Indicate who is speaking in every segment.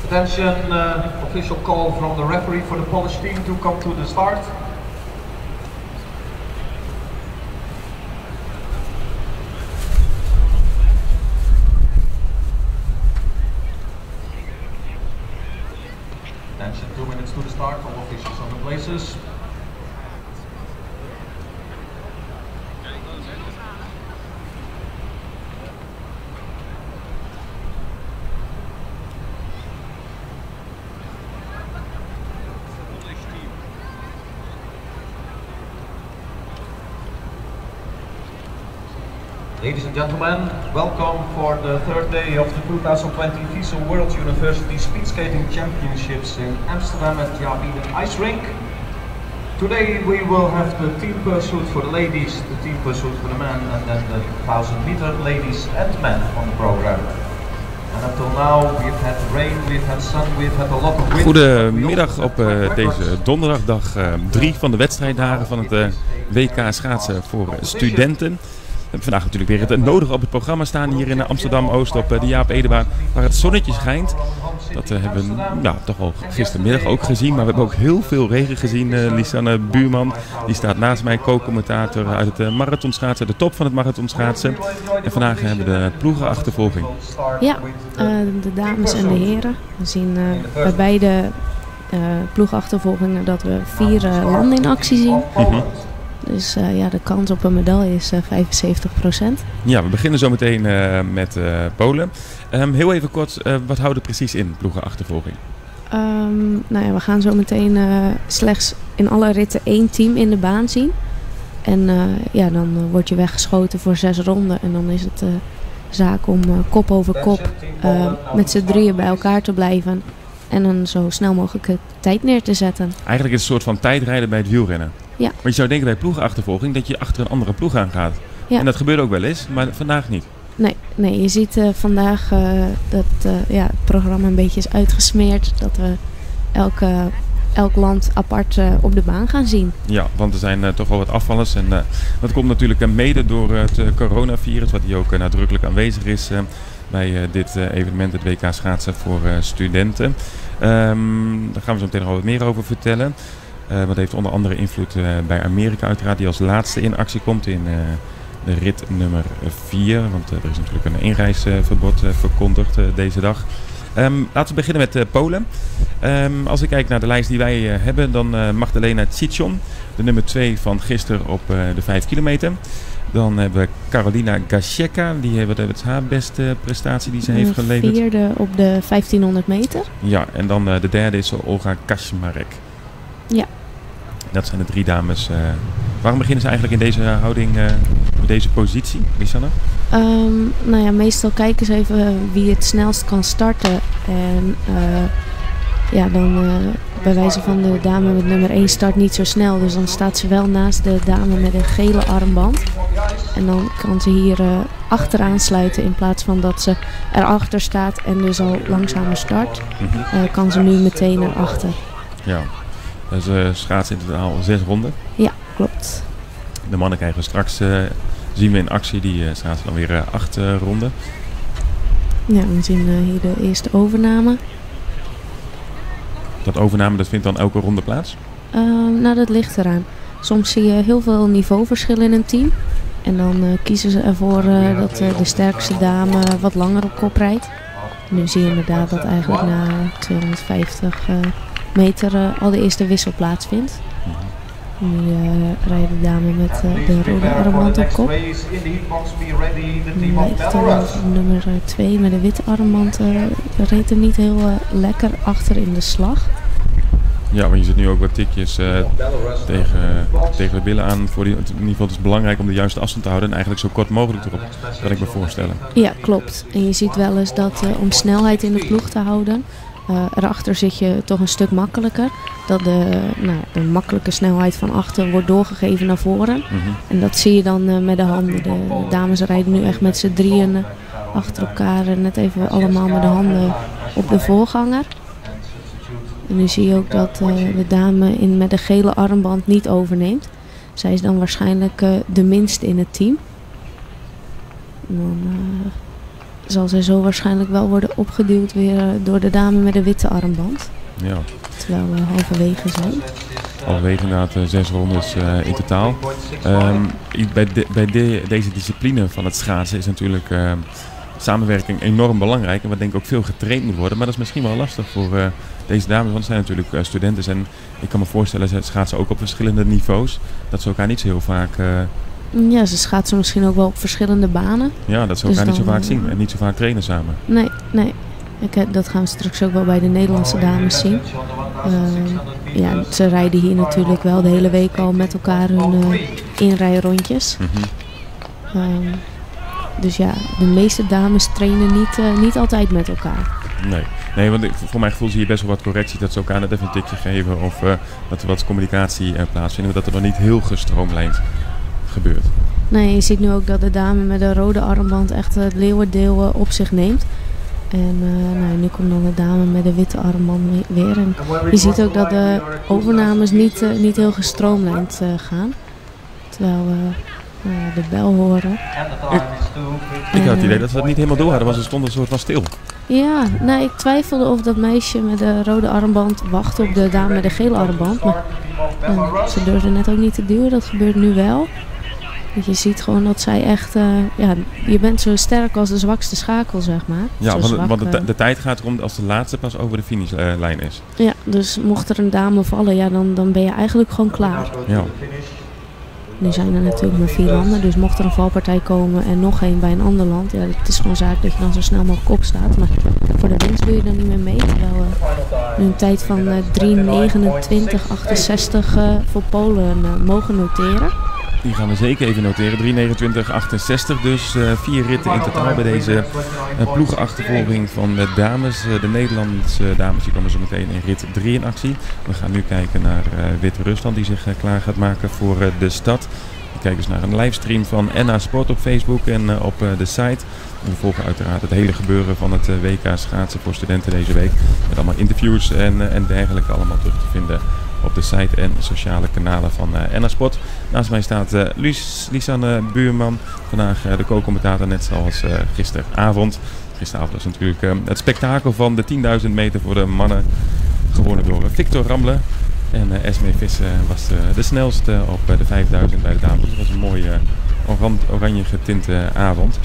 Speaker 1: Attention, official call from the referee for the Polish team to come to the start. Attention, 2 minutes to the start, all officials on the places. Ladies and gentlemen, welcome for the third day of the 2020 FISA World University Speed Skating Championships in Amsterdam at Jaap Eden Ice Rink. Today we will have the team pursuit for the ladies, the team pursuit for the men, and then the 1000-meter ladies and men on the program. And until now we've had rain, we've had sun, we've had a lot of wind.
Speaker 2: Goedemiddag op deze donderdag, dag 3 van de wedstrijddagen van het WK schaatsen voor studenten. We hebben vandaag natuurlijk weer het nodige op het programma staan hier in Amsterdam-Oost op de Jaap Edebaan, waar het zonnetje schijnt. Dat hebben we toch al gistermiddag ook gezien, maar we hebben ook heel veel regen gezien. Lisanne Buurman, die staat naast mij, co-commentator uit het marathonschaatsen, de top van het marathonschaatsen. En vandaag hebben we de ploegenachtervolging.
Speaker 3: Ja, de dames en de heren. We zien bij beide ploegachtervolgingen dat we 4 landen in actie zien. Dus ja, de kans op een medaille is 75%.
Speaker 2: Ja, we beginnen zo meteen met Polen. Heel even kort, wat houdt het precies in, ploegenachtervolging?
Speaker 3: Nou ja, we gaan zo meteen slechts in alle ritten 1 team in de baan zien. En ja, dan word je weggeschoten voor 6 ronden. En dan is het zaak om kop over kop met z'n drieën bij elkaar te blijven. En een zo snel mogelijke tijd neer te zetten.
Speaker 2: Eigenlijk is het een soort van tijdrijden bij het wielrennen.
Speaker 3: Ja.
Speaker 2: Want je zou denken bij ploegenachtervolging dat je achter een andere ploeg aangaat. Ja. En dat gebeurt ook wel eens, maar vandaag niet.
Speaker 3: Nee, je ziet vandaag dat het programma een beetje is uitgesmeerd. Dat we elk land apart op de baan gaan zien. Ja,
Speaker 2: want er zijn toch wel wat afvallers. En dat komt natuurlijk mede door het coronavirus, wat hier ook nadrukkelijk aanwezig is bij dit evenement, het WK schaatsen voor studenten. Daar gaan we zo meteen nog wat meer over vertellen. Wat heeft onder andere invloed bij Amerika uiteraard, die als laatste in actie komt in de rit nummer 4. Want er is natuurlijk een inreisverbod verkondigd deze dag. Laten we beginnen met Polen. Als ik kijk naar de lijst die wij hebben, dan Magdalena Cicjon, de nummer 2 van gisteren op de 5 kilometer. Dan hebben we Karolina Gasieka, die heeft haar beste prestatie die ze heeft geleverd.
Speaker 3: 4e op de 1500 meter.
Speaker 2: Ja, en dan de derde is Olga Kaczmarek.
Speaker 3: Ja.
Speaker 2: Dat zijn de 3 dames. Waarom beginnen ze eigenlijk in deze houding, op deze positie, Lisanne?
Speaker 3: Nou ja, meestal kijken ze even wie het snelst kan starten. En ja, dan bij wijze van de dame met nummer 1 start niet zo snel. Dus dan staat ze wel naast de dame met een gele armband. En dan kan ze hier achteraan sluiten in plaats van dat ze erachter staat en dus al langzamer start. Kan ze nu meteen erachter.
Speaker 2: Ja. Ze schaatsen in totaal 6 ronden.
Speaker 3: Ja, klopt.
Speaker 2: De mannen krijgen straks, zien we in actie, die schaatsen dan weer 8 ronden.
Speaker 3: Ja, we zien hier de eerste overname.
Speaker 2: Dat overname, dat vindt dan elke ronde plaats?
Speaker 3: Nou, dat ligt eraan. Soms zie je heel veel niveauverschil in een team. En dan kiezen ze ervoor dat de sterkste dame wat langer op kop rijdt. Nu zie je inderdaad dat eigenlijk na 250 meter al de eerste wissel plaatsvindt. Nu rijdt de dame met de rode armband op kop. Nu lijkt nummer 2 met de witte armband reed er niet heel lekker achter in de slag.
Speaker 2: Ja, want je zit nu ook wat tikjes tegen de billen aan. In ieder geval is het belangrijk om de juiste afstand te houden en eigenlijk zo kort mogelijk erop, kan ik me voorstellen.
Speaker 3: Ja, klopt. En je ziet wel eens dat om snelheid in de ploeg te houden, erachter zit je toch een stuk makkelijker. Dat de makkelijke snelheid van achter wordt doorgegeven naar voren. En dat zie je dan met de handen. De dames rijden nu echt met z'n drieën achter elkaar. Net even allemaal met de handen op de voorganger. En nu zie je ook dat de dame met de gele armband niet overneemt. Zij is dan waarschijnlijk de minste in het team. En dan zal zij zo waarschijnlijk wel worden opgeduwd weer door de dame met de witte armband.
Speaker 2: Ja.
Speaker 3: Terwijl we halverwege zijn.
Speaker 2: Halverwege inderdaad 6 rondes in totaal. Bij deze discipline van het schaatsen is natuurlijk samenwerking enorm belangrijk. En wat denk ik ook veel getraind moet worden. Maar dat is misschien wel lastig voor deze dames. Want het zijn natuurlijk studenten. En ik kan me voorstellen, ze schaatsen ook op verschillende niveaus. Dat ze elkaar niet zo heel vaak...
Speaker 3: Ja, ze schaatsen misschien ook wel op verschillende banen.
Speaker 2: Ja, dat ze elkaar niet zo vaak zien. En niet zo vaak trainen samen.
Speaker 3: Nee. Dat gaan we straks ook wel bij de Nederlandse dames zien. Ja, ze rijden hier natuurlijk wel de hele week al met elkaar hun inrijrondjes. Dus ja, de meeste dames trainen niet altijd met elkaar.
Speaker 2: Nee, want voor mijn gevoel zie je best wel wat correcties dat ze elkaar net even een tikje geven. Of dat er wat communicatie plaatsvindt. Dat er nog niet heel gestroomlijnd gebeurt.
Speaker 3: Nee, je ziet nu ook dat de dame met de rode armband echt het leeuwendeel op zich neemt. En nu komt dan de dame met de witte armband weer. En je ziet ook dat de overnames niet heel gestroomlijnd gaan. Terwijl we de bel horen.
Speaker 2: Ik had het idee dat ze dat niet helemaal door hadden, want ze stonden een soort van stil.
Speaker 3: Ja, ik twijfelde of dat meisje met de rode armband wachtte op de dame met de gele armband. Maar ze durfde net ook niet te duwen, dat gebeurt nu wel. Je ziet gewoon dat zij echt... je bent zo sterk als de zwakste schakel, zeg maar.
Speaker 2: Ja, want de tijd gaat erom als de laatste pas over de finishlijn is.
Speaker 3: Ja, dus mocht er een dame vallen, dan ben je eigenlijk gewoon klaar.
Speaker 2: Ja.
Speaker 3: Nu zijn er natuurlijk maar 4 landen, dus mocht er een valpartij komen en nog één bij een ander land, ja, het is gewoon zaak dat je dan zo snel mogelijk opstaat. Maar voor de winst doe je er niet meer mee. Terwijl nu een tijd van 3:29:68 voor Polen mogen noteren.
Speaker 2: Die gaan we zeker even noteren. 3:29:68, dus 4 ritten in totaal bij deze ploegachtervolging van de dames. De Nederlandse dames die komen zo meteen in rit 3 in actie. We gaan nu kijken naar Wit-Rusland die zich klaar gaat maken voor de stad. We kijken dus naar een livestream van NA Sport op Facebook en op de site. En we volgen uiteraard het hele gebeuren van het WK schaatsen voor studenten deze week. Met allemaal interviews en dergelijke allemaal terug te vinden op de site en sociale kanalen van NA Sport. Naast mij staat Lisanne Buurman, vandaag de co-commentator net zoals gisteravond. Gisteravond was natuurlijk het spektakel van de 10.000 meter voor de mannen, gewonnen door Victor Ramle. En Esmee Visser was de snelste op de 5.000 bij de dames. Het was een mooie oranje getinte avond.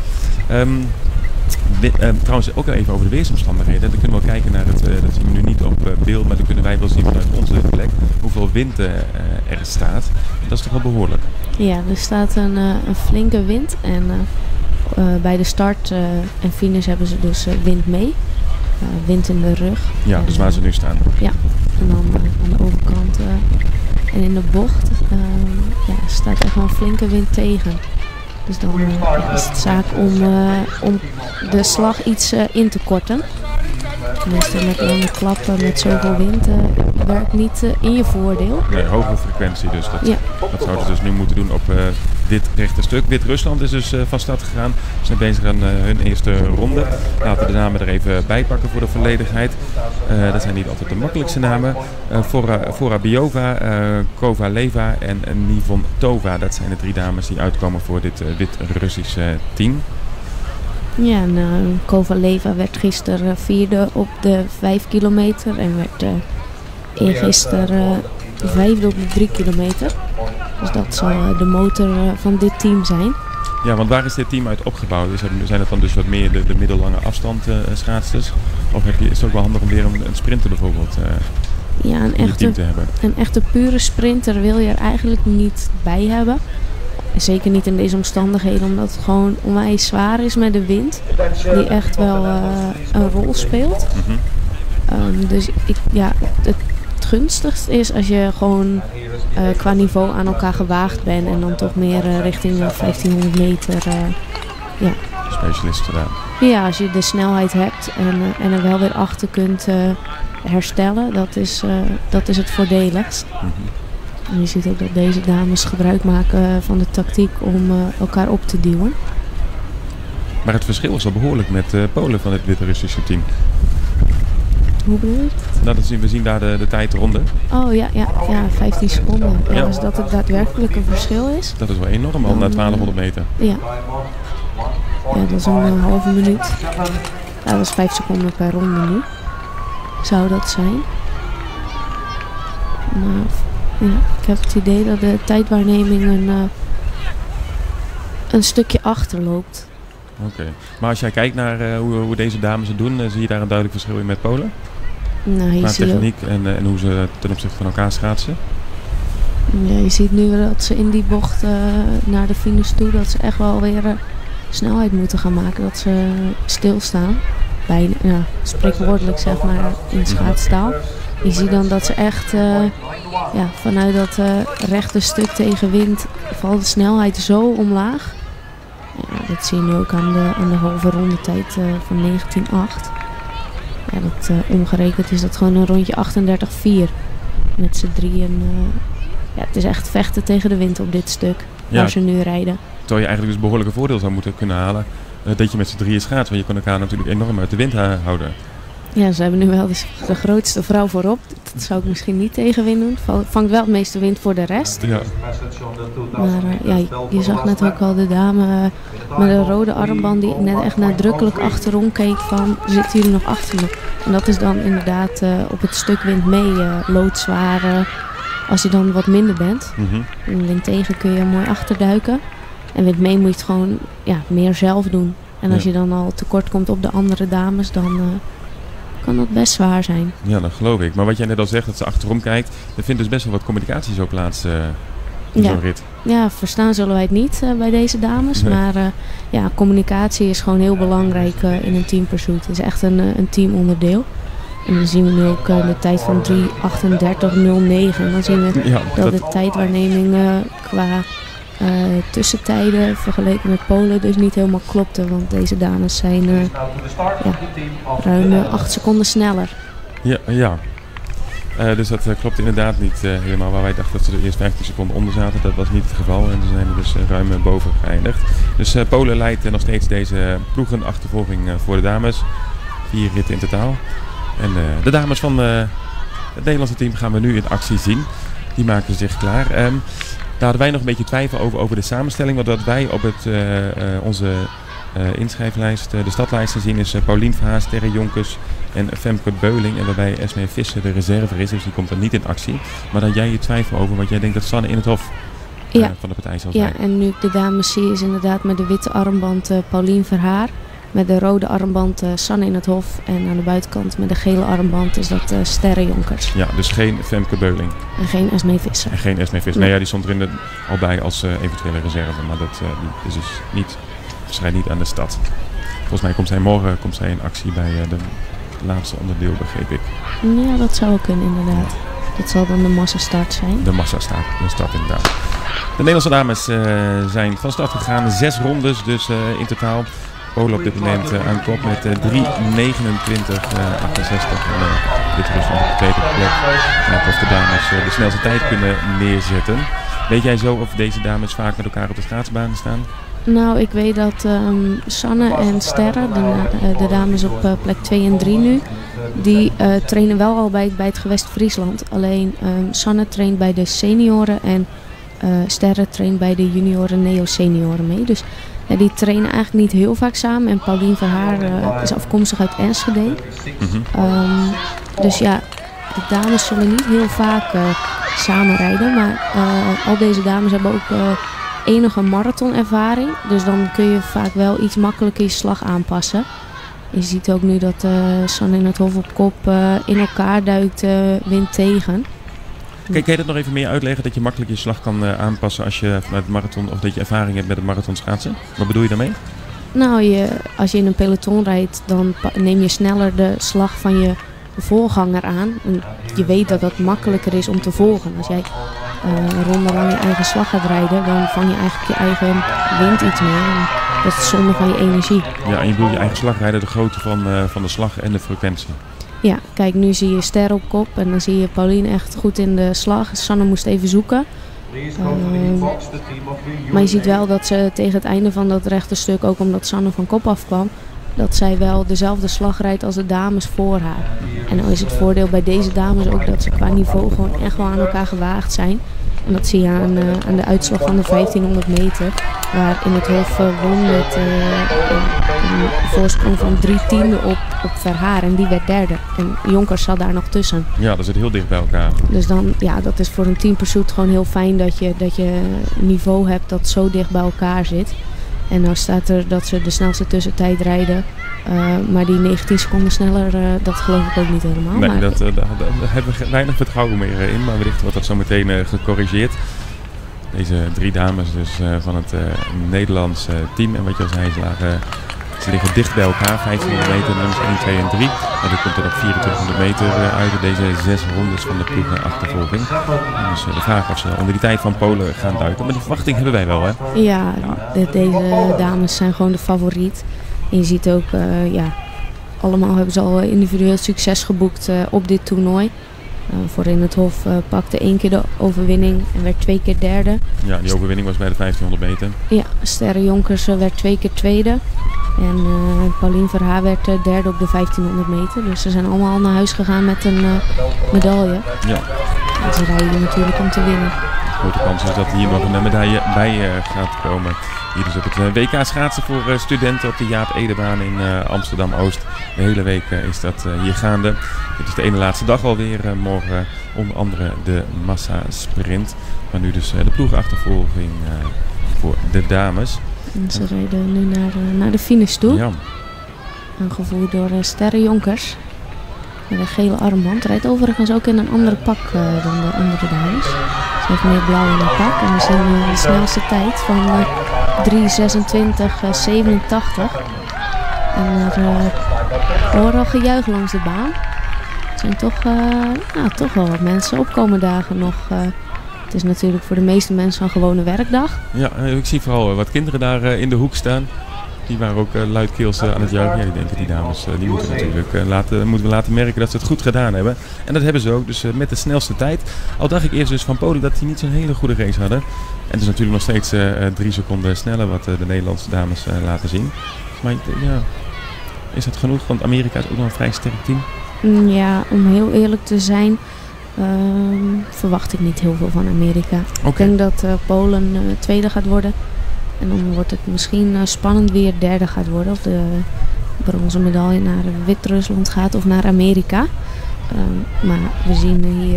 Speaker 2: Trouwens ook even over de weersomstandigheden. Dan kunnen we kijken naar het, dat zien we nu niet op beeld, maar dan kunnen wij wel zien vanuit onze plek hoeveel wind er staat. Dat is toch wel behoorlijk.
Speaker 3: Ja, er staat een flinke wind en bij de start en finish hebben ze dus wind mee. Wind in de rug.
Speaker 2: Ja, dus waar ze nu staan.
Speaker 3: Ja, en dan aan de overkant en in de bocht staat echt wel een flinke wind tegen. Dus dan is het zaak om de slag iets in te korten. Tenminste, met lange klappen met zoveel wind werkt niet in je voordeel.
Speaker 2: Nee, hoge frequentie dus. Dat zouden ze dus nu moeten doen op dit rechte stuk. Wit-Rusland is dus van start gegaan. Ze zijn bezig aan hun eerste ronde. Laten we de namen er even bij pakken voor de volledigheid. Dat zijn niet altijd de makkelijkste namen. Vorabiyova, Kovaleva en Nivontova. Dat zijn de 3 dames die uitkomen voor dit wit-Russische team. Ja,
Speaker 3: Kovaleva werd gisteren 4e op de 5 kilometer en werd eergisteren 5e op de 3 kilometer. Dus dat zal de motor van dit team zijn.
Speaker 2: Ja, want waar is dit team uit opgebouwd? Zijn het dan dus wat meer de middellange afstand schaatsters? Of is het ook wel handig om weer een sprinter bijvoorbeeld in je team te hebben?
Speaker 3: Een echte pure sprinter wil je er eigenlijk niet bij hebben. Zeker niet in deze omstandigheden, omdat het gewoon onwijs zwaar is met de wind. Die echt wel een rol speelt. Dus het gunstigst is als je gewoon qua niveau aan elkaar gewaagd bent. En dan toch meer richting 1500 meter.
Speaker 2: Specialist gedaan.
Speaker 3: Ja, als je de snelheid hebt en er wel weer achter kunt herstellen. Dat is het voordeligst. En je ziet ook dat deze dames gebruik maken van de tactiek om elkaar op te duwen.
Speaker 2: Maar het verschil is al behoorlijk met Polen van het Wit-Russische team.
Speaker 3: Hoe bedoel je?
Speaker 2: Nou, we zien daar de tijdronde.
Speaker 3: Oh ja, 15 seconden. Ja, dus dat het daadwerkelijk een verschil is.
Speaker 2: Dat is wel enorm al na 1200 meter.
Speaker 3: Ja. Ja, dat is een halve minuut. Ja, dat is 5 seconden per ronde nu. Zou dat zijn. Maar ja, ik heb het idee dat de tijdwaarneming een stukje achterloopt.
Speaker 2: Oké. Maar als jij kijkt naar hoe deze dames het doen, zie je daar een duidelijk verschil in met Polen?
Speaker 3: Nou,
Speaker 2: Qua techniek en hoe ze ten opzichte van elkaar schaatsen?
Speaker 3: Ja, je ziet nu dat ze in die bocht naar de finish toe, dat ze echt wel weer snelheid moeten gaan maken. Dat ze stilstaan. Bijna, ja, spreekwoordelijk zeg maar in schaatstaal. Je ziet dan dat ze echt vanuit dat rechte stuk tegen wind valt de snelheid zo omlaag. Ja, dat zie je nu ook aan de halve rondetijd van 19:08. Ja, omgerekend is dat gewoon een rondje 38:4 met z'n drieën. Het is echt vechten tegen de wind op dit stuk waar ze nu rijden.
Speaker 2: Terwijl je eigenlijk dus behoorlijke voordeel zou moeten kunnen halen dat je met z'n drieën schaats. Want je kan elkaar natuurlijk enorm uit de wind houden.
Speaker 3: Ja, ze hebben nu wel de grootste vrouw voorop. Dat zou ik misschien niet tegenwind doen. Vangt wel het meeste wind voor de rest.
Speaker 2: Ja.
Speaker 3: Maar je zag net ook al de dame met een rode armband die net echt nadrukkelijk achterom keek van, zitten jullie nog achter me? En dat is dan inderdaad op het stuk wind mee loodzwaar als je dan wat minder bent. En wind tegen kun je mooi achterduiken. En wind mee moet je het gewoon meer zelf doen. En als je dan al tekort komt op de andere dames, dan kan dat best zwaar zijn.
Speaker 2: Ja, dat geloof ik. Maar wat jij net al zegt, dat ze achterom kijkt, er vindt dus best wel wat communicatie zo plaats in zo'n rit.
Speaker 3: Ja, verstaan zullen wij het niet bij deze dames. Nee. Maar communicatie is gewoon heel belangrijk in een teampursuit. Het is echt een teamonderdeel. En dan zien we nu ook de tijd van 3:38:09. En dan zien we dat de tijdwaarneming qua tussentijden vergeleken met Polen dus niet helemaal klopte. Want deze dames zijn ruim 8 seconden sneller.
Speaker 2: Ja. Dus dat klopt inderdaad niet helemaal. Waar wij dachten dat ze er eerst 15 seconden onder zaten. Dat was niet het geval. En ze zijn er dus ruim boven geëindigd. Dus Polen leidt nog steeds deze ploegenachtervolging voor de dames. 4 ritten in totaal. En de dames van het Nederlandse team gaan we nu in actie zien. Die maken zich klaar. Daar hadden wij nog een beetje twijfel over de samenstelling. Want wat wij op onze inschrijflijst, de stadlijst zien, is Paulien Verhaas, Terre Jonkers en Femke Beuling. En waarbij Esmee Visser de reserve is, dus die komt er niet in actie. Maar daar jij je twijfel over, want jij denkt dat Sanne in het hof van de partij zal zijn.
Speaker 3: Ja, en nu ik de dames zie is inderdaad met de witte armband Paulien Verhaar. Met de rode armband Sanne in het hof. En aan de buitenkant met de gele armband is dat Sterre Jonkers.
Speaker 2: Ja, dus geen Femke Beuling.
Speaker 3: En geen Esmee Visser.
Speaker 2: En geen Esmee Visser. Nee, die stond er al bij als eventuele reserve. Maar dat die is dus niet, verschijnt niet aan de stad. Volgens mij komt zij morgen in actie bij de laatste onderdeel, begreep ik.
Speaker 3: Ja, dat zou ook kunnen inderdaad. Dat zal dan de massastart zijn.
Speaker 2: De massastart, inderdaad. De Nederlandse dames zijn van start gegaan. 6 rondes dus in totaal. Polen op dit moment aan kop met 3:29:68. Dit is op de tweede plek. Kijken of de dames de snelste tijd kunnen neerzetten. Weet jij zo of deze dames vaak met elkaar op de schaatsbaan staan?
Speaker 3: Nou, ik weet dat Sanne en Sterre, de dames op plek 2 en 3 nu, die trainen wel al bij het gewest Friesland. Alleen Sanne traint bij de senioren en Sterre traint bij de junioren neo-senioren mee. Dus die trainen eigenlijk niet heel vaak samen. En Paulien Verhaar is afkomstig uit Enschede. Dus ja, de dames zullen niet heel vaak samen rijden. Maar al deze dames hebben ook enige marathonervaring. Dus dan kun je vaak wel iets makkelijker je slag aanpassen. Je ziet ook nu dat Sanne in het hof op kop in elkaar duikt, wind tegen.
Speaker 2: Kijk, kan je dat nog even meer uitleggen? Dat je makkelijk je slag kan aanpassen als je vanuit marathon, of dat je ervaring hebt met het marathon schaatsen? Wat bedoel je daarmee?
Speaker 3: Nou, als je in een peloton rijdt, dan neem je sneller de slag van je voorganger aan. En je weet dat dat makkelijker is om te volgen. Als jij een ronde lang je eigen slag gaat rijden, dan vang je eigenlijk je eigen wind iets meer. En dat is zonde van je energie.
Speaker 2: Ja, en je bedoelt je eigen slag rijden, de grootte van de slag en de frequentie.
Speaker 3: Ja, kijk, nu zie je Ster op kop en dan zie je Paulien echt goed in de slag. Sanne moest even zoeken. Maar je ziet wel dat ze tegen het einde van dat rechte stuk, ook omdat Sanne van kop afkwam, dat zij wel dezelfde slag rijdt als de dames voor haar. En dan is het voordeel bij deze dames ook dat ze qua niveau gewoon echt wel aan elkaar gewaagd zijn. En dat zie je aan de uitslag van de 1500 meter. Waar in het hof won met voorsprong van 3/10 op Verhaar en die werd derde. En Jonkers zat daar nog tussen.
Speaker 2: Ja, dat zit heel dicht bij elkaar.
Speaker 3: Dus dan, ja, dat is voor een team pursuit gewoon heel fijn dat je niveau hebt dat zo dicht bij elkaar zit. En nou staat er dat ze de snelste tussentijd rijden. Maar die 19 seconden sneller, dat geloof ik ook niet helemaal.
Speaker 2: Nee,
Speaker 3: maar
Speaker 2: daar hebben we weinig vertrouwen meer in. Maar wellicht wordt dat zo meteen gecorrigeerd. Deze 3 dames dus van het Nederlands team. En wat je al zei, ze liggen dicht bij elkaar. 1500 meter, nummers 1, 2 en 3. En er komt er nog 2400 meter uit deze 6 rondes van de ploegenachtervolging. Dus de vraag of ze onder die tijd van Polen gaan duiken. Maar die verwachting hebben wij wel, hè?
Speaker 3: Ja, deze dames zijn gewoon de favoriet. En je ziet ook, allemaal hebben ze al individueel succes geboekt op dit toernooi. Voor In het Hof pakte 1 keer de overwinning en werd 2 keer derde.
Speaker 2: Ja, die overwinning was bij de 1500 meter.
Speaker 3: Ja, Sterre Jonkers werd 2 keer tweede. En Paulien Verhaar werd derde op de 1500 meter. Dus ze zijn allemaal naar huis gegaan met een medaille.
Speaker 2: Ja.
Speaker 3: En ze rijden natuurlijk om te winnen.
Speaker 2: Grote kans is dat hier nog een medaille bij gaat komen. Hier dus op het WK schaatsen voor studenten op de Jaap Edebaan in Amsterdam-Oost. De hele week is dat hier gaande. Dit is de ene laatste dag alweer. Morgen onder andere de massasprint. Maar nu dus de ploegachtervolging voor de dames.
Speaker 3: En ze rijden nu naar de finish toe.
Speaker 2: Ja.
Speaker 3: Aangevoerd door Sterre Jonkers. Met een gele armband. Rijdt overigens ook in een andere pak dan de andere dames. Ze heeft meer blauw in haar pak. En we zien de snelste tijd van 3:26:87. En er horen al gejuich langs de baan. Er zijn toch wel wat mensen opkomen dagen nog. Het is natuurlijk voor de meeste mensen een gewone werkdag.
Speaker 2: Ja, ik zie vooral wat kinderen daar in de hoek staan. Die waren ook luidkeels aan het juichen. Ja, ik denk dat die dames die moeten natuurlijk moeten we laten merken dat ze het goed gedaan hebben. En dat hebben ze ook, dus met de snelste tijd. Al dacht ik eerst dus van Polen dat die niet zo'n hele goede race hadden. En het is natuurlijk nog steeds 3 seconden sneller wat de Nederlandse dames laten zien. Maar ja, is dat genoeg? Want Amerika is ook nog een vrij sterk team.
Speaker 3: Ja, om heel eerlijk te zijn, verwacht ik niet heel veel van Amerika.
Speaker 2: Okay.
Speaker 3: Ik denk dat Polen tweede gaat worden. En dan wordt het misschien spannend wie er derde gaat worden. Of de bronzen medaille naar Wit-Rusland gaat of naar Amerika. Maar we zien hier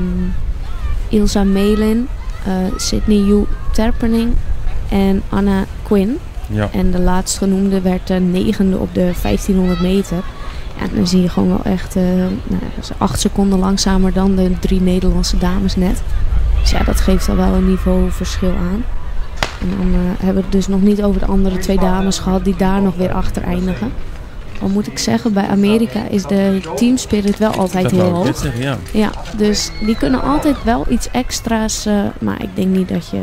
Speaker 3: Ilsa Melin, Sydney Yu Terpening en Anna Quinn.
Speaker 2: Ja.
Speaker 3: En de laatstgenoemde werd 9e op de 1500 meter. Ja, dan zie je gewoon wel echt 8 seconden langzamer dan de 3 Nederlandse dames net. Dus ja, dat geeft al wel een niveauverschil aan. En dan hebben we het dus nog niet over de andere 2 dames gehad die daar nog weer achter eindigen. Al moet ik zeggen, bij Amerika is de teamspirit wel altijd
Speaker 2: dat
Speaker 3: heel hoog.
Speaker 2: Zeggen, ja.
Speaker 3: Ja, dus die kunnen altijd wel iets extra's. Maar ik denk niet dat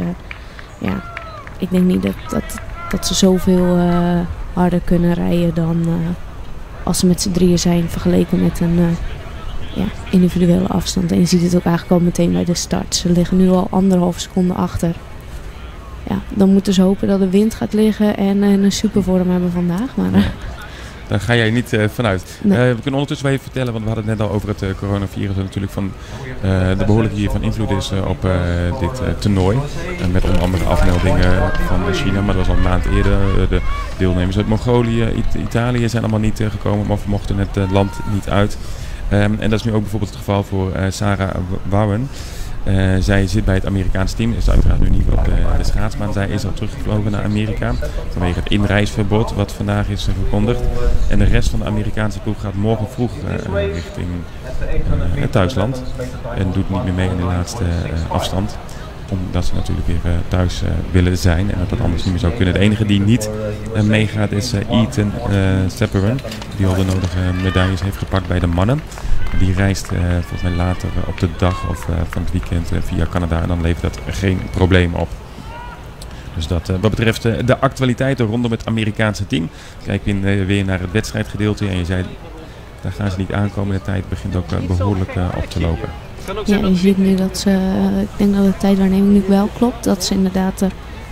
Speaker 3: ik denk niet dat ze zoveel harder kunnen rijden dan als ze met z'n drieën zijn vergeleken met een individuele afstand. En je ziet het ook eigenlijk al meteen bij de start. Ze liggen nu al 1,5 seconde achter. Ja, dan moeten ze hopen dat de wind gaat liggen en een supervorm hebben vandaag. Maar
Speaker 2: daar ga jij niet vanuit.
Speaker 3: Nee.
Speaker 2: We kunnen ondertussen wel even vertellen, want we hadden het net al over het coronavirus. Dat natuurlijk van de behoorlijke hier van invloed is op dit toernooi. Met onder andere afmeldingen van China, maar dat was al een maand eerder. De deelnemers uit Mongolië, Italië zijn allemaal niet gekomen, maar mochten het land niet uit. En dat is nu ook bijvoorbeeld het geval voor Sarah Wowen. Zij zit bij het Amerikaanse team, is uiteraard nu niet op de schaatsbaan. Zij is al teruggevlogen naar Amerika vanwege het inreisverbod wat vandaag is verkondigd. En de rest van de Amerikaanse ploeg gaat morgen vroeg richting het thuisland. En doet niet meer mee in de laatste afstand. Omdat ze natuurlijk weer thuis willen zijn en dat dat anders niet meer zou kunnen. De enige die niet meegaat is Ethan Sepperin, die al de nodige medailles heeft gepakt bij de mannen. Die reist volgens mij later op de dag of van het weekend via Canada en dan levert dat geen probleem op. Dus dat wat betreft de actualiteiten rondom het Amerikaanse team. Kijken we weer naar het wedstrijdgedeelte en je zei, daar gaan ze niet aankomen. De tijd begint ook behoorlijk op te lopen.
Speaker 3: ja, je ziet nu dat ze, ik denk dat de tijdwaarneming nu wel klopt, dat ze inderdaad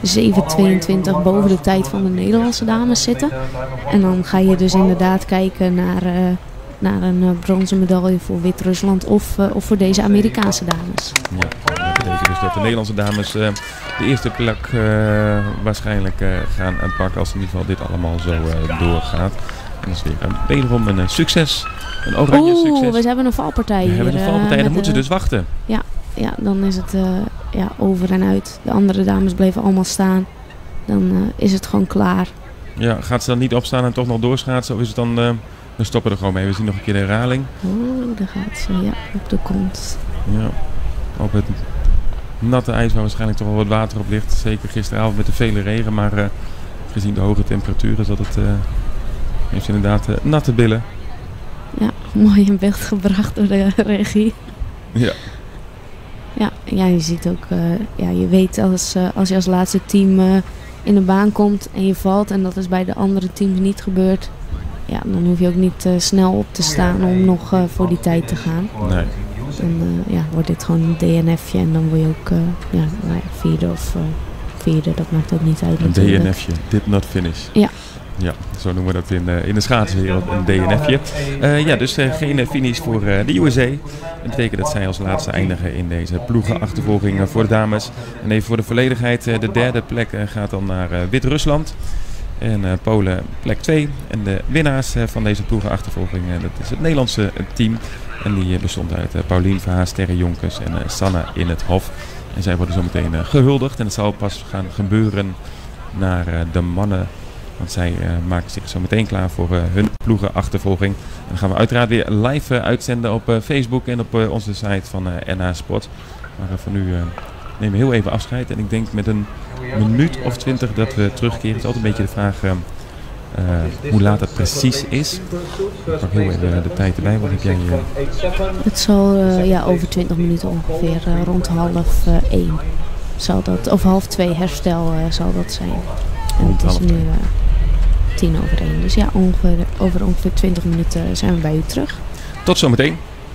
Speaker 3: 7:22 boven de tijd van de Nederlandse dames zitten. En dan ga je dus inderdaad kijken naar een bronzen medaille voor Wit-Rusland of voor deze Amerikaanse dames.
Speaker 2: Ja. Dat betekent dus dat de Nederlandse dames de eerste plek waarschijnlijk gaan pakken als in ieder geval dit allemaal zo doorgaat. En dat is weer wederom een succes. Een oranje succes.
Speaker 3: We hebben een valpartij hier.
Speaker 2: We hebben een valpartij, dan moeten ze dus wachten.
Speaker 3: Ja, dan is het over en uit. De andere dames bleven allemaal staan. Dan is het gewoon klaar.
Speaker 2: Ja, gaat ze dan niet opstaan en toch nog doorschaatsen? Of is het dan... dan stoppen we er gewoon mee. We zien nog een keer de herhaling.
Speaker 3: Daar gaat ze. Ja, op de kont.
Speaker 2: Ja, op het natte ijs waar waarschijnlijk toch wel wat water op ligt. Zeker gisteravond met de vele regen. Maar gezien de hoge temperaturen zat het... heeft ze inderdaad natte billen.
Speaker 3: Ja, mooi in beeld gebracht door de regie.
Speaker 2: Ja.
Speaker 3: Ja, je ziet ook... je weet als je als laatste team in de baan komt en je valt... en dat is bij de andere teams niet gebeurd... Ja, dan hoef je ook niet snel op te staan om nog voor die tijd te gaan.
Speaker 2: Nee.
Speaker 3: Dan wordt dit gewoon een DNF'je en dan word je ook vierde, dat maakt ook niet uit.
Speaker 2: Een DNF'je, did not finish.
Speaker 3: Ja.
Speaker 2: Ja, zo noemen we dat in de schaatswereld, een DNF'je. Dus geen finish voor de USA. Dat betekent dat zij als laatste eindigen in deze ploegenachtervolging voor de dames. En even voor de volledigheid, de derde plek gaat dan naar Wit-Rusland. En Polen plek 2. En de winnaars van deze ploegenachtervolging, dat is het Nederlandse team. En die bestond uit Paulien Verhaas, Terry Jonkers en Sanne in het Hof. En zij worden zo meteen gehuldigd. En het zal pas gaan gebeuren naar de mannen. Want zij maken zich zo meteen klaar voor hun ploegenachtervolging. En dan gaan we uiteraard weer live uitzenden op Facebook en op onze site van NH Sport. Maar voor nu nemen we heel even afscheid. En ik denk met een minuut of 20 dat we terugkeren. Het is altijd een beetje de vraag hoe laat het precies is. Ik pak heel even de tijd erbij. Wat heb jij hier?
Speaker 3: Het zal over 20 minuten ongeveer, rond 12:30 zal dat, of 12:30 herstel zal dat zijn. En het is nu 1:10. Dus ja, over ongeveer 20 minuten zijn we bij u terug.
Speaker 2: Tot zometeen.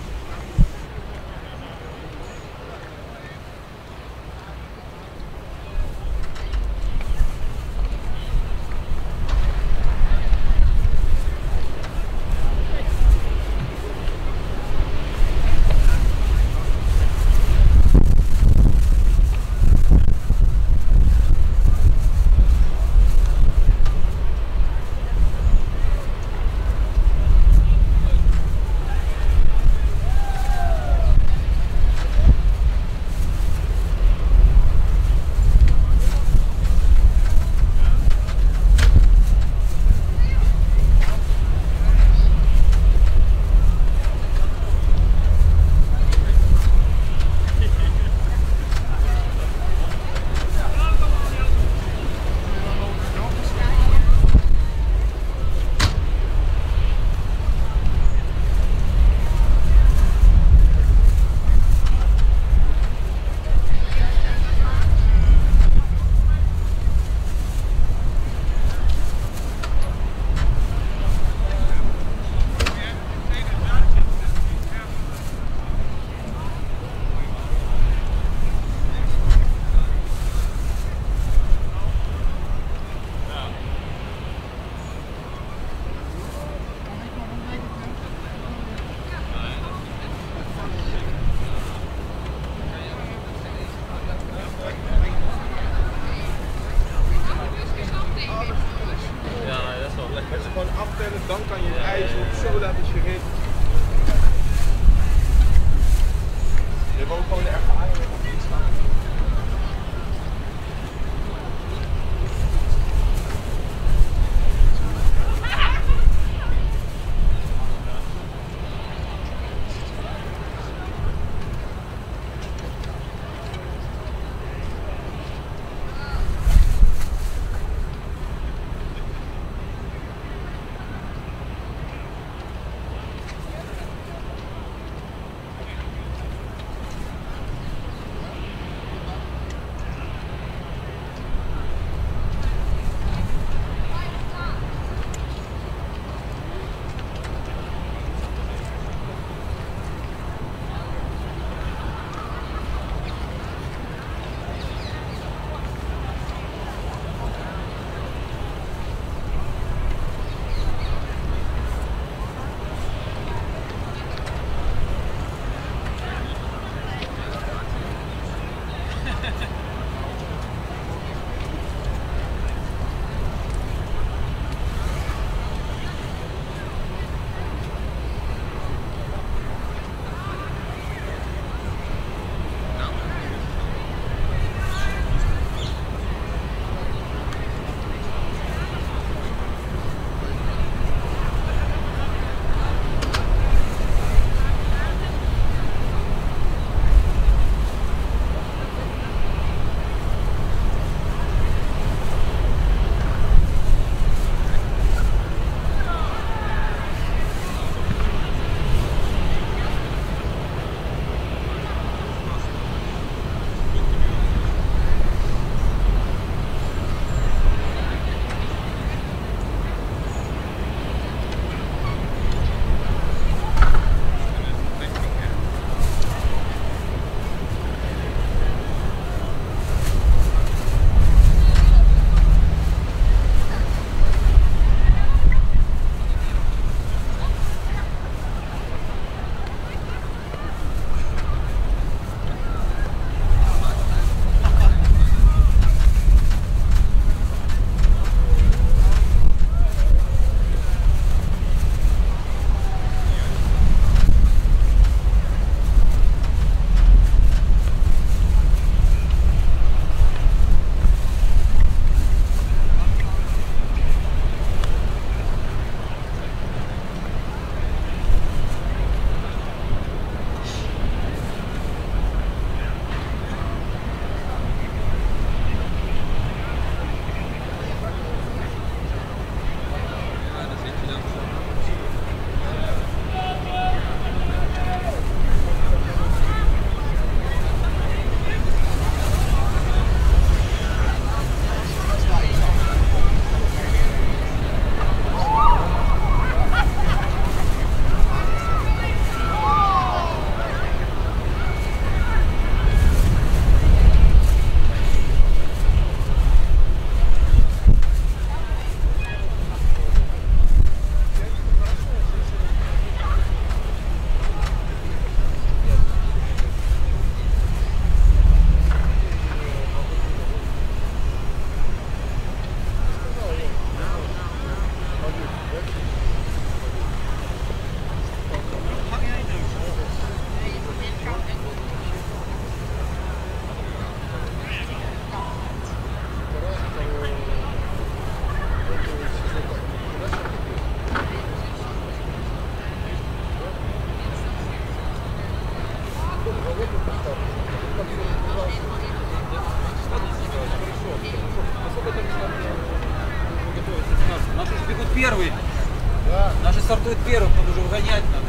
Speaker 4: Dan kan je het ijs op, zo dat is je rit. Je moet gewoon de ervaring op iets staan.
Speaker 5: первый. Наши стартуют первым, тут уже угонять надо.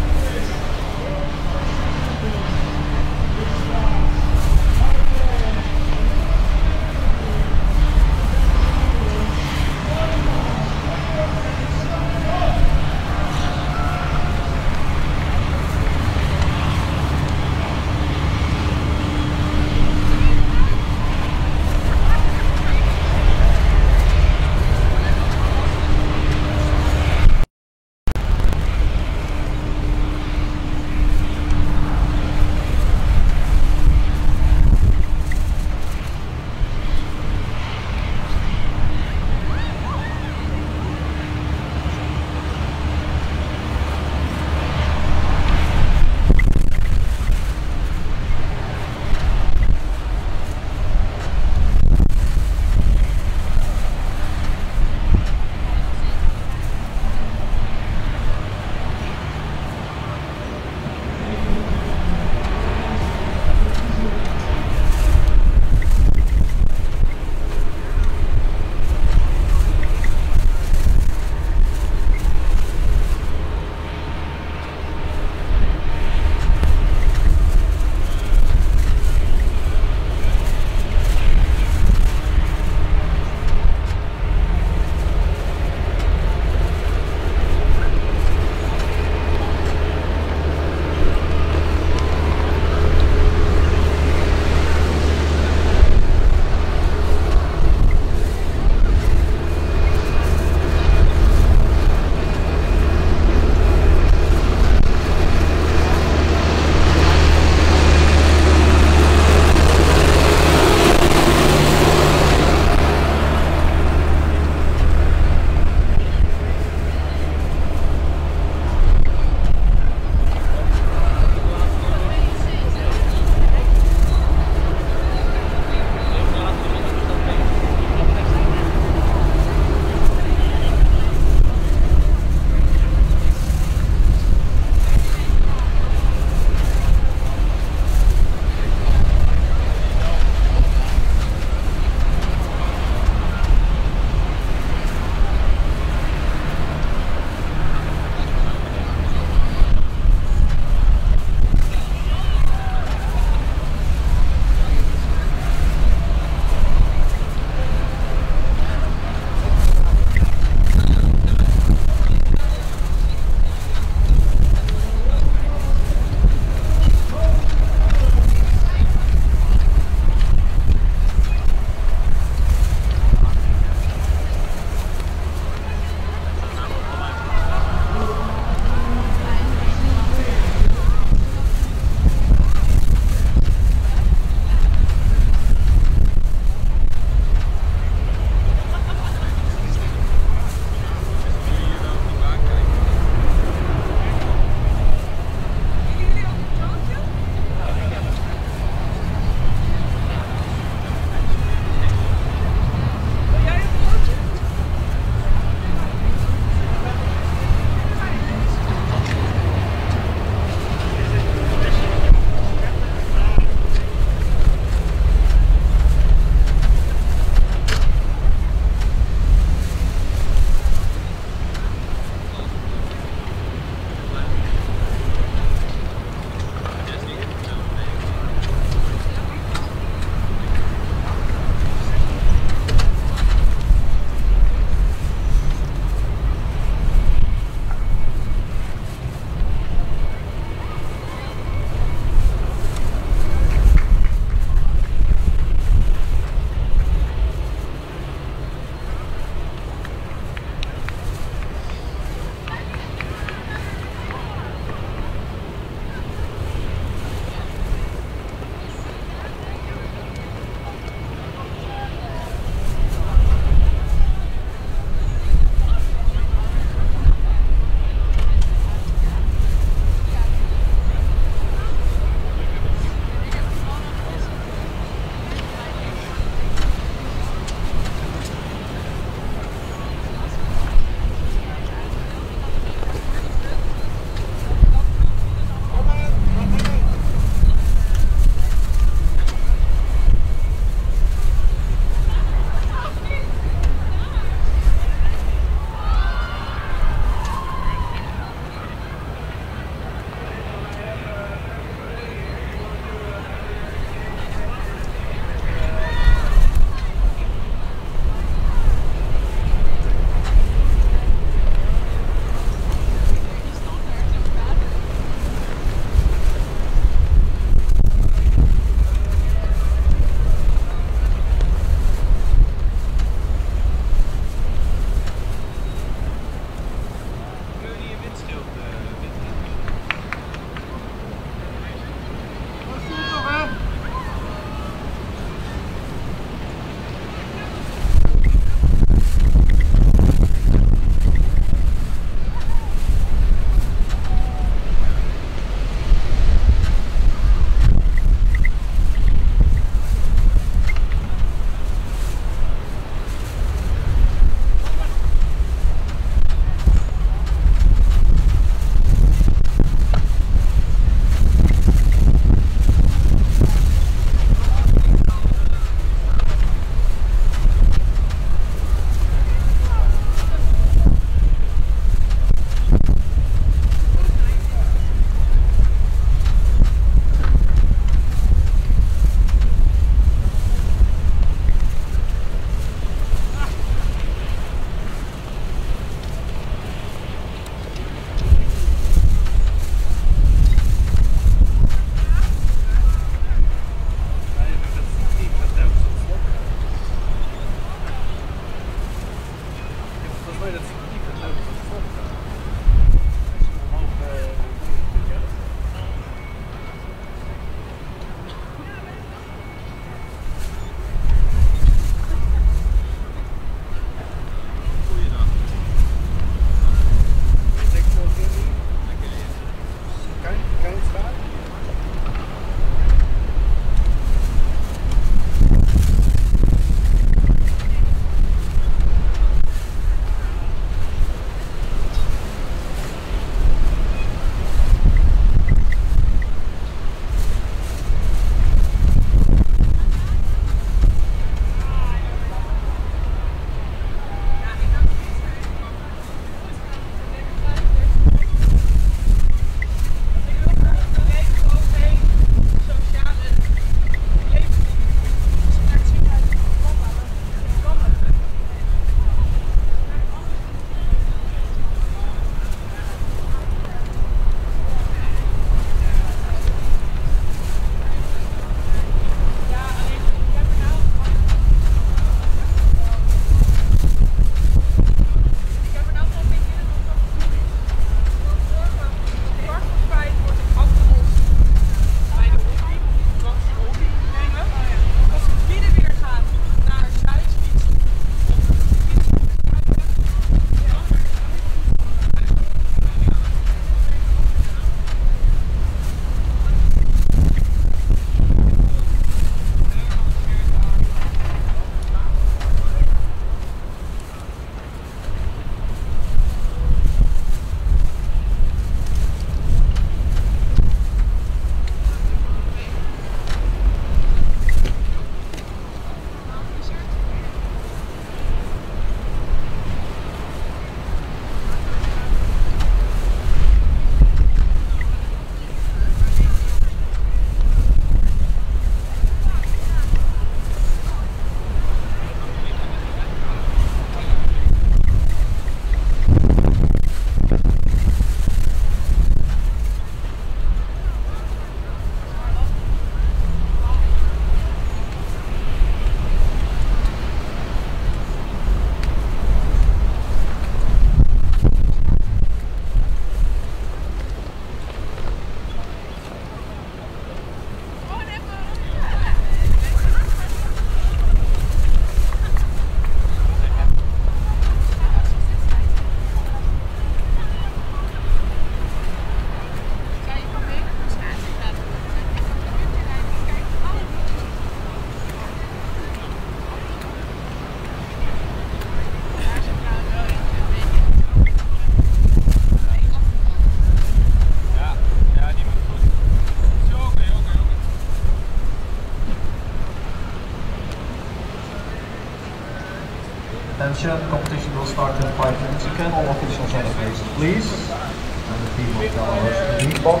Speaker 1: Attention, competition will start in 5 minutes again. All officials on the base, please. And the team will tell us the lead box.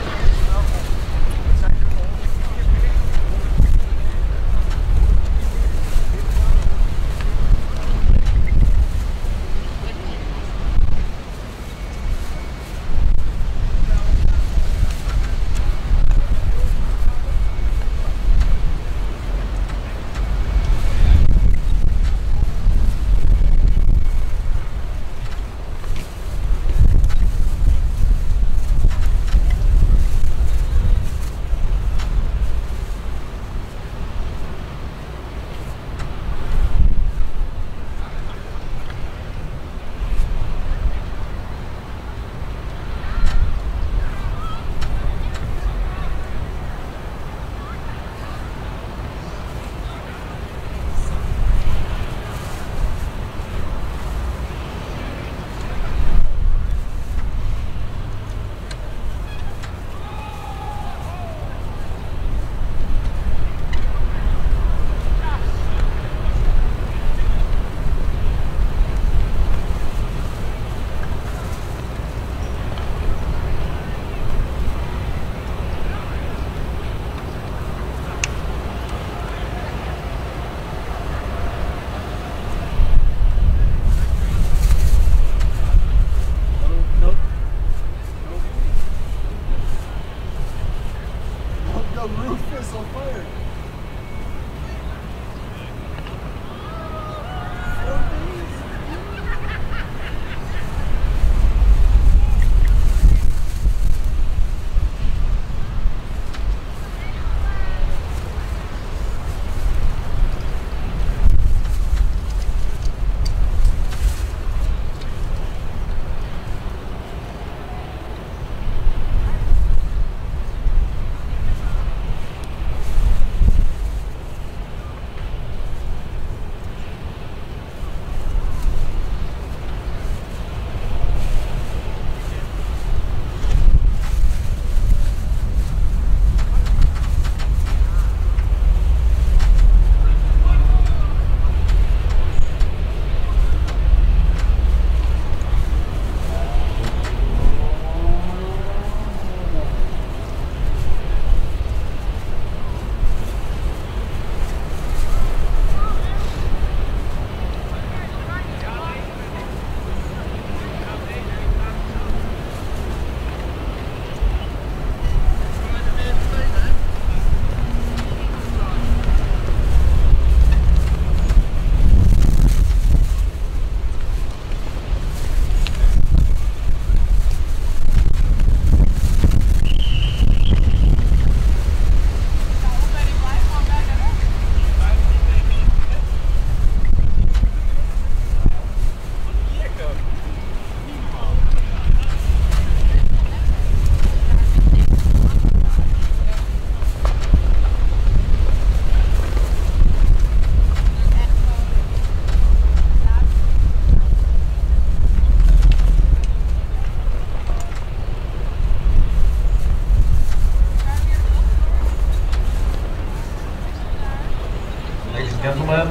Speaker 1: Gentlemen,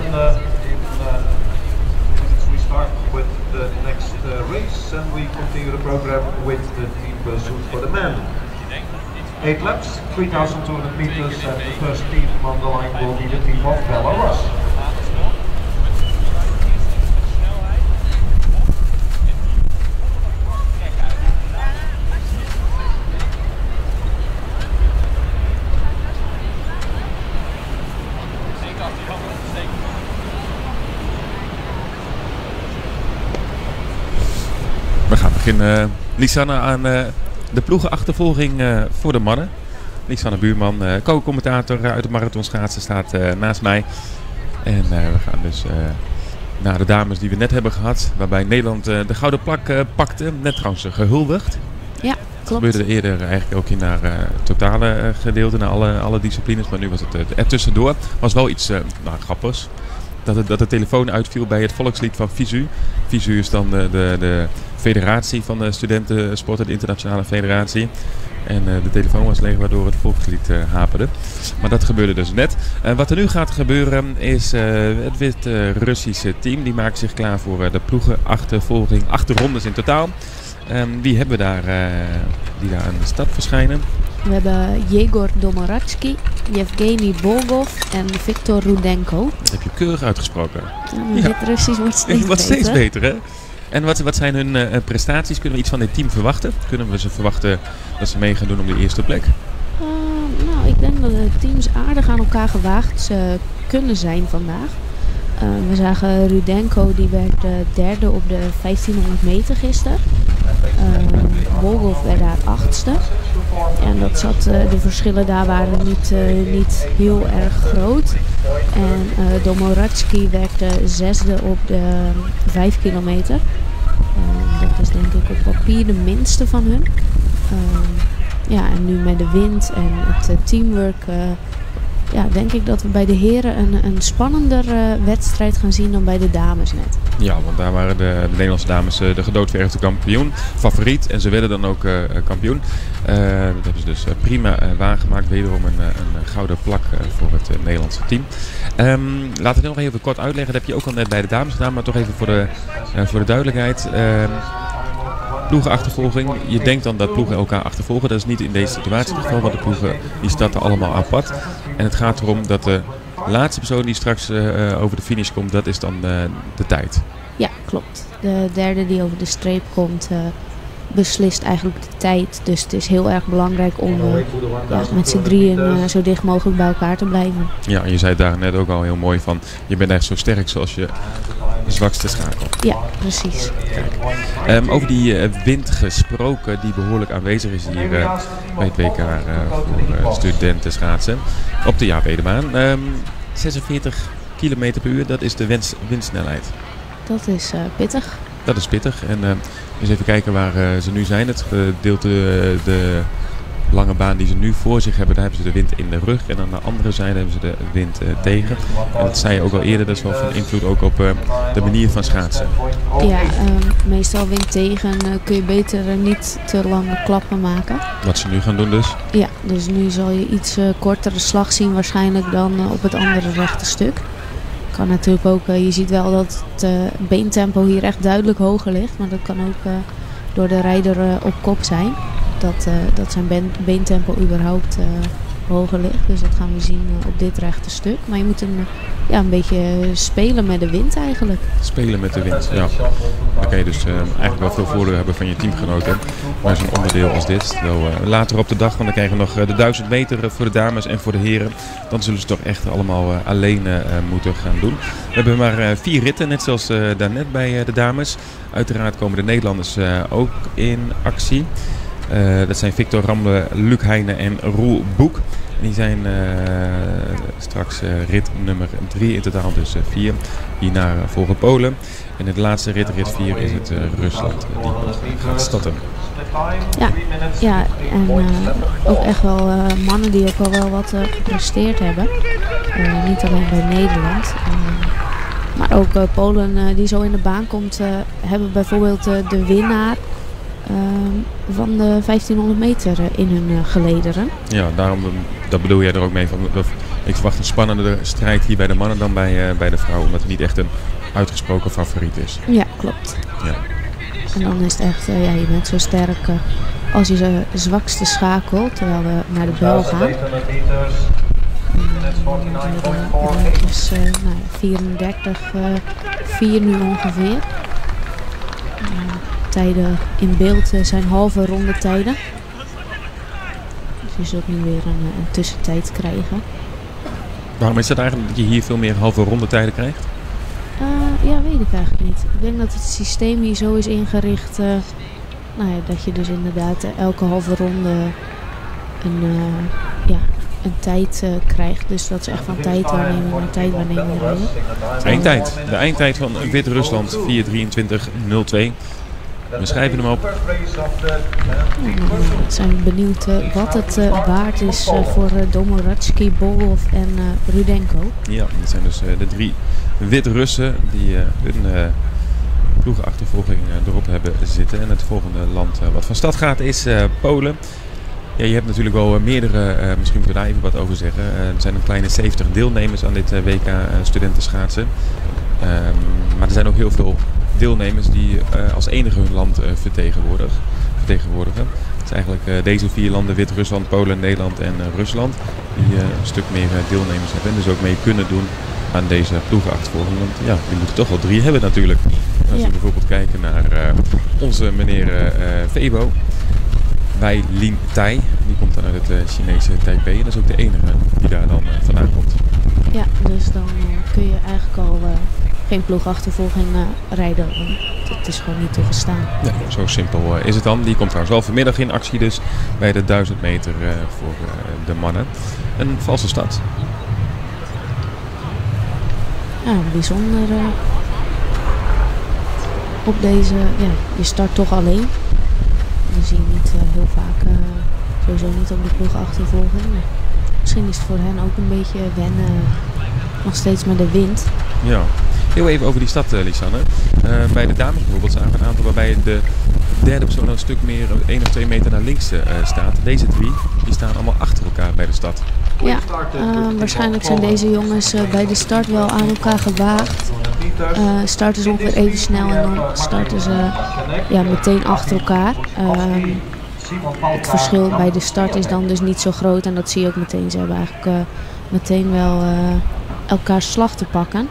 Speaker 1: we start with the next race and we continue the program with the team pursuit for the men. 8 laps, 3,200 meters, and the first team on the line will be the team of Belarus.
Speaker 2: We gaan beginnen, Lisanne, aan de ploegenachtervolging voor de mannen. Lisanne Buurman, co-commentator uit de marathonschaatsen, staat naast mij. En we gaan dus naar de dames die we net hebben gehad. Waarbij Nederland de gouden plak pakte. Net trouwens gehuldigd.
Speaker 3: Ja, klopt.
Speaker 2: Dat gebeurde eerder eigenlijk ook in naar totale gedeelte, naar alle disciplines. Maar nu was het ertussendoor. Was wel iets grappigs. Dat de telefoon uitviel bij het volkslied van Visu. Visu is dan de federatie van de studentensporten, de internationale federatie. En de telefoon was leeg waardoor het volkslied haperde. Maar dat gebeurde dus net. Wat er nu gaat gebeuren is het Wit-Russische team. Die maakt zich klaar voor de ploegenachtervolging. 8 rondes in totaal. Wie hebben we daar die daar aan de start verschijnen?
Speaker 3: We hebben Yegor Domoratsky, Yevgeny Bolgov en Viktor Rudenko.
Speaker 2: Dat heb je keurig uitgesproken.
Speaker 3: Het Russisch wordt steeds beter.
Speaker 2: Hè? En wat zijn hun prestaties? Kunnen we iets van dit team verwachten? Kunnen we ze verwachten dat ze mee gaan doen om de eerste plek?
Speaker 3: Nou, ik denk dat de teams aardig aan elkaar gewaagd kunnen zijn vandaag. We zagen Rudenko, die werd derde op de 1500 meter gisteren. Bolgov werd daar 8e. En dat zat, de verschillen daar waren niet heel erg groot. En Domoratsky werd 6e op de 5 kilometer. Dat is denk ik op papier de minste van hun. En nu met de wind en het teamwork... denk ik dat we bij de heren een spannender wedstrijd gaan zien dan bij de dames net.
Speaker 2: Ja, want daar waren de Nederlandse dames de gedoodverfde kampioen, favoriet. En ze werden dan ook kampioen. Dat hebben ze dus prima waargemaakt. Wederom een gouden plak voor het Nederlandse team. Laten we het nog even kort uitleggen. Dat heb je ook al net bij de dames gedaan. Maar toch even voor de duidelijkheid. Ploegenachtervolging. Je denkt dan dat ploegen elkaar achtervolgen. Dat is niet in deze situatie het geval, want de ploegen die starten allemaal apart. En het gaat erom dat de laatste persoon die straks over de finish komt, dat is dan de tijd.
Speaker 3: Ja, klopt. De derde die over de streep komt, beslist eigenlijk de tijd. Dus het is heel erg belangrijk om met z'n drieën zo dicht mogelijk bij elkaar te blijven.
Speaker 2: Ja, en je zei daar net ook al heel mooi van, je bent echt zo sterk zoals je zwakste schakel.
Speaker 3: Ja, precies.
Speaker 2: Kijk. Over die wind gesproken, die behoorlijk aanwezig is hier bij het WK voor studenten schaatsen op de Jaap Edebaan. 46 km per uur, dat is de windsnelheid.
Speaker 3: Dat is pittig.
Speaker 2: Dat is pittig. En eens even kijken waar ze nu zijn. Het gedeelte, de lange baan die ze nu voor zich hebben, daar hebben ze de wind in de rug. En aan de andere zijde hebben ze de wind tegen. En dat zei je ook al eerder, dat is wel van invloed ook op de manier van schaatsen.
Speaker 3: Ja, meestal wind tegen kun je beter niet te lange klappen maken.
Speaker 2: Wat ze nu gaan doen dus?
Speaker 3: Ja, dus nu zal je iets kortere slag zien waarschijnlijk dan op het andere rechte stuk. Kan natuurlijk ook, je ziet wel dat het beentempo hier echt duidelijk hoger ligt. Maar dat kan ook door de rijder op kop zijn. Dat zijn beentempo überhaupt hoger ligt. Dus dat gaan we zien op dit rechte stuk. Maar je moet een beetje spelen met de wind eigenlijk.
Speaker 2: Spelen met de wind, ja. Dan kan je dus eigenlijk wel veel voordeel hebben van je teamgenoten. Maar zo'n onderdeel als dit, terwijl later op de dag, want dan krijgen we nog de 1000 meter voor de dames en voor de heren. Dan zullen ze toch echt allemaal alleen moeten gaan doen. We hebben maar 4 ritten, net zoals daarnet bij de dames. Uiteraard komen de Nederlanders ook in actie. Dat zijn Victor Ramle, Luc Heijnen en Roel Boek. En die zijn straks rit nummer 3 in totaal, dus 4. Hierna volgen Polen. En in de laatste rit 4, is het Rusland die gaat starten.
Speaker 3: Ja, en ook echt wel mannen die ook al wel wat gepresteerd hebben. Niet alleen bij Nederland. Maar ook Polen die zo in de baan komt, hebben bijvoorbeeld de winnaar van de 1500 meter in hun gelederen.
Speaker 2: Ja, dat bedoel jij er ook mee van. Ik verwacht een spannendere strijd hier bij de mannen dan bij de vrouwen, omdat het niet echt een uitgesproken favoriet is.
Speaker 3: Ja, klopt.
Speaker 2: Ja.
Speaker 3: En dan is het echt, je bent zo sterk als je de zwakste schakelt, terwijl we naar de bel gaan. Dus 34-4 nu ongeveer. Tijden in beeld zijn halve rondetijden. Dus je zult nu weer een tussentijd krijgen.
Speaker 2: Waarom is het eigenlijk dat je hier veel meer halve rondetijden krijgt?
Speaker 3: Ja, weet ik eigenlijk niet. Ik denk dat het systeem hier zo is ingericht dat je dus inderdaad elke halve ronde een tijd krijgt. Dus dat is echt van tijdwaarneming naar tijdwaarneming rijden.
Speaker 2: Eindtijd. De eindtijd van Wit-Rusland 4:23:02. We schrijven hem op.
Speaker 3: We zijn benieuwd wat het waard is voor Domoratsky, Bolgov en Rudenko.
Speaker 2: Ja, dat zijn dus de 3 Wit-Russen die hun ploegenachtervolging erop hebben zitten. En het volgende land wat van start gaat is Polen. Ja, je hebt natuurlijk wel meerdere, misschien moeten we daar even wat over zeggen. Er zijn een kleine 70 deelnemers aan dit WK studentenschaatsen. Maar er zijn ook heel veel deelnemers die als enige hun land vertegenwoordigen. Het is eigenlijk deze 4 landen, Wit-Rusland, Polen, Nederland en Rusland, die een stuk meer deelnemers hebben en dus ook mee kunnen doen aan deze ploegenachtervolging. Want ja, die moeten toch wel 3 hebben natuurlijk. Als we bijvoorbeeld kijken naar onze meneer Febo, Wei Lin Tai, die komt dan uit het Chinese Taipei en dat is ook de enige die daar dan vandaan komt.
Speaker 3: Ja, dus dan kun je eigenlijk al geen ploegachtervolging rijden. Het is gewoon niet toegestaan.
Speaker 2: Ja, zo simpel is het dan. Die komt trouwens wel vanmiddag in actie dus bij de 1000 meter voor de mannen. Een valse start.
Speaker 3: Ja, bijzonder. Op deze, ja, je start toch alleen. Dat zie je niet heel vaak, sowieso niet op de ploegachtervolging. Misschien is het voor hen ook een beetje wennen, nog steeds met de wind.
Speaker 2: Ja, heel even over die stad, Lisanne. Bij de dames bijvoorbeeld zagen we een aantal waarbij de derde persoon een stuk meer 1 of 2 meter naar links staat. Deze 3 die staan allemaal achter elkaar bij de start.
Speaker 3: Ja, waarschijnlijk zijn deze jongens bij de start wel aan elkaar gewaagd. Starten ze ongeveer even snel en dan starten ze meteen achter elkaar. Het verschil bij de start is dan dus niet zo groot en dat zie je ook meteen. Ze hebben eigenlijk meteen wel elkaars slag te pakken.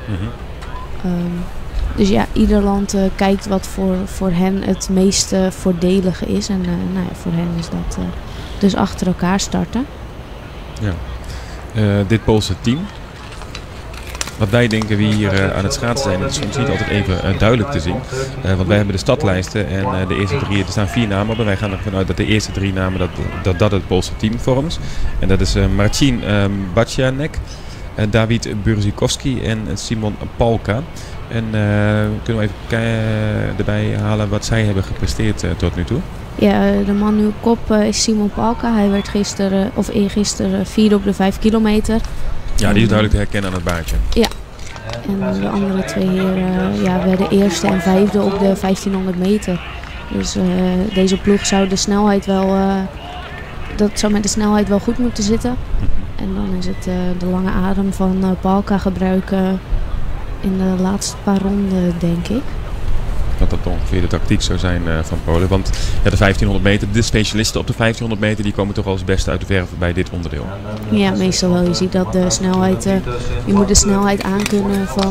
Speaker 3: Dus ja, ieder land kijkt wat voor hen het meest voordelige is. En voor hen is dat dus achter elkaar starten.
Speaker 2: Ja. Dit Poolse team. Wat wij denken wie hier aan het schaatsen zijn, dat is soms niet altijd even duidelijk te zien. Want wij hebben de stadlijsten en de eerste 3, er staan 4 namen, maar wij gaan ervan uit dat de eerste 3 namen dat het Poolse team vormt. En dat is Marcin Bacianek, Dawid Burzikowski en Simon Palka. En kunnen we even erbij halen wat zij hebben gepresteerd tot nu toe?
Speaker 3: Ja, de man nu op kop is Simon Palka. Hij werd eergisteren 4e op de 5 kilometer.
Speaker 2: Ja, die is duidelijk te herkennen aan het baardje. Ja.
Speaker 3: En de andere 2 heren werden 1e en 5e op de 1500 meter. Dus deze ploeg zou de snelheid wel... dat zou met de snelheid wel goed moeten zitten. En dan is het de lange adem van Palka gebruiken in de laatste paar ronden, denk ik.
Speaker 2: Dat ongeveer de tactiek zou zijn van Polen. Want ja, de 1500 meter, de specialisten op de 1500 meter, die komen toch als beste uit de verf bij dit onderdeel.
Speaker 3: Ja, meestal wel. Je ziet dat de snelheid, je moet de snelheid aankunnen van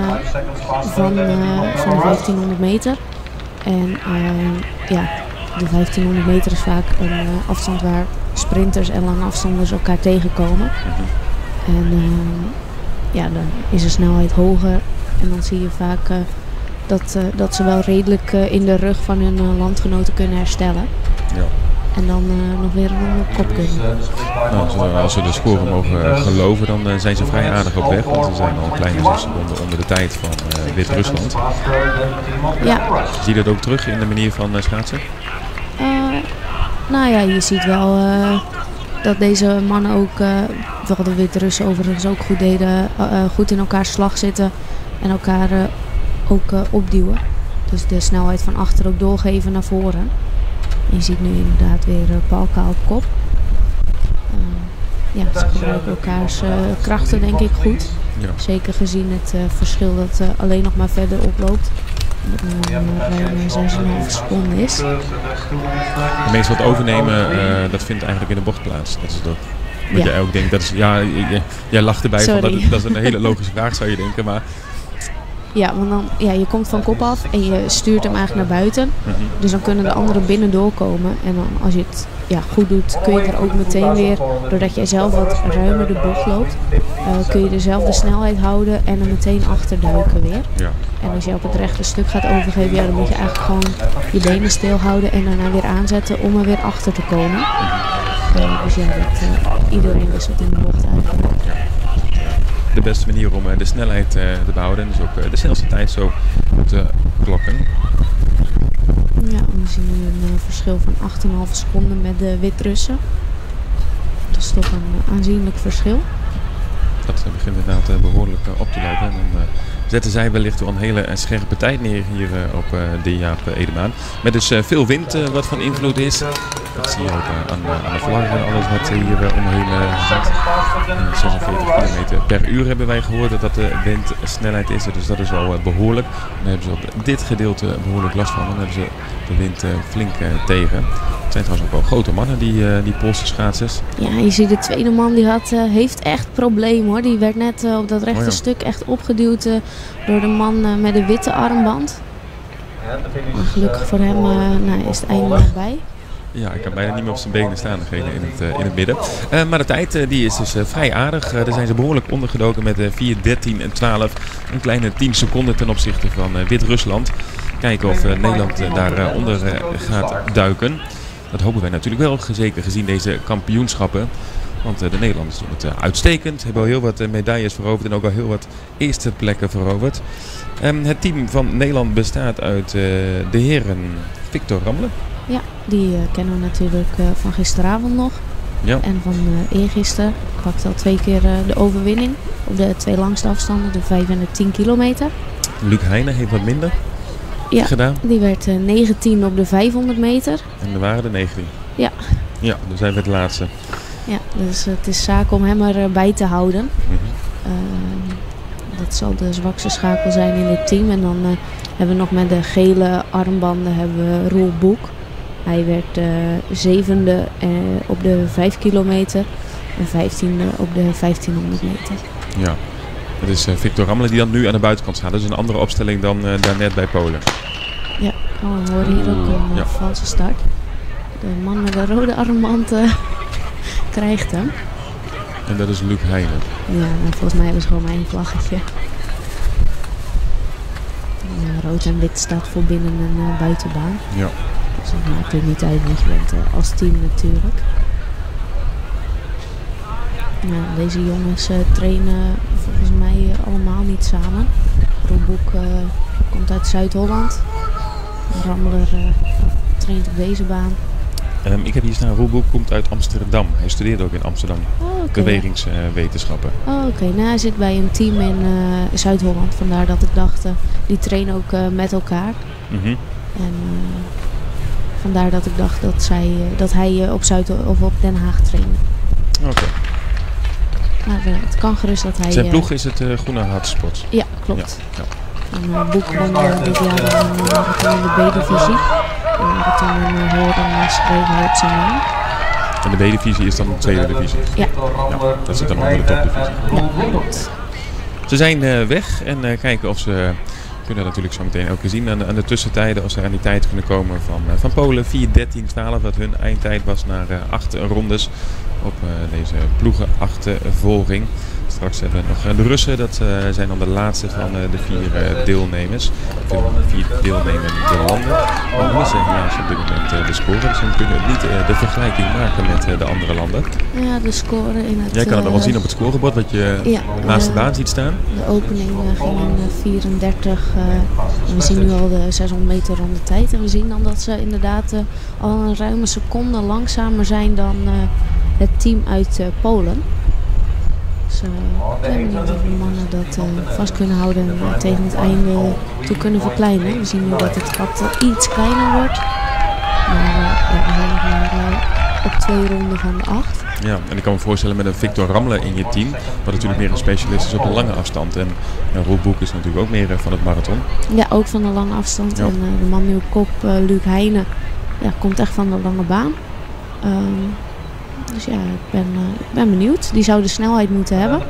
Speaker 3: de 1500 meter. En de 1500 meter is vaak een afstand waar sprinters en lange afstanders elkaar tegenkomen. En dan is de snelheid hoger en dan zie je vaak dat ze wel redelijk in de rug van hun landgenoten kunnen herstellen. Ja. En dan nog weer een op kop kunnen.
Speaker 2: Nou, als we de score mogen geloven, dan zijn ze vrij aardig op weg. Want ze zijn al een kleine 6 seconden onder de tijd van Wit-Rusland.
Speaker 3: Ja.
Speaker 2: Zie je dat ook terug in de manier van schaatsen?
Speaker 3: Je ziet wel dat deze mannen ook, vooral de Wit-Russen overigens ook goed deden, goed in elkaars slag zitten en elkaar ook opduwen. Dus de snelheid van achter ook doorgeven naar voren. En je ziet nu inderdaad weer Palka op kop. Ze gebruiken elkaars krachten denk ik goed. Ja. Zeker gezien het verschil dat alleen nog maar verder oploopt. Dat nu 6,5 seconden is.
Speaker 2: De mensen wat overnemen, dat vindt eigenlijk in de bocht plaats. Dat is dat. Wat jij ook denkt, dat is, jij lacht erbij van dat is een hele logische vraag zou je denken, maar...
Speaker 3: Ja, want dan, je komt van kop af en je stuurt hem eigenlijk naar buiten. Dus dan kunnen de anderen binnen doorkomen. En dan als je het goed doet, kun je er ook meteen weer, doordat jij zelf wat ruimer de bocht loopt, kun je dezelfde snelheid houden en er meteen achter duiken weer. Ja. En als je op het rechte stuk gaat overgeven, dan moet je eigenlijk gewoon je benen stil houden en daarna weer aanzetten om er weer achter te komen. Dus iedereen wisselt in de bocht eigenlijk.
Speaker 2: De beste manier om de snelheid te behouden en dus ook de snelste tijd zo te klokken.
Speaker 3: Ja, we zien nu een verschil van 8,5 seconden met de Wit-Russen. Dat is toch een aanzienlijk verschil.
Speaker 2: Dat begint inderdaad behoorlijk op te lopen. En dan zetten zij wellicht wel een hele scherpe tijd neer hier op de Jaap Edebaan. Met dus veel wind wat van invloed is. Dat zie je ook aan de vlag en alles wat hier omheen gaat. 46 km per uur hebben wij gehoord dat de windsnelheid is. Dus dat is wel behoorlijk. Dan hebben ze op dit gedeelte behoorlijk last van. Dan hebben ze de wind flink tegen. Het zijn trouwens ook wel grote mannen, die Poolse schaatsers.
Speaker 3: Ja, je ziet de tweede man, die heeft echt problemen hoor. Die werd net op dat rechte stuk echt opgeduwd door de man met de witte armband. Maar gelukkig voor hem is het einde nabij.
Speaker 2: Ja, ik kan bijna niet meer op zijn benen staan, degene in het midden. Maar de tijd die is dus vrij aardig. Daar zijn ze behoorlijk ondergedoken met 4, 13 en 12. Een kleine 10 seconden ten opzichte van Wit-Rusland. Kijken of Nederland daaronder gaat duiken. Dat hopen wij natuurlijk wel, zeker gezien deze kampioenschappen. Want de Nederlanders doen het uitstekend. Hebben al heel wat medailles veroverd en ook al heel wat eerste plekken veroverd. Het team van Nederland bestaat uit de heren Victor Ramelen.
Speaker 3: Ja, die kennen we natuurlijk van gisteravond nog.
Speaker 2: Ja.
Speaker 3: En van eergisteren. Pakte al 2 keer de overwinning op de 2 langste afstanden, de 5 en de 10 kilometer.
Speaker 2: Luc Heijnen heeft wat minder gedaan.
Speaker 3: Die werd 19 op de 500 meter.
Speaker 2: En er waren er 19.
Speaker 3: Ja.
Speaker 2: Ja, dus hij werd de laatste.
Speaker 3: Ja, dus het is zaak om hem erbij te houden. Dat zal de zwakste schakel zijn in het team. En dan hebben we nog met de gele armbanden hebben we Roel Boek. Hij werd 7e op de 5 kilometer en 15e op de 1500 meter.
Speaker 2: Ja, dat is Victor Ramelen die dan nu aan de buitenkant staat. Dat is een andere opstelling dan daarnet bij Polen.
Speaker 3: Ja, we horen hier ook een valse start. De man met de rode armband krijgt hem.
Speaker 2: En dat is Luc Heijnen.
Speaker 3: Ja, volgens mij hebben ze gewoon één vlaggetje. Rood en wit staat voor binnen en buitenbaan.
Speaker 2: Ja.
Speaker 3: Dus dat maakt het niet uit, want je bent als team natuurlijk. Deze jongens trainen volgens mij allemaal niet samen. Roelboek komt uit Zuid-Holland. Rammeler traint op deze baan.
Speaker 2: Ik heb hier staan, Roelboek komt uit Amsterdam. Hij studeerde ook in Amsterdam. Bewegingswetenschappen.
Speaker 3: Oké. Nou, hij zit bij een team in Zuid-Holland. Vandaar dat ik dacht, die trainen ook met elkaar. En vandaar dat ik dacht dat hij op Den Haag trainde.
Speaker 2: Oké.
Speaker 3: Maar het kan gerust dat hij...
Speaker 2: Zijn ploeg is het Groene Hartsport.
Speaker 3: Ja, klopt.
Speaker 2: Ja.
Speaker 3: En Boek won dit jaar een marathon in de B-divisie. Een marathon in Horen schreven op zijn naam.
Speaker 2: En de B-divisie is dan de tweede divisie?
Speaker 3: Ja.
Speaker 2: Dat zit dan onder de topdivisie.
Speaker 3: Ja, klopt.
Speaker 2: Ze zijn weg en kijken of ze... kunnen natuurlijk zo meteen ook zien aan de tussentijden, als ze aan die tijd kunnen komen van Polen. 4:13:12, wat hun eindtijd was naar 8 rondes op deze ploegenachtervolging. Straks hebben we nog de Russen, dat zijn dan de laatste van de 4 deelnemers. De 4 deelnemende landen. Maar we missen helaas op dit moment de score, dus dan kunnen we niet de vergelijking maken met de andere landen.
Speaker 3: Ja, de score in het...
Speaker 2: Jij kan het nog wel zien op het scorebord, wat je naast de baan ziet staan.
Speaker 3: De opening ging in 34. We zien nu al de 600 meter rond de tijd. En we zien dan dat ze inderdaad al een ruime seconde langzamer zijn dan het team uit Polen. Dus ik ben benieuwd of de mannen dat vast kunnen houden en tegen het einde toe kunnen verkleinen. We zien nu dat het gat iets kleiner wordt. Maar we zijn nog maar op 2 ronden van de 8.
Speaker 2: Ja, en ik kan me voorstellen met een Victor Ramelen in je team, wat natuurlijk meer een specialist is op de lange afstand. En Roel Boek is natuurlijk ook meer van het marathon.
Speaker 3: Ja, ook van de lange afstand.
Speaker 2: Ja.
Speaker 3: En de man nu op kop, Luc Heijnen, komt echt van de lange baan. Dus ja, ik ben benieuwd. Die zou de snelheid moeten hebben.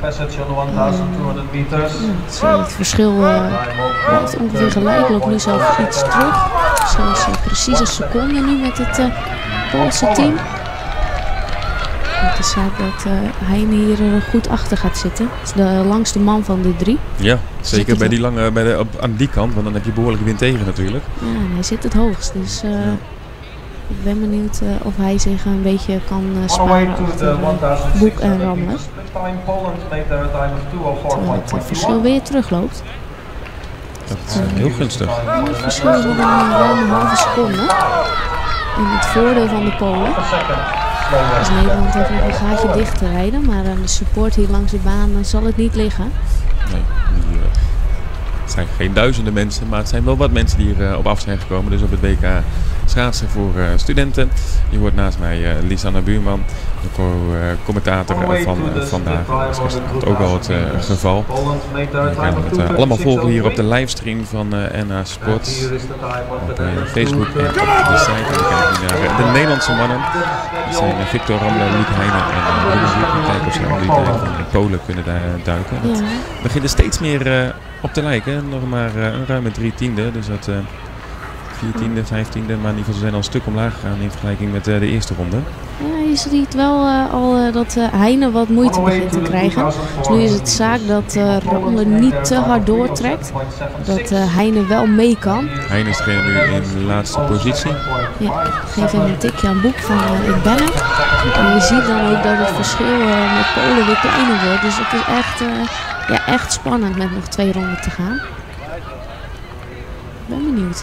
Speaker 3: Het verschil blijft ongeveer gelijk. Loopt nu zelfs iets terug. Zelfs precies een seconde nu met het Poolse team. Het is zaak dat Heijnen hier goed achter gaat zitten. Het is de langste man van de 3.
Speaker 2: Ja, zeker bij die lange, aan die kant, want dan heb je behoorlijk wind tegen natuurlijk.
Speaker 3: Ja, en hij zit het hoogst. Dus ik ben benieuwd of hij zich een beetje kan sparen achter Boek en Ramelen. Terwijl het verschil weer terugloopt.
Speaker 2: Dat is heel gunstig.
Speaker 3: Het verschil is nog een ruime halve seconde. In het voordeel van de Polen. Dus Nederland heeft nog een gaatje dicht te rijden, maar aan de support hier langs de baan zal het niet liggen.
Speaker 2: Nee, Het zijn geen duizenden mensen, maar het zijn wel wat mensen die er op af zijn gekomen. Dus op het WK schaatsen voor studenten. Je hoort naast mij Lisanne Buurman, de commentator van vandaag. Dat is gisteravond ook al het geval. Je kan het allemaal volgen hier op de livestream van NA Sport. Op Facebook en op de site. En dan kijken we naar de Nederlandse mannen. Dat zijn Victor Ramle, Luc Heijnen en Ruben Wiek. Kijken of ze aan die tijd van Polen kunnen duiken. Het begint er steeds meer op te lijken. Nog maar een ruime 3/10. Dus dat 14e, 15e. Maar in ieder geval ze zijn al een stuk omlaag gegaan in vergelijking met de eerste ronde.
Speaker 3: Ja, je ziet wel al dat Heijnen wat moeite begint te krijgen. Dus nu is het zaak dat Ramle niet te hard doortrekt. Dat Heijnen wel mee kan.
Speaker 2: Heijnen is degene nu in de laatste positie.
Speaker 3: Ja, ik geef hem een tikje aan het boek van ik ben er. En je ziet dan ook dat het verschil met Polen weer kleiner wordt. Dus het is echt spannend met nog 2 ronden te gaan. Ik ben benieuwd.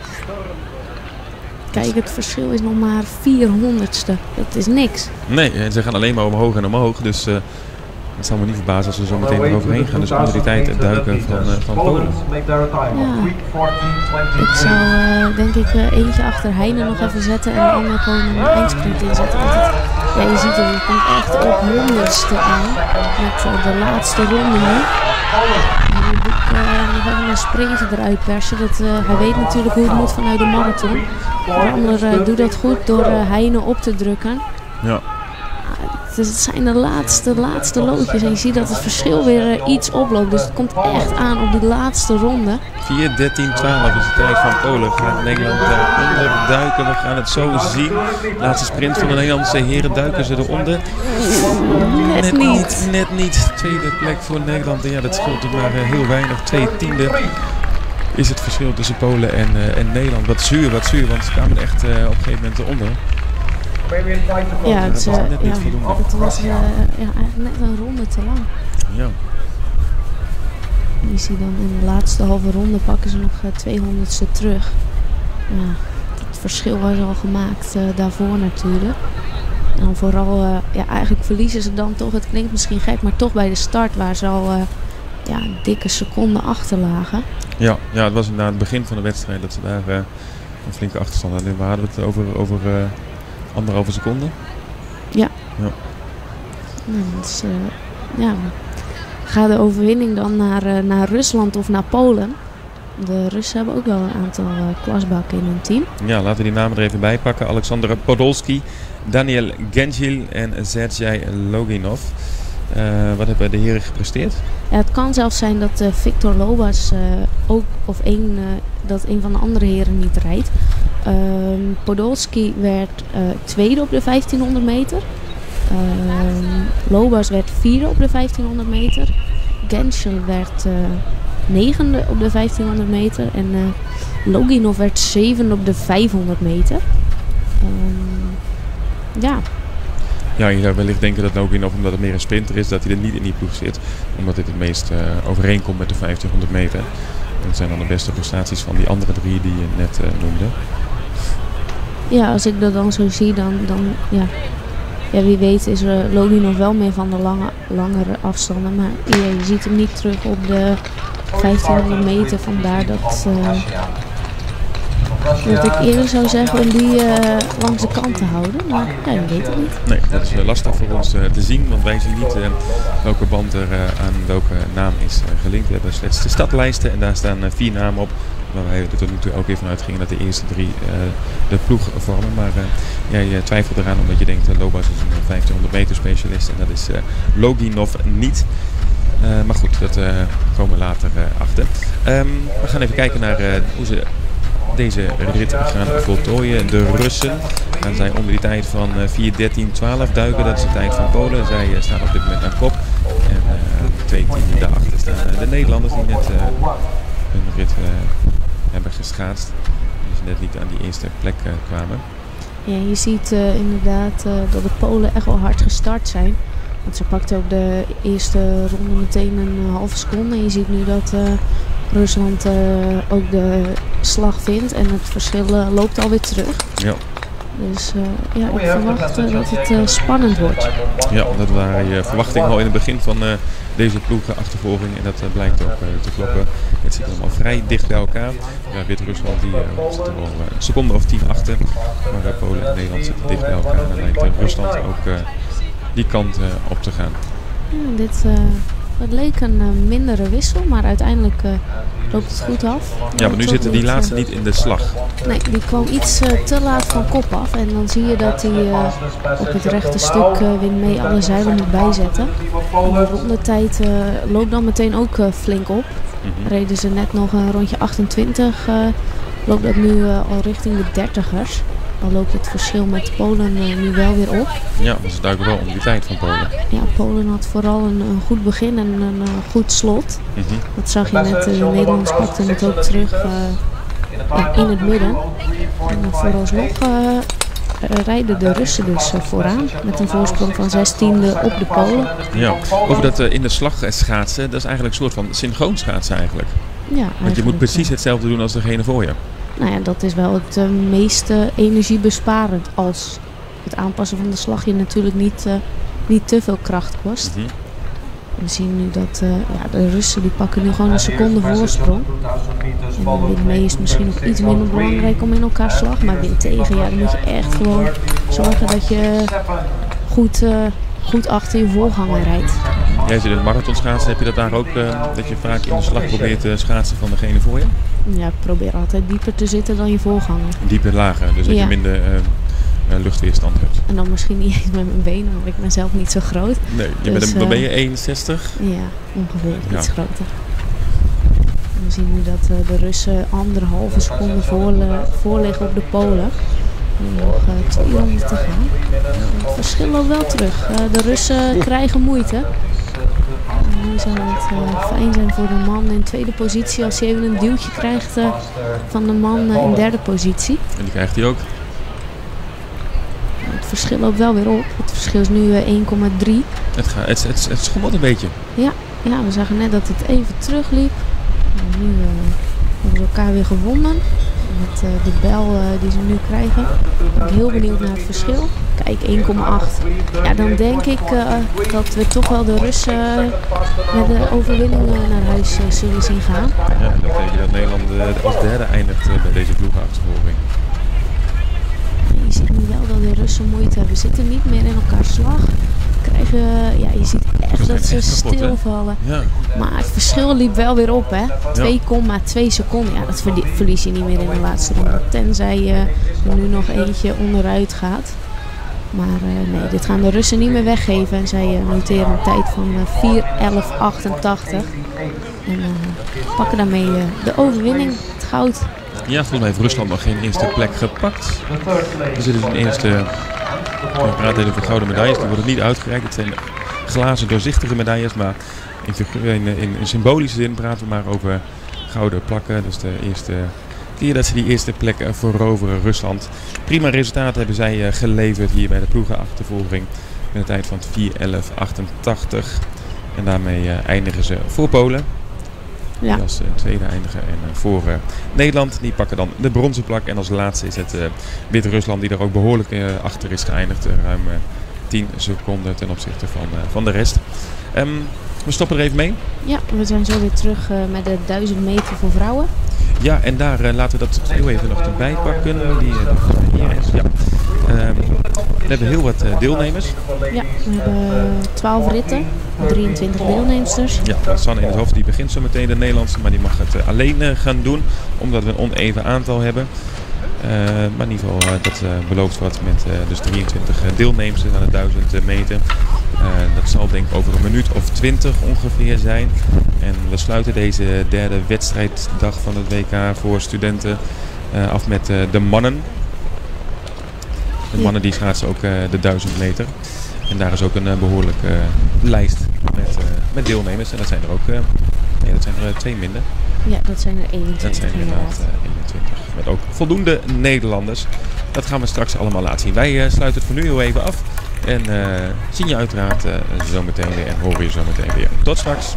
Speaker 3: Kijk, het verschil is nog maar 400ste. Dat is niks.
Speaker 2: Nee, en ze gaan alleen maar omhoog en omhoog. Dus het zal me niet verbazen als we zo meteen eroverheen gaan. Dus onder die tijd het duiken van Polen.
Speaker 3: Ja. Ik zou denk ik eentje achter Heijnen nog even zetten. En de andere gewoon een eindsprint inzetten. Want je ziet het komt echt op 100ste aan. Met de laatste ronde nu. En je boek nog even een sprintje eruit persen. Hij weet natuurlijk hoe het moet vanuit de marathon. Ramler doet dat goed door Heijnen op te drukken.
Speaker 2: Ja.
Speaker 3: Dus het zijn de laatste loodjes. En je ziet dat het verschil weer iets oploopt. Dus het komt echt aan op die laatste ronde.
Speaker 2: 4:13:12 is de tijd van Polen. Gaat Nederland daaronder duiken? We gaan het zo zien. Laatste sprint van de Nederlandse heren, duiken ze eronder. Net niet. Tweede plek voor Nederland. En ja, dat scheelt er maar heel weinig. 2/10 is het verschil tussen Polen en Nederland. Wat zuur, want ze kwamen er echt op een gegeven moment eronder.
Speaker 3: Ja, het was eigenlijk net een ronde te lang.
Speaker 2: Ja.
Speaker 3: Je ziet dan in de laatste halve ronde pakken ze nog 200ste terug. Ja, het verschil was al gemaakt daarvoor natuurlijk. En vooral, eigenlijk verliezen ze dan toch, het klinkt misschien gek, maar toch bij de start waar ze al een dikke seconde achter lagen.
Speaker 2: Ja, het was inderdaad het begin van de wedstrijd dat ze daar een flinke achterstand hadden. We hadden het over 1,5 seconde.
Speaker 3: Ja. Dus, ga de overwinning dan naar Rusland of naar Polen? De Russen hebben ook wel een aantal klasbakken in hun team. Ja,
Speaker 2: laten we die namen er even bij pakken. Alexander Podolski, Daniel Gengil en Sergej Loginov. Wat hebben de heren gepresteerd?
Speaker 3: Ja, het kan zelfs zijn dat Victor Lobas dat een van de andere heren niet rijdt. Podolski werd tweede op de 1500 meter. Lobas werd vierde op de 1500 meter. Gengil werd negende op de 1500 meter. En Loginov werd zevende op de 500 meter.
Speaker 2: Ja, je zou wellicht denken dat Loginov, omdat het meer een sprinter is, dat hij er niet in die ploeg zit. Omdat dit het meest overeenkomt met de 1500 meter. Dat zijn dan de beste prestaties van die andere 3 die je net noemde.
Speaker 3: Ja, als ik dat dan zo zie, dan wie weet is Loginov wel meer van de langere afstanden. Maar je ziet hem niet terug op de 1500 meter. Vandaar dat ik eerder zou zeggen om die langs de kant te houden. Maar je weet het niet.
Speaker 2: Nee, dat is lastig voor ons te zien. Want wij zien niet welke band er aan welke naam is gelinkt. We hebben slechts de stadlijsten en daar staan 4 namen op. Waar wij er tot nu toe ook even uitgingen dat de eerste 3 de ploeg vormen. Maar jij twijfelt eraan omdat je denkt dat Lobas is een 1500 meter specialist. En dat is Loginov niet. Maar goed, dat komen we later achter. We gaan even kijken naar hoe ze deze rit gaan voltooien. De Russen gaan zij onder die tijd van 4:13:12 duiken. Dat is de tijd van Polen. Zij staan op dit moment aan kop. En 2/10 daarachter staan de Nederlanders die net hun rit hebben geschaatst. Die ze net niet aan die eerste plek kwamen.
Speaker 3: Ja, je ziet inderdaad dat de Polen echt wel hard gestart zijn. Want ze pakten ook de eerste ronde meteen een halve seconde. En je ziet nu dat Rusland ook de slag vindt. En het verschil loopt alweer terug.
Speaker 2: Ja.
Speaker 3: Dus ik verwacht dat het spannend wordt.
Speaker 2: Ja, dat waren je verwachtingen al in het begin van deze ploegenachtervolging. En dat blijkt ook te kloppen. Het zit allemaal vrij dicht bij elkaar. Ja, Wit-Rusland die zit er al een seconde of 10 achter. Maar Polen en Nederland zitten dicht bij elkaar. En dan lijkt Rusland ook die kant op te gaan.
Speaker 3: Ja, het leek een mindere wissel, maar uiteindelijk loopt het goed af.
Speaker 2: Ja, maar nu zitten die laatste niet in de slag.
Speaker 3: Nee, die kwam iets te laat van kop af. En dan zie je dat hij op het rechte stuk weer mee alle zeilen moet bijzetten. En de rondetijd loopt dan meteen ook flink op. Reden ze net nog een rondje 28, loopt dat nu al richting de 30ers. Dan loopt het verschil met Polen nu wel weer op.
Speaker 2: Ja, maar ze duiken wel om die tijd van Polen.
Speaker 3: Ja, Polen had vooral een goed begin en een goed slot. Dat zag je net, de Nederlanders pakten het ook terug in het midden. En vooralsnog rijden de Russen dus vooraan met een voorsprong van 16e op de Polen.
Speaker 2: Ja, over dat in de slag schaatsen, dat is eigenlijk een soort van synchroon schaatsen eigenlijk.
Speaker 3: Ja,
Speaker 2: want je moet precies hetzelfde doen als degene voor je.
Speaker 3: Nou ja, dat is wel het meeste energiebesparend als het aanpassen van de slag je natuurlijk niet te veel kracht kost. We zien nu dat de Russen die pakken nu gewoon een seconde voorsprong. En wind mee is misschien nog iets minder belangrijk om in elkaar slag. Maar wind tegen, ja, dan moet je echt gewoon zorgen dat je goed achter je voorganger rijdt.
Speaker 2: Jij zit in het marathonschaatsen, heb je dat daar ook, dat je vaak in de slag probeert te schaatsen van degene voor je?
Speaker 3: Ja, ik probeer altijd dieper te zitten dan je voorganger.
Speaker 2: Dieper lager, dus dat je minder luchtweerstand hebt.
Speaker 3: En dan misschien niet eens met mijn benen, want ik ben zelf niet zo groot.
Speaker 2: Nee,
Speaker 3: dus,
Speaker 2: dan ben je 61?
Speaker 3: Ja, ongeveer, iets groter. En we zien nu dat de Russen 1,5 seconde voor liggen op de Polen. Nu nog 2 ronden te gaan. Het verschil loopt wel terug. De Russen krijgen moeite. En nu zou het fijn zijn voor de man in tweede positie als hij even een duwtje krijgt van de man in derde positie.
Speaker 2: En die krijgt hij ook.
Speaker 3: Het verschil loopt wel weer op. Het verschil is nu 1,3.
Speaker 2: Het schommelt een beetje.
Speaker 3: Ja, we zagen net dat het even terugliep. En nu hebben ze elkaar weer gevonden. Met de bel die ze nu krijgen. Ik ben heel benieuwd naar het verschil. Kijk, 1,8. Ja, dan denk ik dat we toch wel de Russen met de overwinning naar huis zullen zien gaan.
Speaker 2: Ja, en dat betekent dat Nederland als derde eindigt bij deze ploegenachtervolging.
Speaker 3: Je ziet nu wel dat de Russen moeite hebben. Ze zitten niet meer in elkaars slag. Je ziet echt dat ze stilvallen.
Speaker 2: Ja.
Speaker 3: Maar het verschil liep wel weer op, hè. 2,2 seconden. Ja, dat verlies je niet meer in de laatste ronde. Tenzij je er nu nog eentje onderuit gaat. Maar nee, dit gaan de Russen niet meer weggeven. En zij noteren een tijd van 4:11:88. En pakken daarmee de overwinning, het goud.
Speaker 2: Ja, volgens mij heeft Rusland nog geen eerste plek gepakt. Er zit dus een eerste... We praten over gouden medailles, die worden niet uitgereikt. Het zijn glazen doorzichtige medailles, maar in symbolische zin praten we maar over gouden plakken. Dus de eerste keer dat ze die eerste plek veroveren, Rusland. Prima resultaat hebben zij geleverd hier bij de ploegenachtervolging. Met een tijd van 4:11:88. En daarmee eindigen ze voor Polen.
Speaker 3: Ja.
Speaker 2: Die als tweede eindigen. En voor Nederland, die pakken dan de bronzen plak. En als laatste is het Wit-Rusland die er ook behoorlijk achter is geëindigd. Ruim 10 seconden ten opzichte van de rest. We stoppen er even mee.
Speaker 3: Ja, we zijn zo weer terug met de 1000 meter voor vrouwen.
Speaker 2: Ja, en daar laten we dat heel even nog erbij pakken. Hier is, ja. We hebben heel wat deelnemers.
Speaker 3: Ja, we hebben 12 ritten, 23 deelnemsters.
Speaker 2: Ja, Sanne in het hoofd die begint zo meteen de Nederlandse, maar die mag het alleen gaan doen. Omdat we een oneven aantal hebben. Maar in ieder geval, dat belooft wat met dus 23 deelnemers aan de 1000 meter. Dat zal denk ik over een minuut of 20 ongeveer zijn. En we sluiten deze derde wedstrijddag van het WK voor studenten af met de mannen. De mannen die schaatsen ook de 1000 meter. En daar is ook een behoorlijke lijst met deelnemers. En dat zijn er ook dat zijn er 2 minder.
Speaker 3: Ja, dat zijn er 21.
Speaker 2: Dat zijn er inderdaad 21. Met ook voldoende Nederlanders. Dat gaan we straks allemaal laten zien. Wij sluiten het voor nu heel even af. En zien je uiteraard zometeen weer en horen je zometeen weer. Tot straks.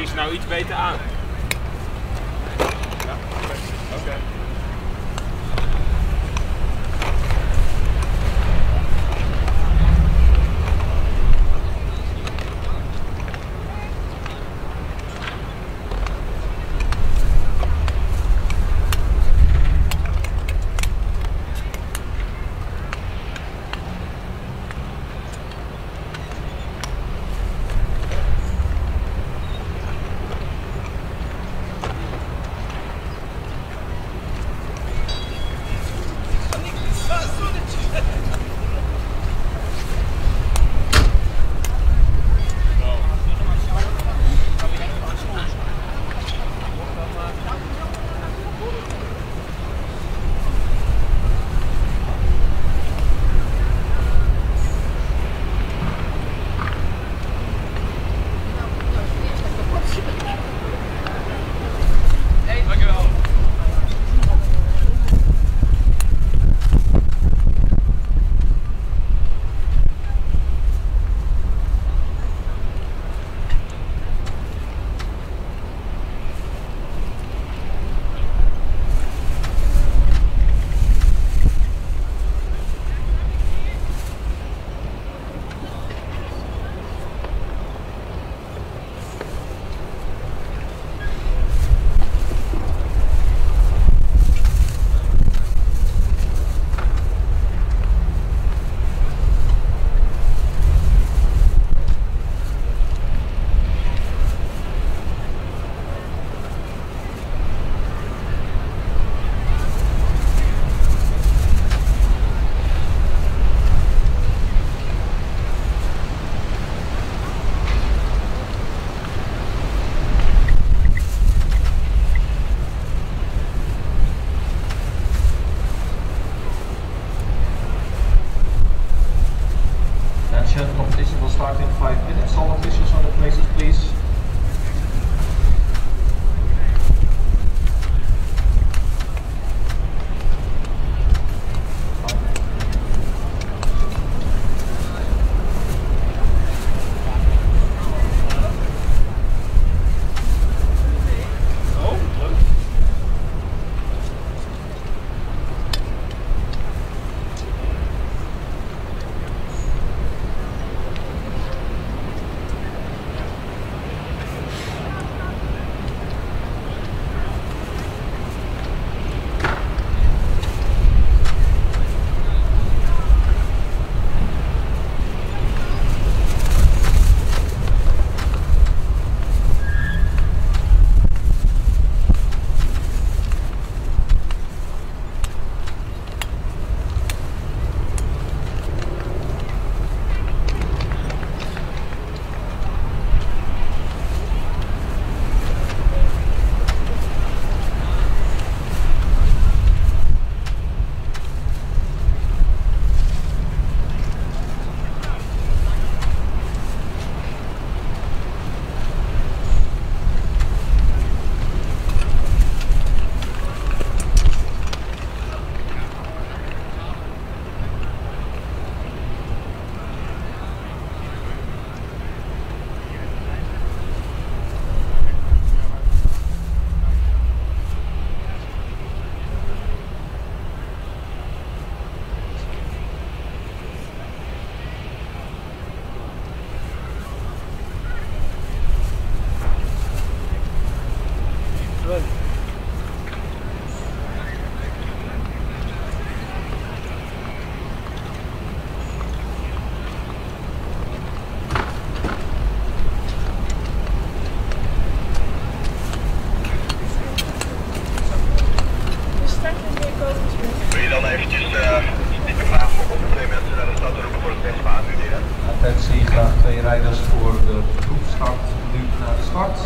Speaker 6: je ze nou iets beter aan.
Speaker 4: Ja, oké.
Speaker 1: Competition will start in 5 minutes. All officials on the places, please. Attentie, graag 2 rijders voor de proefstart nu naar de start.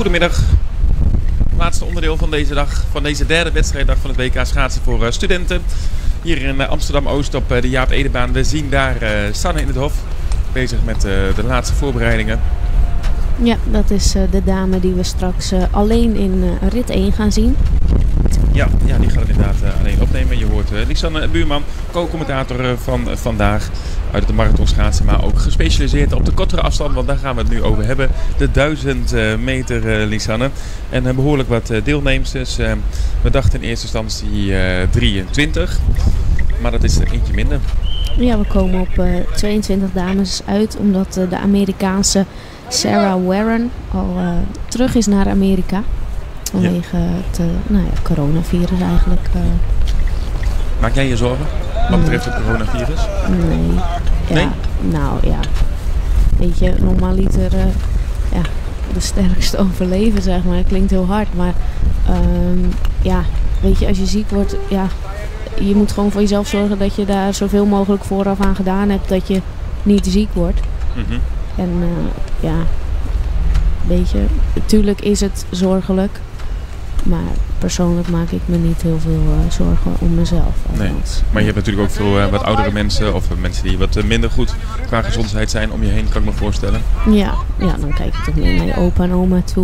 Speaker 2: Goedemiddag. Laatste onderdeel van deze dag, van deze derde wedstrijddag van het WK schaatsen voor studenten. Hier in Amsterdam-Oost op de Jaap Edebaan. We zien daar Sanne in het Hof bezig met de laatste voorbereidingen.
Speaker 3: Ja, dat is de dame die we straks alleen in rit 1 gaan zien.
Speaker 2: Ja, die gaat het inderdaad alleen opnemen. Je hoort Lisanne Buurman, co-commentator van vandaag uit de marathonschaatsen, maar ook gespecialiseerd op de kortere afstand, want daar gaan we het nu over hebben. De 1000 meter, Lisanne. En behoorlijk wat deelnemers. We dachten in eerste instantie 23, maar dat is er eentje minder.
Speaker 3: Ja, we komen op 22 dames uit, omdat de Amerikaanse Sarah Warren al terug is naar Amerika. Vanwege het coronavirus eigenlijk.
Speaker 2: Maak jij je zorgen wat betreft het coronavirus?
Speaker 3: Nee.
Speaker 2: Nee?
Speaker 3: Nou ja. Weet je, normaliter de sterkste overleven, zeg maar. Dat klinkt heel hard, maar weet je, als je ziek wordt, je moet gewoon voor jezelf zorgen dat je daar zoveel mogelijk vooraf aan gedaan hebt dat je niet ziek wordt.
Speaker 2: Mm-hmm.
Speaker 3: En weet je, natuurlijk is het zorgelijk. Maar persoonlijk maak ik me niet heel veel zorgen om mezelf.
Speaker 2: Nee, maar je hebt natuurlijk ook veel wat oudere mensen of mensen die wat minder goed qua gezondheid zijn om je heen, kan ik me voorstellen.
Speaker 3: Ja, dan kijk je toch meer naar je opa en oma toe.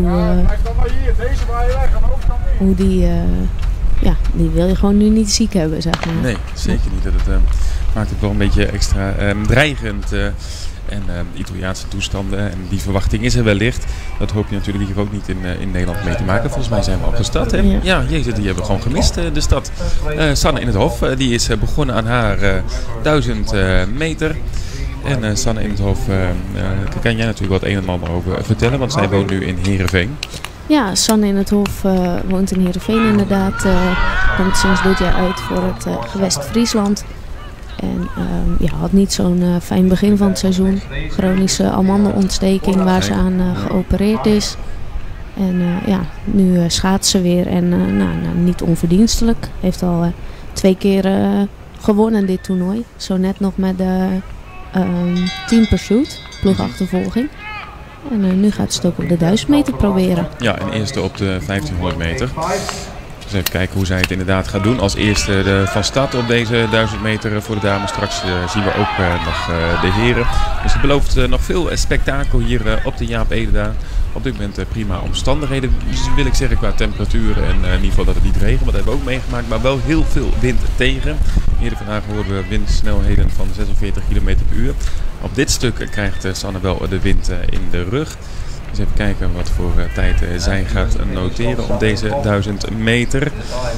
Speaker 3: Hoe die wil je gewoon nu niet ziek hebben, zeg maar.
Speaker 2: Nee, zeker niet. Dat maakt het wel een beetje extra dreigend. En de Italiaanse toestanden en die verwachting is er wellicht. Dat hoop je natuurlijk hier ook niet in Nederland mee te maken. Volgens mij zijn we op de stad. Hè? Ja, jezus, die hebben we gewoon gemist, de stad. Sanne in het Hof, die is begonnen aan haar 1000 meter. En Sanne in het Hof, daar kan jij natuurlijk wat een en ander over vertellen, want zij woont nu in Heerenveen.
Speaker 3: Ja, Sanne in het Hof woont in Heerenveen inderdaad. Komt sinds dit jaar uit voor het gewest Friesland. En had niet zo'n fijn begin van het seizoen. Chronische amandelontsteking waar ze aan geopereerd is. En nu schaatst ze weer en niet onverdienstelijk. Heeft al 2 keer gewonnen dit toernooi. Zo net nog met de team pursuit, ploegachtervolging. En nu gaat ze het ook op de 1000 meter proberen.
Speaker 2: Ja, en eerste op de 1500 meter. Dus even kijken hoe zij het inderdaad gaat doen. Als eerste van start op deze 1000 meter voor de dames. Straks zien we ook nog de heren. Dus het belooft nog veel spektakel hier op de Jaap Edebaan. Op dit moment prima omstandigheden. Dus wil ik zeggen qua temperatuur en in ieder geval dat het niet regent. Want dat hebben we ook meegemaakt. Maar wel heel veel wind tegen. Eerder vandaag hoorden we windsnelheden van 46 km per uur. Op dit stuk krijgt Sanne wel de wind in de rug. Dus even kijken wat voor tijd zij gaat noteren op deze 1000 meter.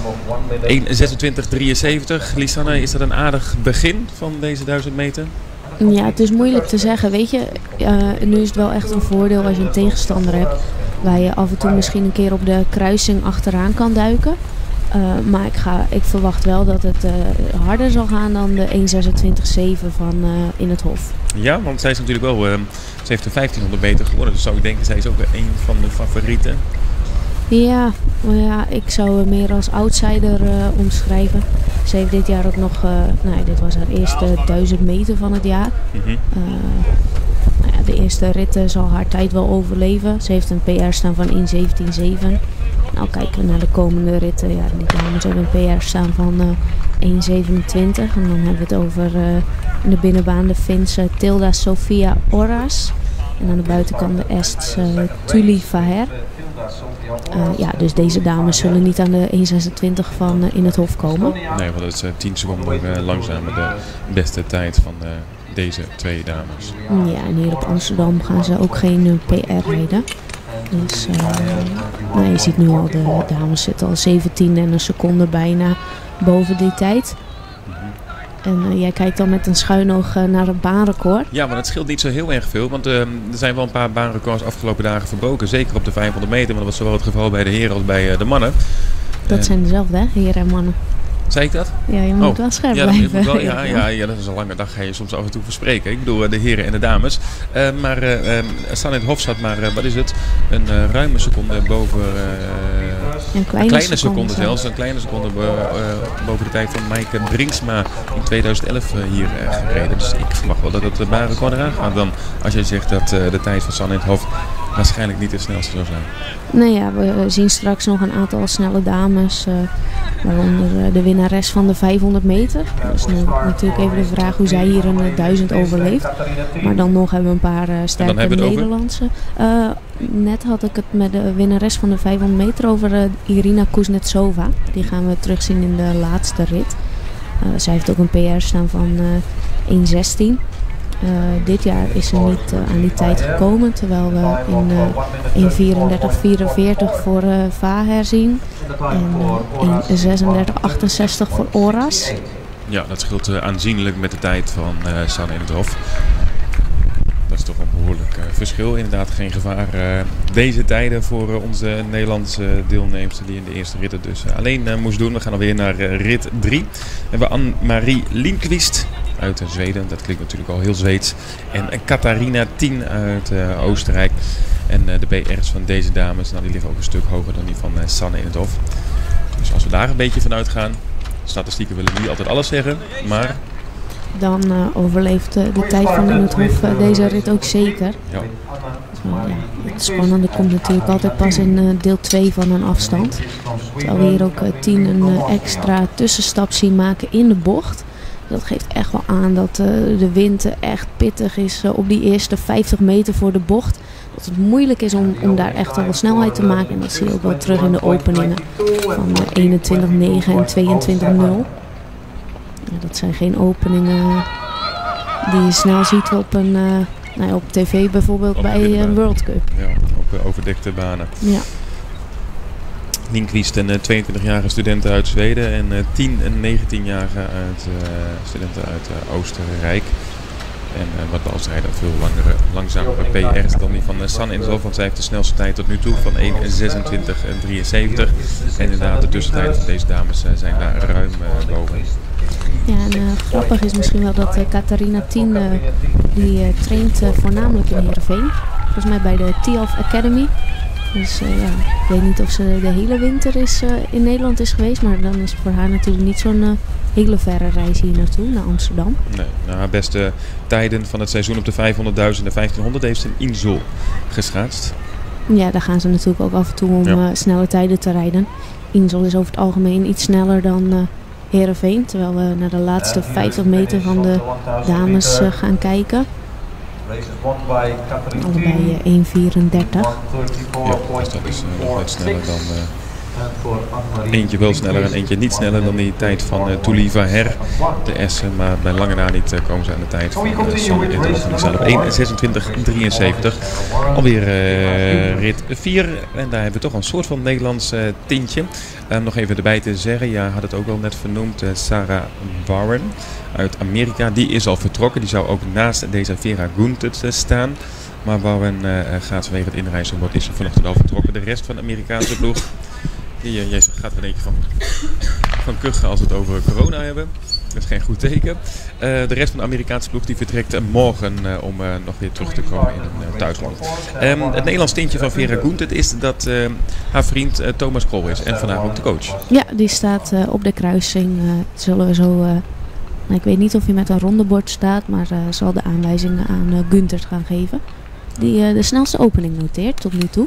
Speaker 2: 1:26:73. Lisanne, is dat een aardig begin van deze 1000 meter?
Speaker 3: Ja, het is moeilijk te zeggen. Weet je, nu is het wel echt een voordeel als je een tegenstander hebt. Waar je af en toe misschien een keer op de kruising achteraan kan duiken. Maar ik verwacht wel dat het harder zal gaan dan de 1:26:7 van in het Hof.
Speaker 2: Ja, want zij is natuurlijk wel, ze heeft de 1500 meter gewonnen. Dus zou ik denken, zij is ook een van de favorieten.
Speaker 3: Ja, maar ja, ik zou haar meer als outsider omschrijven. Ze heeft dit jaar ook nog, dit was haar eerste 1000 meter van het jaar.
Speaker 2: Mm-hmm.
Speaker 3: De eerste ritten zal haar tijd wel overleven. Ze heeft een PR staan van 1:17:7. Nou, kijken we naar de komende ritten. Ja, die dames hebben een PR staan van 1:27. En dan hebben we het over in de binnenbaan de Finse Tilda Sofia Orras. En aan de buitenkant de Ests Tuli Vaher. Dus deze dames zullen niet aan de 1:26 van in het Hof komen.
Speaker 2: Nee, want dat is 10 seconden langzamer de beste tijd van deze twee dames.
Speaker 3: Ja, en hier op Amsterdam gaan ze ook geen PR rijden. Dus je ziet nu al, de dames zitten al 17 en een seconde bijna boven die tijd. En jij kijkt dan met een schuin oog naar het baanrecord.
Speaker 2: Ja, maar dat scheelt niet zo heel erg veel. Want er zijn wel een paar baanrecords afgelopen dagen verbroken. Zeker op de 500 meter. Maar dat was zowel het geval bij de heren als bij de mannen.
Speaker 3: Dat zijn dezelfde, hè? Heren en mannen.
Speaker 2: Zei ik dat?
Speaker 3: Ja, je moet wel scherp blijven.
Speaker 2: Ja, dat is een lange dag. Ga je soms af en toe verspreken. Ik bedoel de heren en de dames. Maar Sanne in het Hof zat maar, wat is het? Een ruime seconde boven...
Speaker 3: een kleine seconde
Speaker 2: zelfs. Een kleine seconde boven de tijd van Maaike Brinksma in 2011 hier gereden. Dus ik verwacht wel dat het baanrecord eraan gaat dan. Als jij zegt dat de tijd van Sanne in het Hof waarschijnlijk niet de snelste zou zijn.
Speaker 3: Nou ja, we zien straks nog een aantal snelle dames, waaronder de winnares van de 500 meter. Dat is nu natuurlijk even de vraag hoe zij hier een 1000 overleeft. Maar dan nog hebben we een paar sterke Nederlandse. Net had ik het met de winnares van de 500 meter over Irina Kuznetsova. Die gaan we terugzien in de laatste rit. Zij heeft ook een PR staan van 1:16. Dit jaar is ze niet aan die tijd gekomen, terwijl we in 1:34:44 voor Vaher zien en 1:36:68 voor Oras.
Speaker 2: Ja, dat scheelt aanzienlijk met de tijd van Sanne in het Hof. Dat is toch een behoorlijk verschil. Inderdaad geen gevaar deze tijden voor onze Nederlandse deelnemster die in de eerste ritten dus alleen moest doen. We gaan alweer naar rit 3. We hebben Anne-Marie Lindqvist uit Zweden. Dat klinkt natuurlijk al heel Zweeds. En Katharina Tien uit Oostenrijk. En de BR's van deze dames, nou, die liggen ook een stuk hoger dan die van Sanne in het Hof. Dus als we daar een beetje van uitgaan, statistieken willen niet altijd alles zeggen, maar
Speaker 3: dan overleeft de tijd van in het Hof deze rit ook zeker.
Speaker 2: Ja.
Speaker 3: Het spannende komt natuurlijk altijd pas in deel 2 van een afstand. Terwijl we hier ook Tien een extra tussenstap zien maken in de bocht. Dat geeft echt wel aan dat de wind echt pittig is op die eerste 50 meter voor de bocht. Dat het moeilijk is om daar echt wel snelheid te maken. En dat zie je ook wel terug in de openingen van 21:9 en 22:0. Dat zijn geen openingen die je snel ziet op tv bijvoorbeeld bij een World Cup.
Speaker 2: Ja, op overdekte banen.
Speaker 3: Ja.
Speaker 2: Lindqvist, een 22-jarige studenten uit Zweden en 10 en 19-jarige studenten uit Oostenrijk. En wat behalve dat veel langzamere PR's dan die van Sanne in het Hof, want zij heeft de snelste tijd tot nu toe van 1:26:73. En inderdaad, de tussentijd van deze dames zijn daar ruim boven.
Speaker 3: Ja, en grappig is misschien wel dat Katharina Tien, die traint voornamelijk in Heerenveen. Volgens mij bij de TIAF Academy. Dus ik weet niet of ze de hele winter in Nederland is geweest. Maar dan is het voor haar natuurlijk niet zo'n hele verre reis hier naartoe, naar Amsterdam.
Speaker 2: Nee, haar beste tijden van het seizoen op de 500.000 en 1500 heeft ze in Insel geschaatst.
Speaker 3: Ja, daar gaan ze natuurlijk ook af en toe om snelle tijden te rijden. Insel is over het algemeen iets sneller dan Heerenveen. Terwijl we naar de laatste 50 meter van de dames gaan kijken. Allebei 1:34.
Speaker 2: Ja, dus dat is wat sneller dan eentje wel sneller en eentje niet sneller dan die tijd van Tuuli Vaher, de Essen. Maar bij lange na niet komen ze aan de tijd van Sanne in het Hof. Die staan op 1:26:73. Alweer rit 4. En daar hebben we toch een soort van Nederlands tintje. Nog even erbij te zeggen, ja, had het ook al net vernoemd, Sarah Warren uit Amerika. Die is al vertrokken. Die zou ook naast deze Vera Guntert staan. Maar Warren gaat vanwege het inreizenverbod is vanochtend al vertrokken. De rest van de Amerikaanse ploeg, die gaat er een eentje van kuchen als we het over corona hebben. Dat is geen goed teken. De rest van de Amerikaanse ploeg die vertrekt morgen om nog weer terug te komen in hun thuisland. Het Nederlands tintje van Vera Guntert is dat haar vriend Thomas Krol is en vandaag ook de coach.
Speaker 3: Ja, die staat op de kruising. Zullen we zo... ik weet niet of hij met een rondebord staat, maar zal de aanwijzingen aan Guntert gaan geven. Die de snelste opening noteert tot nu toe.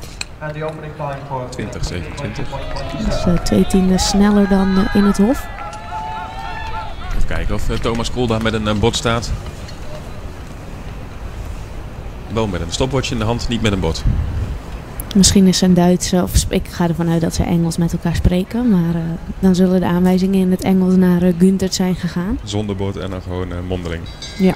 Speaker 2: 20:27.
Speaker 3: Dus 2 tienden sneller dan in het Hof.
Speaker 2: Even kijken of Thomas Krol daar met een bord staat. Wel met een stopwatch in de hand, niet met een bord.
Speaker 3: Misschien is zijn Duits, of ik ga ervan uit dat ze Engels met elkaar spreken. Maar dan zullen de aanwijzingen in het Engels naar Guntert zijn gegaan.
Speaker 2: Zonder bord en dan gewoon mondeling.
Speaker 3: Ja.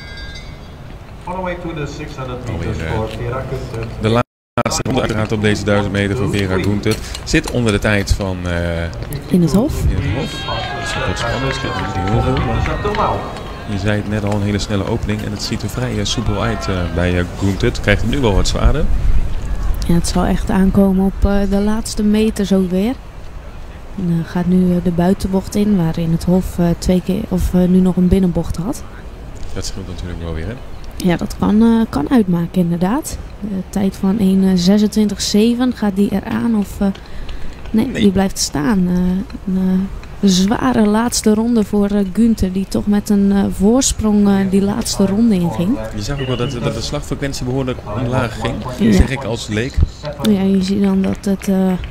Speaker 2: De laatste ronde uiteraard op deze 1000 meter voor Vera Guntert zit onder de tijd van...
Speaker 3: in het Hof.
Speaker 2: In het Hof. Dat is wat spannend, scheelt niet heel veel. Maar je zei het net al, een hele snelle opening en het ziet er vrij soepel uit bij Guntert. Krijgt het nu wel wat zwaarder.
Speaker 3: Ja, het zal echt aankomen op de laatste meter zo weer. En, gaat nu de buitenbocht in, waar in het Hof 2 keer of nu nog een binnenbocht had.
Speaker 2: Dat scheelt natuurlijk wel weer, hè?
Speaker 3: Ja, dat kan uitmaken inderdaad. De tijd van 1:26:7 gaat die eraan of... Nee, die blijft staan. zware laatste ronde voor Günther. Die toch met een voorsprong die laatste ronde inging.
Speaker 2: Je zag ook wel dat de slagfrequentie behoorlijk omlaag ging.
Speaker 3: Ja.
Speaker 2: Zeg ik als leek.
Speaker 3: Ja, je ziet dan dat het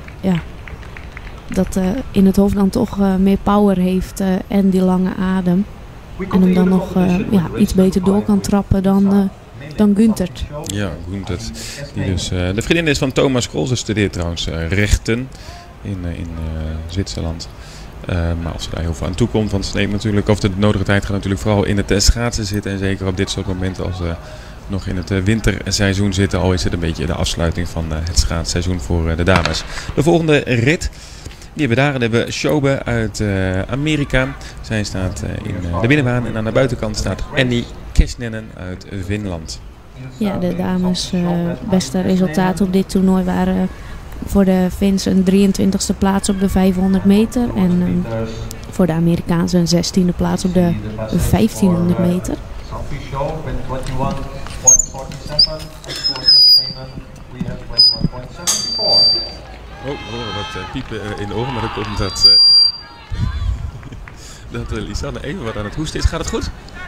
Speaker 3: in het hoofd dan toch meer power heeft en die lange adem. En hem dan nog iets beter door kan trappen dan Günther.
Speaker 2: Ja, Günther. Die dus de vriendin is van Thomas Krol. Ze studeert trouwens rechten in Zwitserland. Maar als ze daar heel veel aan toe komt, want ze neemt natuurlijk, of de nodige tijd gaat natuurlijk vooral in het schaatsen zitten. En zeker op dit soort momenten als we nog in het winterseizoen zitten. Al is het een beetje de afsluiting van het schaatsseizoen voor de dames. De volgende rit, die hebben we daar. Dan hebben we Shobe uit Amerika. Zij staat in de binnenbaan. En aan de buitenkant staat Annie Kesnenen uit Finland.
Speaker 3: Ja, de dames beste resultaten op dit toernooi waren voor de Fins een 23e plaats op de 500 meter. En voor de Amerikaanse een 16e plaats op de 1500 meter.
Speaker 2: Oh, we horen wat piepen in de oren, maar dat komt dat Lisanne even wat aan het hoesten is. Gaat het goed?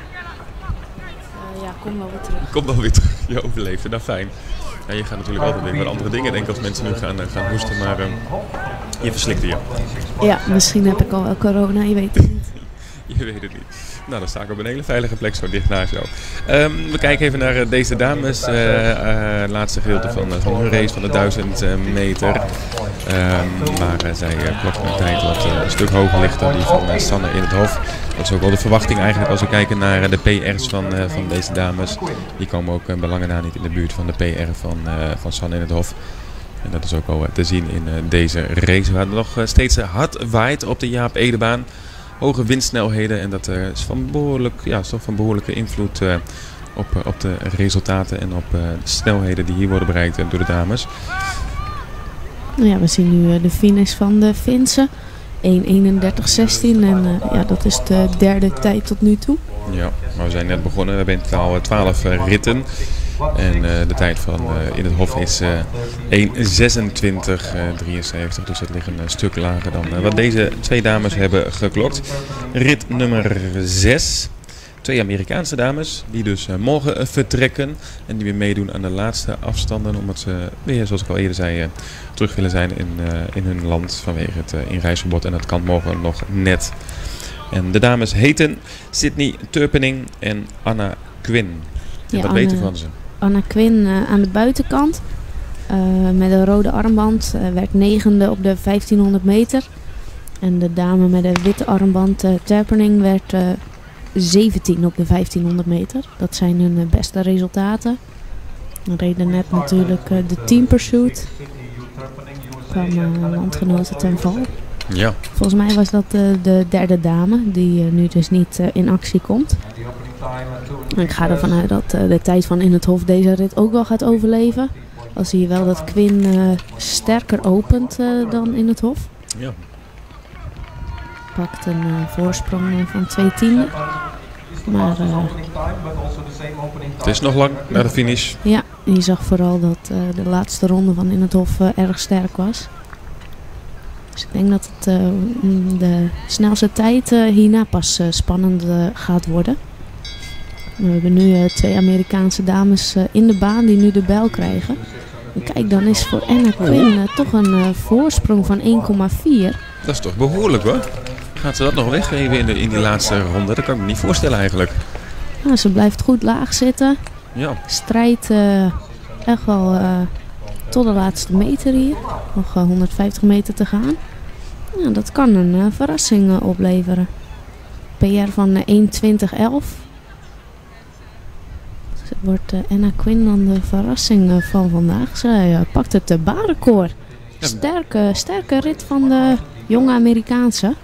Speaker 3: Ja, kom wel weer terug.
Speaker 2: Kom wel weer terug. Je overleeft. Nou, fijn. Ja, je gaat natuurlijk altijd weer met andere dingen denken als mensen nu gaan hoesten, maar je verslikte je.
Speaker 3: Ja, misschien heb ik al wel corona, je weet het niet.
Speaker 2: Je weet het niet. Nou, dan sta ik op een hele veilige plek zo dicht naar zo. We kijken even naar deze dames. Het laatste gedeelte van hun race van de 1000 meter. Maar zij klokten een tijd wat een stuk hoger ligt dan die van Sanne in het Hof. Dat is ook wel de verwachting eigenlijk als we kijken naar de PR's van deze dames. Die komen ook belangen na niet in de buurt van de PR van Sanne in het Hof. En dat is ook wel te zien in deze race. Waar het nog steeds hard waait op de Jaap Edebaan. Hoge windsnelheden en dat is van behoorlijke invloed op de resultaten en op de snelheden die hier worden bereikt door de dames.
Speaker 3: Ja, we zien nu de finish van de Finse. 1:31:16 en dat is de derde tijd tot nu toe.
Speaker 2: Ja, maar we zijn net begonnen. We hebben in totaal 12 ritten. En de tijd van in het Hof is 1:26:73. Dus dat ligt een stuk lager dan wat deze twee dames hebben geklokt. Rit nummer 6. Twee Amerikaanse dames die dus morgen vertrekken. En die weer meedoen aan de laatste afstanden. Omdat ze weer, zoals ik al eerder zei, terug willen zijn in hun land vanwege het inreisverbod. En dat kan morgen nog net. En de dames heten Sydney Turpening en Anna Quinn. En wat weten van ze?
Speaker 3: Anna Quinn aan de buitenkant. Met een rode armband. Werd 9e op de 1500 meter. En de dame met een witte armband, Turpening, werd 17 op de 1500 meter. Dat zijn hun beste resultaten. We reden net natuurlijk de team pursuit. Kwam landgenoten ten val.
Speaker 2: Ja.
Speaker 3: Volgens mij was dat de derde dame die nu dus niet in actie komt. Ik ga ervan uit dat de tijd van in het Hof deze rit ook wel gaat overleven. Al zie je wel dat Quinn sterker opent dan in het Hof.
Speaker 2: Ja.
Speaker 3: Pakt een voorsprong van 2/10. Maar
Speaker 2: het is nog lang naar de finish.
Speaker 3: ja, je zag vooral dat de laatste ronde van in het Hof erg sterk was. Dus ik denk dat het de snelste tijd hierna pas spannend gaat worden. We hebben nu twee Amerikaanse dames in de baan die nu de bel krijgen. En kijk, dan is voor Anna Quinn toch een voorsprong van 1,4.
Speaker 2: Dat is toch behoorlijk hoor. Gaat ze dat nog weggeven in die laatste ronde? Dat kan ik me niet voorstellen eigenlijk.
Speaker 3: Nou, ze blijft goed laag zitten.
Speaker 2: Ja.
Speaker 3: Strijdt echt wel tot de laatste meter hier. Nog 150 meter te gaan. Ja, dat kan een verrassing opleveren. PR van 1:20:11. Wordt Anna Quinn dan de verrassing van vandaag. Zij pakt het baanrecord. Sterke rit van de jonge Amerikaanse.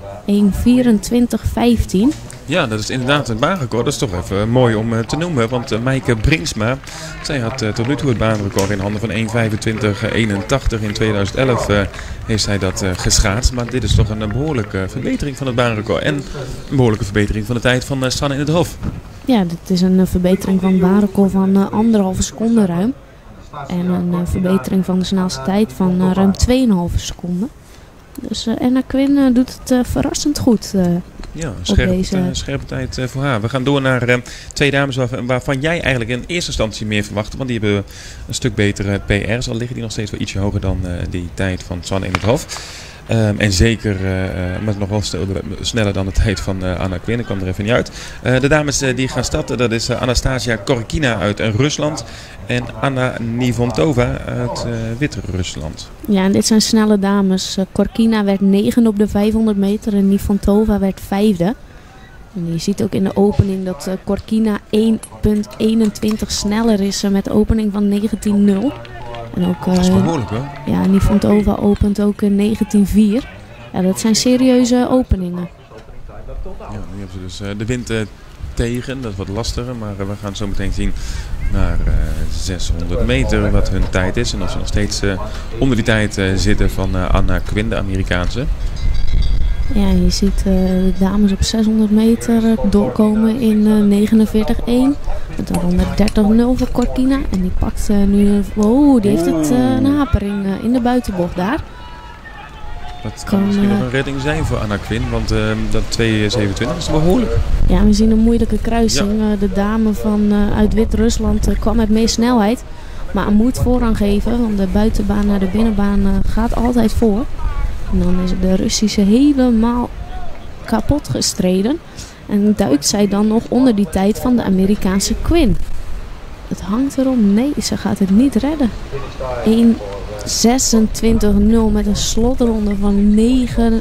Speaker 3: 1:24:15.
Speaker 2: Ja, dat is inderdaad een baanrecord. Dat is toch even mooi om te noemen. Want Maaike Bringsma, zij had tot nu toe het baanrecord in handen van 1:25:81. In 2011 heeft zij dat geschaatst. Maar dit is toch een behoorlijke verbetering van het baanrecord. En een behoorlijke verbetering van de tijd van Sanne in het Hof.
Speaker 3: Ja, dit is een verbetering van het baanrecord van 1,5 seconde ruim. En een verbetering van de snelste tijd van ruim 2,5 seconden. Dus Anna Quinn doet het verrassend goed.
Speaker 2: Ja,
Speaker 3: deze...
Speaker 2: scherpe tijd voor haar. We gaan door naar twee dames waarvan jij eigenlijk in eerste instantie meer verwachtte. Want die hebben een stuk betere PR's. Al liggen die nog steeds wel ietsje hoger dan die tijd van Swan in het Hof. En zeker, maar nog wel sneller dan de tijd van Anna Quinn. Ik kwam er even niet uit. De dames die gaan starten, dat is Anastasia Korkina uit Rusland. En Anna Nifontova uit Wit-Rusland.
Speaker 3: Ja, en dit zijn snelle dames. Korkina werd 9 op de 500 meter en Nifontova werd 5e. En je ziet ook in de opening dat Korkina 1,21 sneller is met de opening van 19,0. En ook,
Speaker 2: dat is behoorlijk hoor.
Speaker 3: Ja, Nifontova opent ook 19,4. Ja, dat zijn serieuze openingen.
Speaker 2: Ja, nu hebben ze dus de wind tegen, dat is wat lastiger. Maar we gaan zo meteen zien naar 600 meter wat hun tijd is. En of ze nog steeds onder die tijd zitten van Anna Quinn, de Amerikaanse.
Speaker 3: Ja, je ziet de dames op 600 meter doorkomen in 49,1. Met een ronde 30,0 voor Korkina. En die pakt nu... Wow, die heeft het een hapering in de buitenbocht daar.
Speaker 2: Dat kan misschien nog een redding zijn voor Anna Quinn, want dat 2,27 is behoorlijk.
Speaker 3: Ja, we zien een moeilijke kruising. Ja. De dame uit Wit-Rusland kwam met meer snelheid. Maar moet voorrang geven, want de buitenbaan naar de binnenbaan gaat altijd voor. En dan is de Russische helemaal kapot gestreden. En duikt zij dan nog onder die tijd van de Amerikaanse Quinn. Het hangt erom. Nee, ze gaat het niet redden. 1,26,0 met een slotronde van 9,36,9.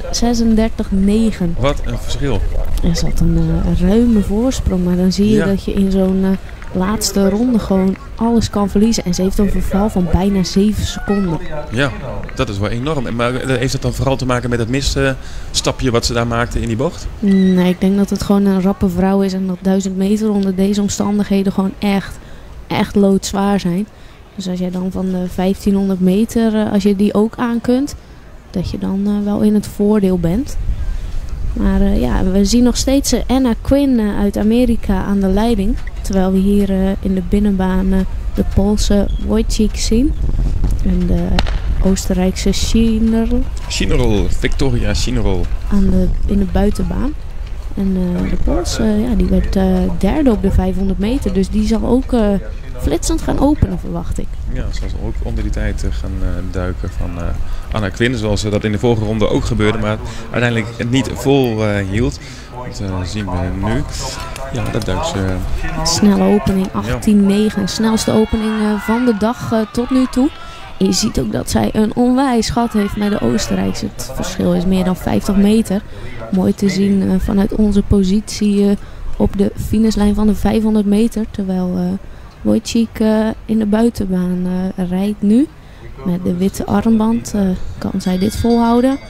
Speaker 2: Wat een verschil.
Speaker 3: Er zat een ruime voorsprong. Maar dan zie je dat je in zo'n laatste ronde gewoon alles kan verliezen. En ze heeft een verval van bijna 7 seconden.
Speaker 2: Ja, dat is wel enorm. Maar heeft het dan vooral te maken met het misstapje wat ze daar maakte in die bocht?
Speaker 3: Nee, ik denk dat het gewoon een rappe vrouw is. En dat 1000 meter onder deze omstandigheden gewoon echt loodzwaar zijn. Dus als jij dan van de 1500 meter, als je die ook aan kunt, dat je dan wel in het voordeel bent. Maar ja, we zien nog steeds Anna Quinn uit Amerika aan de leiding. Terwijl we hier in de binnenbaan de Poolse Wojcik zien. En de Oostenrijkse
Speaker 2: Schinerl, Victoria Schinerl.
Speaker 3: In de buitenbaan. En de Poolse, die werd derde op de 500 meter. Dus die zal ook flitsend gaan openen, verwacht ik.
Speaker 2: Ja, ze zal ook onder die tijd gaan duiken van Anna Quinn. Zoals dat in de vorige ronde ook gebeurde. Maar uiteindelijk het niet vol hield. Dat zien we nu. Ja, dat duikt ze.
Speaker 3: Snelle opening, 18,9. Snelste opening van de dag tot nu toe. En je ziet ook dat zij een onwijs gat heeft met de Oostenrijkse. Het verschil is meer dan 50 meter. Mooi te zien vanuit onze positie op de finishlijn van de 500 meter. Terwijl Wojcik in de buitenbaan rijdt nu. Met de witte armband kan zij dit volhouden.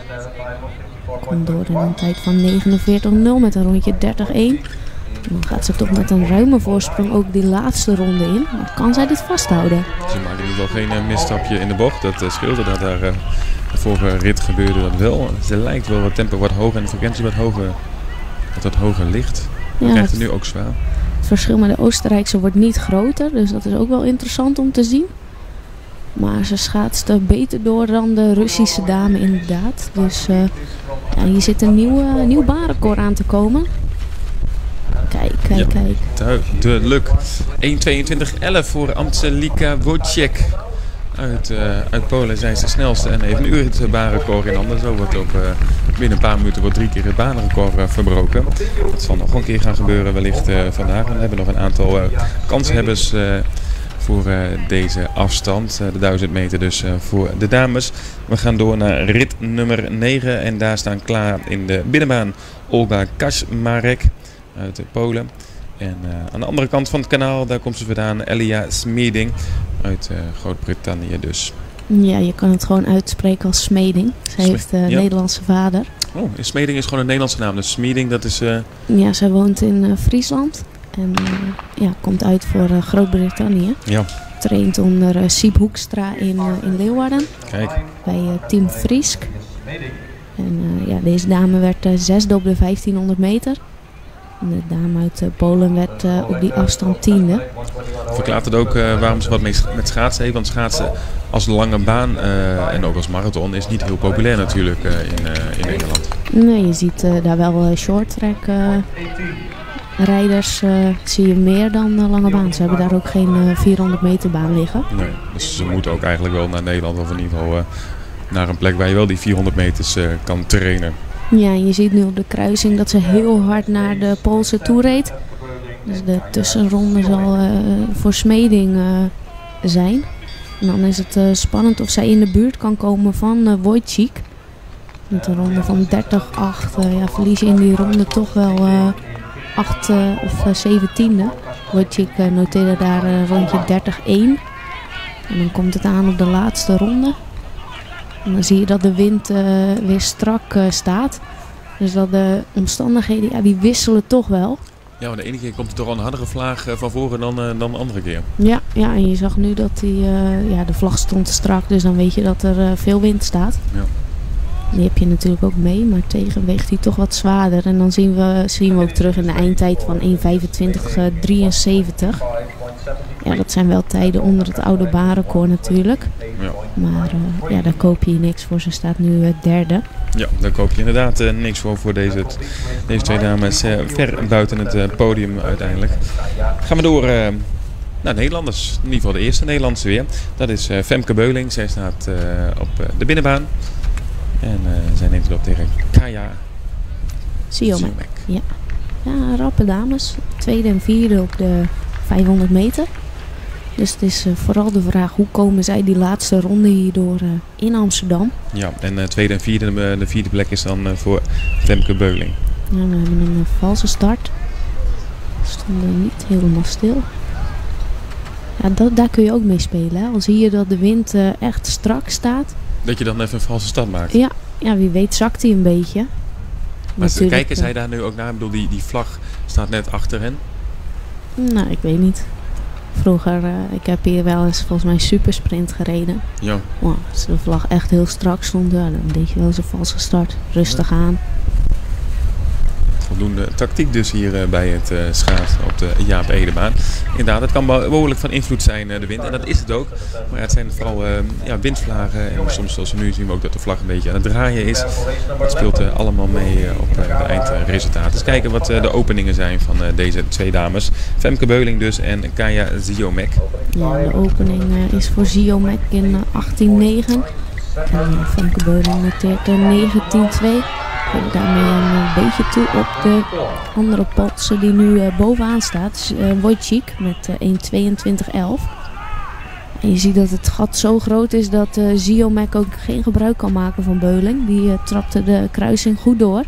Speaker 3: Komt door in een tijd van 49,0 met een rondje 30,1. Dan gaat ze toch met een ruime voorsprong ook die laatste ronde in. Maar kan zij dit vasthouden?
Speaker 2: Ze maakt in ieder geval geen misstapje in de bocht. Dat scheelde dat daar de vorige rit gebeurde dat wel. Ze lijkt wel het tempo wat hoger en de frequentie wat hoger ligt. Dat krijgt het nu ook zwaar.
Speaker 3: Het verschil met de Oostenrijkse wordt niet groter. Dus dat is ook wel interessant om te zien. Maar ze schaatste beter door dan de Russische dame inderdaad. Dus hier zit een nieuw baanrecord aan te komen. Kijk.
Speaker 2: Duidelijk. 1:22:11 voor Angelika Wojcik. Uit Polen zijn ze de snelste en heeft een uur het baanrecord in handen. Zo wordt binnen een paar minuten 3 keer het baanrecord verbroken. Dat zal nog een keer gaan gebeuren wellicht vandaag. En we hebben nog een aantal kanshebbers voor deze afstand. De 1000 meter dus voor de dames. We gaan door naar rit nummer 9 en daar staan klaar in de binnenbaan Olga Kaczmarek uit Polen. En aan de andere kant van het kanaal, daar komt ze vandaan, Elia Smeding uit Groot-Brittannië dus.
Speaker 3: Ja, je kan het gewoon uitspreken als Smeding. Zij heeft een Nederlandse vader.
Speaker 2: Oh, Smeding is gewoon een Nederlandse naam, dus Smeding dat is...
Speaker 3: Ja, zij woont in Friesland en komt uit voor Groot-Brittannië.
Speaker 2: Ja.
Speaker 3: Traint onder Siep Hoekstra in Leeuwarden.
Speaker 2: Kijk.
Speaker 3: Bij Team Friesk. En deze dame werd 6e op de 1500 meter. De dame uit Polen werd op die afstand 10e.
Speaker 2: Verklaart het ook waarom ze wat met schaatsen heeft. Want schaatsen als lange baan en ook als marathon is niet heel populair natuurlijk in Nederland.
Speaker 3: Nee, je ziet daar wel short track rijders zie je meer dan lange baan. Ze hebben daar ook geen 400 meter baan liggen.
Speaker 2: Nee, dus ze moeten ook eigenlijk wel naar Nederland of in ieder geval naar een plek waar je wel die 400 meters kan trainen.
Speaker 3: Ja, en je ziet nu op de kruising dat ze heel hard naar de Poolse toe reed. Dus de tussenronde zal voor Smeding zijn. En dan is het spannend of zij in de buurt kan komen van Wojcik. Met een ronde van 30-8 verlies je in die ronde toch wel 8 of 17e. Wojcik noteerde daar een rondje 30-1. En dan komt het aan op de laatste ronde. En dan zie je dat de wind weer strak staat. Dus dat de omstandigheden, die wisselen toch wel.
Speaker 2: Ja, maar de ene keer komt er toch al een hardere vlaag van voren dan de andere keer.
Speaker 3: Ja, en je zag nu dat de vlag stond strak, dus dan weet je dat er veel wind staat.
Speaker 2: Ja.
Speaker 3: Die heb je natuurlijk ook mee, maar tegen weegt hij toch wat zwaarder. En dan zien we ook terug in de eindtijd van 1:25:73. Ja, dat zijn wel tijden onder het oude baanrecord natuurlijk.
Speaker 2: Ja.
Speaker 3: Maar daar koop je niks voor. Ze staat nu derde.
Speaker 2: Ja, daar koop je inderdaad niks voor deze twee dames ver buiten het podium uiteindelijk. Gaan we door naar Nederlanders. In ieder geval de eerste Nederlandse weer. Dat is Femke Beuling. Zij staat op de binnenbaan. En zij neemt het op tegen Kaya Ziomek.
Speaker 3: Ja, rappe dames. Tweede en vierde op de 500 meter. Dus het is vooral de vraag hoe komen zij die laatste ronde hierdoor in Amsterdam.
Speaker 2: Ja, en tweede en vierde, de vierde plek is dan voor Femke Beuling.
Speaker 3: Ja, we hebben een valse start. We stonden niet helemaal stil. Ja, daar kun je ook mee spelen. Hè? Al zie je dat de wind echt strak staat.
Speaker 2: Dat je dan even een valse start maakt.
Speaker 3: Ja, wie weet zakt hij een beetje.
Speaker 2: Maar kijken zij daar nu ook naar? Ik bedoel, die vlag staat net achter hen.
Speaker 3: Nou, ik weet niet. Vroeger, ik heb hier wel eens volgens mij supersprint gereden.
Speaker 2: Ja.
Speaker 3: Wow, als de vlag echt heel strak stond, dan deed je wel eens een valse start. Rustig aan.
Speaker 2: Voldoende tactiek dus hier bij het schaatsen op de Jaap Edebaan. Inderdaad, het kan behoorlijk van invloed zijn de wind. En dat is het ook. Maar het zijn vooral windvlagen. En soms zoals we nu zien we ook dat de vlag een beetje aan het draaien is. Dat speelt allemaal mee op de eindresultaten. Dus kijken wat de openingen zijn van deze twee dames. Femke Beuling dus en Kaya Ziomek.
Speaker 3: Ja, de opening is voor Ziomek in 18:09. En Femke Beuling noteert 19:2. Daarmee een beetje toe op de andere Poolse die nu bovenaan staat. Wojcik met 1:22:11. En je ziet dat het gat zo groot is dat Ziomek ook geen gebruik kan maken van Beuling. Die trapte de kruising goed door.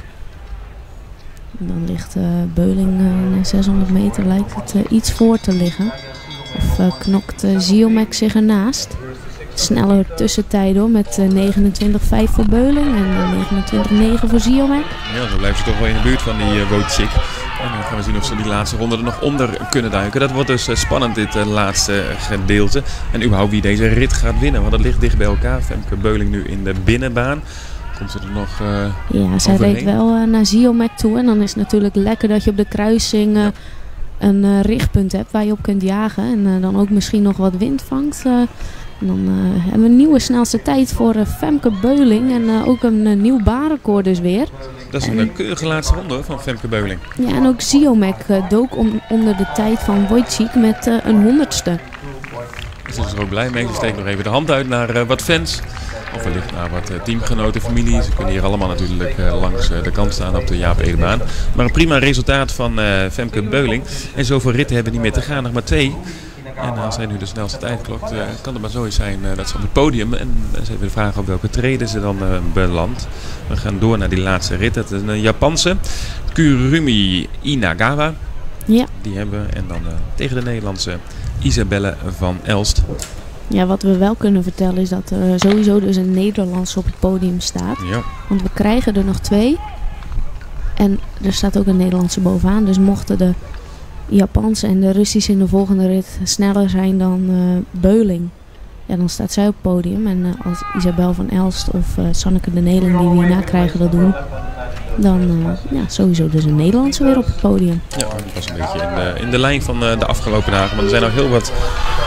Speaker 3: En dan ligt Beuling na 600 meter lijkt het iets voor te liggen. Of knokt Ziomek zich ernaast. Snelle tussentijden hoor, met 29:5 voor Beuling en 29:9 voor Ziomek.
Speaker 2: Ja, zo blijven ze toch wel in de buurt van die Wojcik. En dan gaan we zien of ze die laatste ronde er nog onder kunnen duiken. Dat wordt dus spannend, dit laatste gedeelte. En überhaupt wie deze rit gaat winnen, want dat ligt dicht bij elkaar. Femke Beuling nu in de binnenbaan. Komt ze er nog
Speaker 3: ja, zij reed wel naar Ziomek toe. En dan is het natuurlijk lekker dat je op de kruising een richtpunt hebt waar je op kunt jagen. En dan ook misschien nog wat wind vangt. En dan hebben we een nieuwe snelste tijd voor Femke Beuling. En ook een nieuw baanrecord dus weer.
Speaker 2: Dat is een keurige laatste ronde van Femke Beuling.
Speaker 3: Ja, en ook Ziomek dook onder de tijd van Wojcik met een 100ste.
Speaker 2: Dus ze is er ook blij mee. Ze steekt nog even de hand uit naar wat fans. Of wellicht naar wat teamgenoten, familie. Ze kunnen hier allemaal natuurlijk langs de kant staan op de Jaap Edebaan. Maar een prima resultaat van Femke Beuling. En zoveel ritten hebben niet meer te gaan, nog maar 2. En als hij nu de snelste tijd klokt, kan het maar zo eens zijn dat ze op het podium. En ze hebben de vraag op welke treden ze dan belandt. We gaan door naar die laatste rit. Dat is een Japanse. Kurumi Inagawa.
Speaker 3: Ja.
Speaker 2: Die hebben we. En dan tegen de Nederlandse Isabelle van Elst.
Speaker 3: Ja, wat we wel kunnen vertellen is dat er sowieso dus een Nederlandse op het podium staat.
Speaker 2: Ja.
Speaker 3: Want we krijgen er nog 2. En er staat ook een Nederlandse bovenaan. Dus mochten de Japanse en de Russische in de volgende rit sneller zijn dan Beuling, ja, dan staat zij op het podium. En als Isabel van Elst of Sanneke de Neling die we hierna krijgen dat doen, dan sowieso dus een Nederlandse weer op het podium.
Speaker 2: Ja, dat was een beetje in de lijn van de afgelopen dagen. Maar er zijn nog heel wat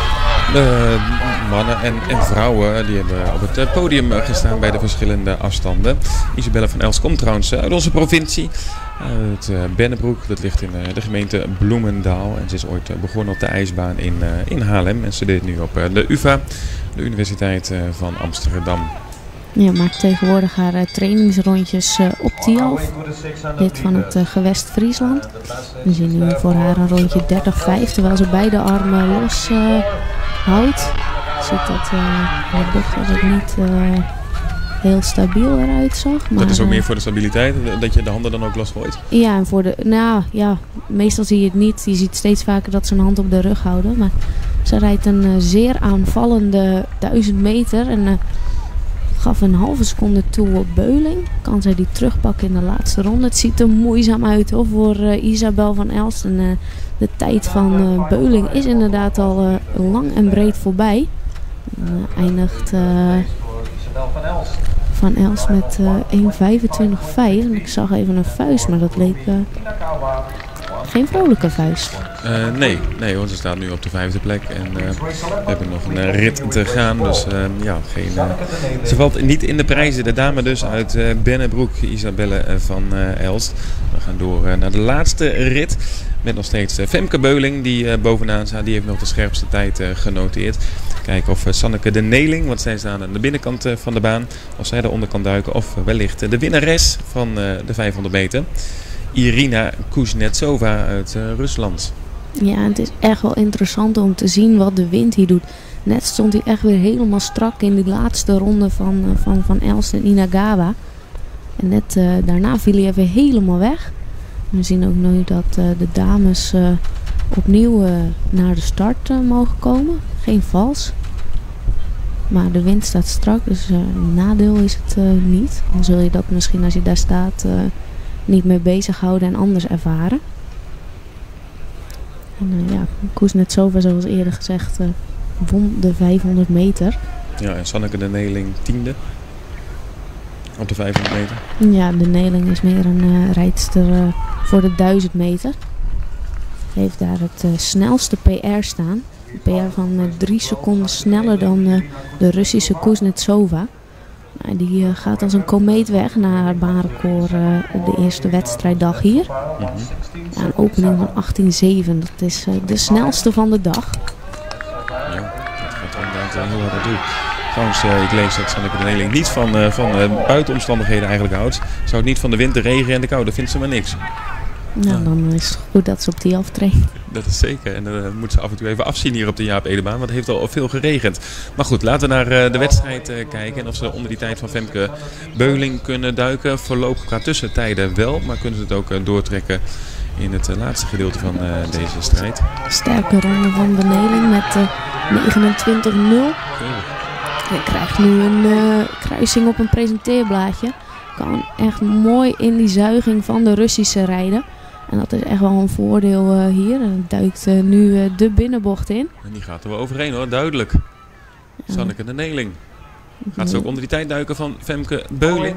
Speaker 2: Mannen en vrouwen die hebben op het podium gestaan bij de verschillende afstanden. Isabelle van Elst komt trouwens uit onze provincie. Uit Bennebroek, dat ligt in de gemeente Bloemendaal. En ze is ooit begonnen op de ijsbaan in Haarlem. En studeert nu op de UvA, de Universiteit van Amsterdam.
Speaker 3: Ja, maakt tegenwoordig haar trainingsrondjes op Tialf, lid van het gewest Friesland. We zien nu voor haar een rondje 30-5, terwijl ze beide armen los houdt. Je ziet dat de bocht was het niet heel stabiel eruit zag. Maar,
Speaker 2: dat is ook meer voor de stabiliteit, dat je de handen dan ook losgooit?
Speaker 3: Ja, en voor meestal zie je het niet. Je ziet steeds vaker dat ze een hand op de rug houden. Maar ze rijdt een zeer aanvallende 1000 meter en gaf een halve seconde toe op Beuling. Kan zij die terugpakken in de laatste ronde. Het ziet er moeizaam uit hoor, voor Isabelle van Elst. En de tijd van Beuling is inderdaad al lang en breed voorbij. Eindigt Van Elst met 1:25.5. En ik zag even een vuist, maar dat leek geen vrolijke vuist.
Speaker 2: Nee hoor, ze staat nu op de 5e plek en we hebben nog een rit te gaan. Dus ze valt niet in de prijzen. De dame dus uit Bennebroek, Isabelle van Elst. We gaan door naar de laatste rit. Met nog steeds Femke Beuling die bovenaan staat. Die heeft nog de scherpste tijd genoteerd. Kijken of Sanneke de Neling, want zij staan aan de binnenkant van de baan. Of zij daaronder kan duiken. Of wellicht de winnares van de 500 meter. Irina Kuznetsova uit Rusland.
Speaker 3: Ja, het is echt wel interessant om te zien wat de wind hier doet. Net stond hij echt weer helemaal strak in die laatste ronde van Elst en Inagawa. En net daarna viel hij even helemaal weg. We zien ook nu dat de dames opnieuw naar de start mogen komen. Geen vals. Maar de wind staat strak, dus een nadeel is het niet. Dan zul je dat misschien als je daar staat niet mee bezighouden en anders ervaren. En Kuznetsova, zoals eerder gezegd, won de 500 meter.
Speaker 2: Ja, en Sanneke de Neling 10e op de 500 meter.
Speaker 3: Ja, de Neling is meer een rijdster voor de 1000 meter. Heeft daar het snelste PR staan. Een PR van 3 seconden sneller dan de Russische Kuznetsova. Die gaat als een komeet weg na haar baanrecord de eerste wedstrijddag hier. Ja, een opening van 18:07. Dat is de snelste van de dag.
Speaker 2: Ja, dat gaat inderdaad heel hard naartoe. Trouwens, ik lees dat Sanneke de Neling niet van buitenomstandigheden eigenlijk houdt. Ze houdt niet van de wind, de regen en de kou. Dat vindt ze maar niks.
Speaker 3: Nou, dan is het goed dat ze op die aftraint.
Speaker 2: Dat is zeker. En dan moet ze af en toe even afzien hier op de Jaap Edebaan. Want het heeft al veel geregend. Maar goed, laten we naar de wedstrijd kijken. En of ze onder die tijd van Femke Beuling kunnen duiken. Voorlopig qua tussentijden wel. Maar kunnen ze het ook doortrekken in het laatste gedeelte van deze strijd.
Speaker 3: Sterke ronde van de Neling met 29:0. Hij krijgt nu een kruising op een presenteerblaadje. Kan echt mooi in die zuiging van de Russische rijden. En dat is echt wel een voordeel hier. En duikt nu de binnenbocht in.
Speaker 2: En die gaat er wel overheen hoor, duidelijk. Ja. Sanneke de Neling. Gaat ze ook onder die tijd duiken van Femke Beuling?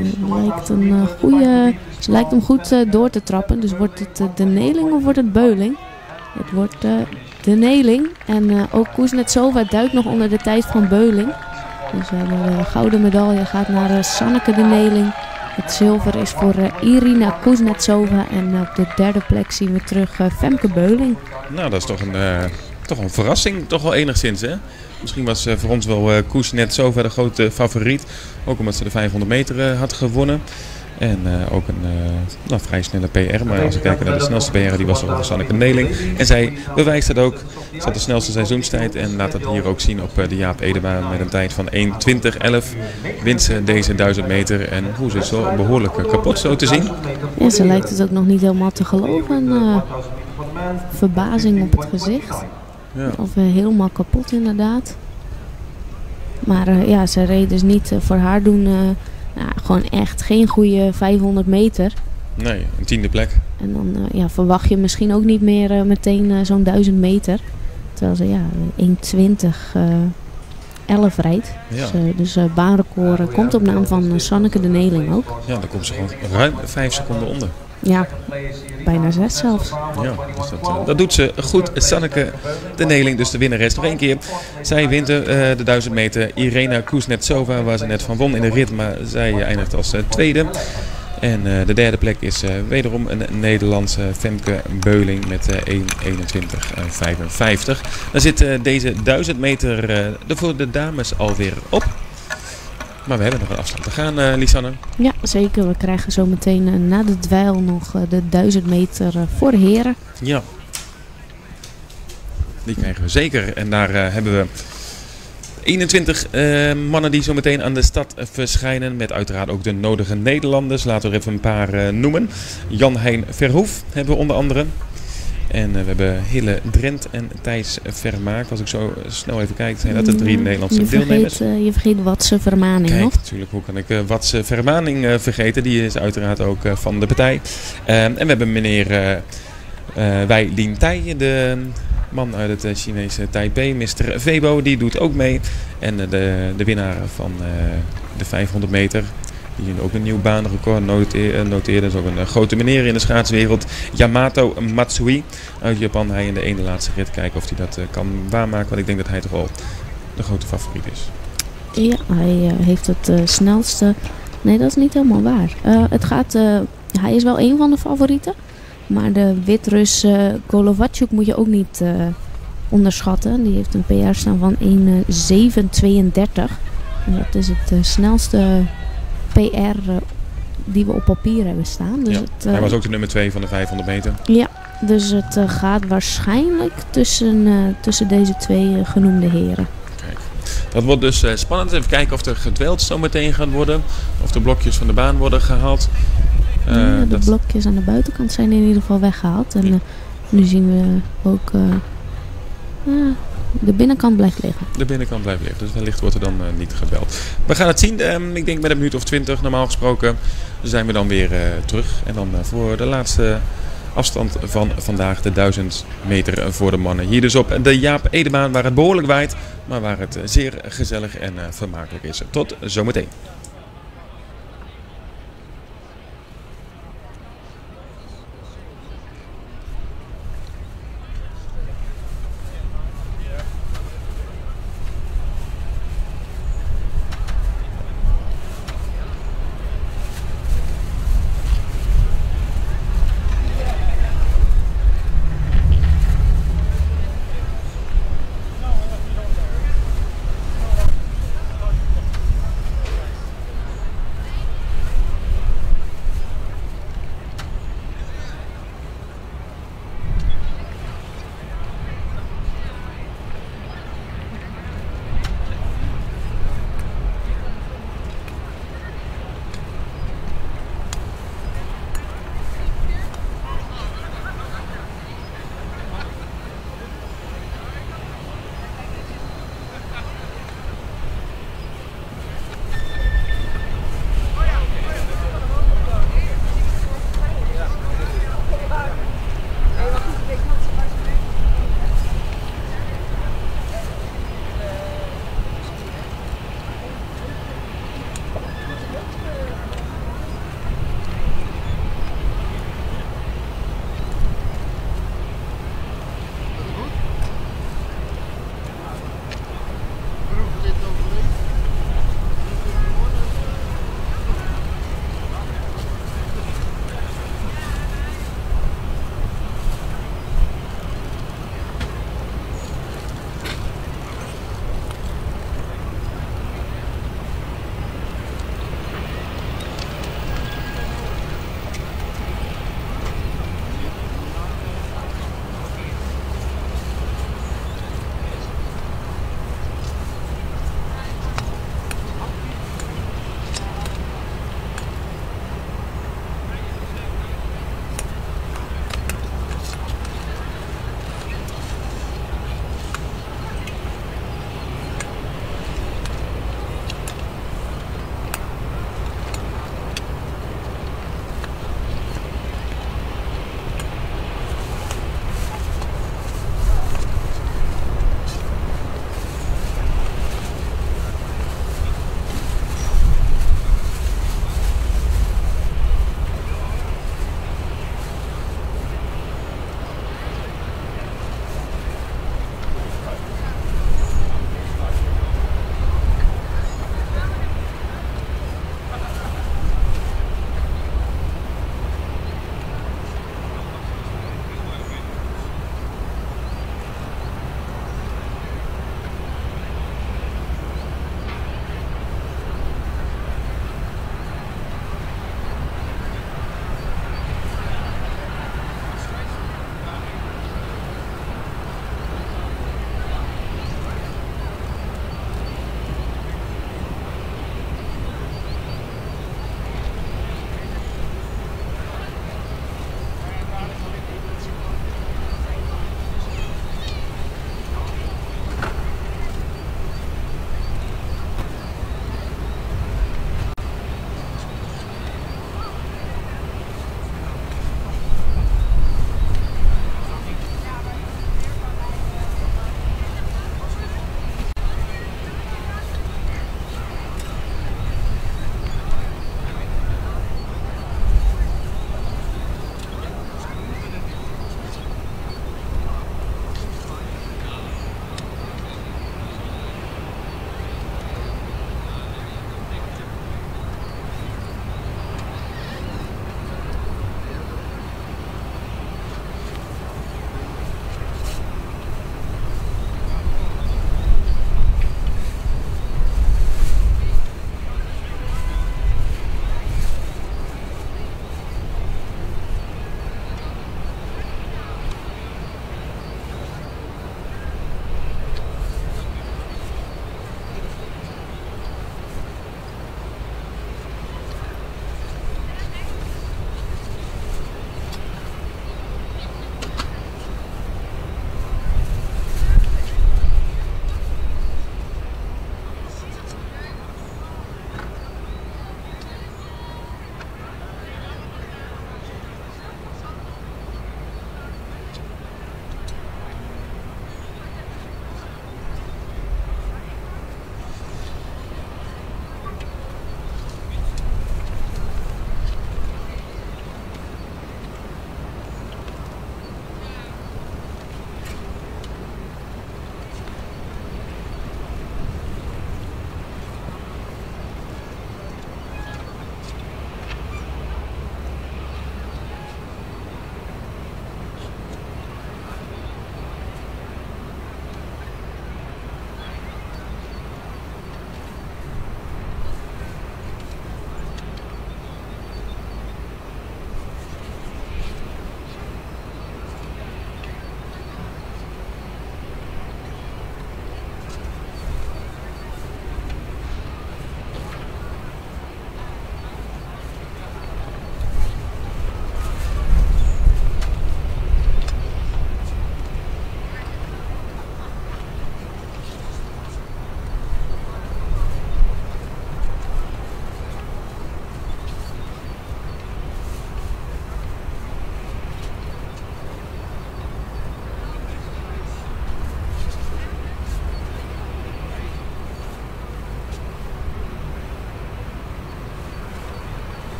Speaker 3: Ze lijkt hem goed door te trappen. Dus wordt het de Neling of wordt het Beuling? Het wordt de Neling. En ook Kuznetsova duikt nog onder de tijd van Beuling. Dus de gouden medaille gaat naar Sanneke de Neling. Het zilver is voor Irina Kuznetsova. En op de derde plek zien we terug Femke Beuling.
Speaker 2: Nou, dat is toch een verrassing. Toch wel enigszins, hè? Misschien was voor ons wel Kuznetsova de grote favoriet. Ook omdat ze de 500 meter had gewonnen. En ook een vrij snelle PR. Maar als we kijken naar de snelste PR, die was voor Sanneke Neling. En zij bewijst het ook. Ze had de snelste seizoenstijd. En laat dat hier ook zien op de Jaap Edebaan. Met een tijd van 1:20.11. Wint ze deze 1000 meter. En hoe ze is zo behoorlijk kapot zo te zien.
Speaker 3: Ja, ze lijkt het ook nog niet helemaal te geloven. Verbazing op het gezicht. Ja. Of helemaal kapot inderdaad. Maar ze reed dus niet voor haar doen... gewoon echt geen goede 500 meter.
Speaker 2: Nee, een 10e plek. En
Speaker 3: dan verwacht je misschien ook niet meer meteen zo'n 1000 meter. Terwijl ze 1:20.11 rijdt. Ja. Dus baanrecord komt op naam van Sanneke de Neling ook.
Speaker 2: Ja, dan komt ze gewoon ruim 5 seconden onder.
Speaker 3: Ja, bijna 6 zelfs.
Speaker 2: Ja, dus dat doet ze goed. Sanneke de Neling, dus de winnares. Nog één keer. Zij wint de 1000 meter. Irena Kuznetsova, waar ze net van won in de rit, maar zij eindigt als tweede. En de derde plek is wederom een Nederlandse Femke Beuling met 1:21:55. Dan zit deze 1000 meter er voor de dames alweer op. Maar we hebben nog een afstand te gaan, Lisanne.
Speaker 3: Ja, zeker. We krijgen zo meteen na de dweil nog de 1000 meter voor de heren.
Speaker 2: Ja. Die krijgen we zeker. En daar hebben we 21 mannen die zo meteen aan de stad verschijnen. Met uiteraard ook de nodige Nederlanders. Laten we er even een paar noemen. Jan-Hein Verhoef hebben we onder andere. En we hebben Hille Drent en Thijs Vermaak. Als ik zo snel even kijk, zijn dat de 3 Nederlandse deelnemers.
Speaker 3: Je vergeet Watse Vermaning.
Speaker 2: Kijk,
Speaker 3: nog.
Speaker 2: natuurlijk, hoe kan ik Watse Vermaning vergeten? Die is uiteraard ook van de partij. En we hebben meneer Wei Lin Tai, de man uit het Chinese Taipei, Mr. Vebo, die doet ook mee. En de winnaar van de 500 meter, die ook een nieuw baanrecord noteerde. Dat is ook een grote meneer in de schaatswereld. Yamato Matsui uit Japan. Hij in de ene laatste rit kijken of hij dat kan waarmaken. Want ik denk dat hij toch wel de grote favoriet is.
Speaker 3: Ja, hij heeft het snelste. Nee, dat is niet helemaal waar. Hij is wel een van de favorieten. Maar de Wit-Rus Golovachuk moet je ook niet onderschatten. Die heeft een PR staan van 1:7:32. En dat is het snelste PR die we op papier hebben staan. Dus
Speaker 2: ja, hij was ook de nummer 2 van de 500 meter.
Speaker 3: Ja, dus het gaat waarschijnlijk tussen deze 2 genoemde heren.
Speaker 2: Kijk. Dat wordt dus spannend. Even kijken of er gedweld zo meteen gaat worden. Of de blokjes van de baan worden gehaald.
Speaker 3: De blokjes aan de buitenkant zijn in ieder geval weggehaald. En nu zien we ook... de binnenkant blijft liggen.
Speaker 2: De binnenkant blijft liggen, dus wellicht wordt er dan niet gebeld. We gaan het zien. Ik denk met een minuut of 20 normaal gesproken zijn we dan weer terug. En dan voor de laatste afstand van vandaag, de 1000 meter voor de mannen. Hier dus op de Jaap Edebaan, waar het behoorlijk waait, maar waar het zeer gezellig en vermakelijk is. Tot zometeen.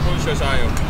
Speaker 4: Goeie zo saai op.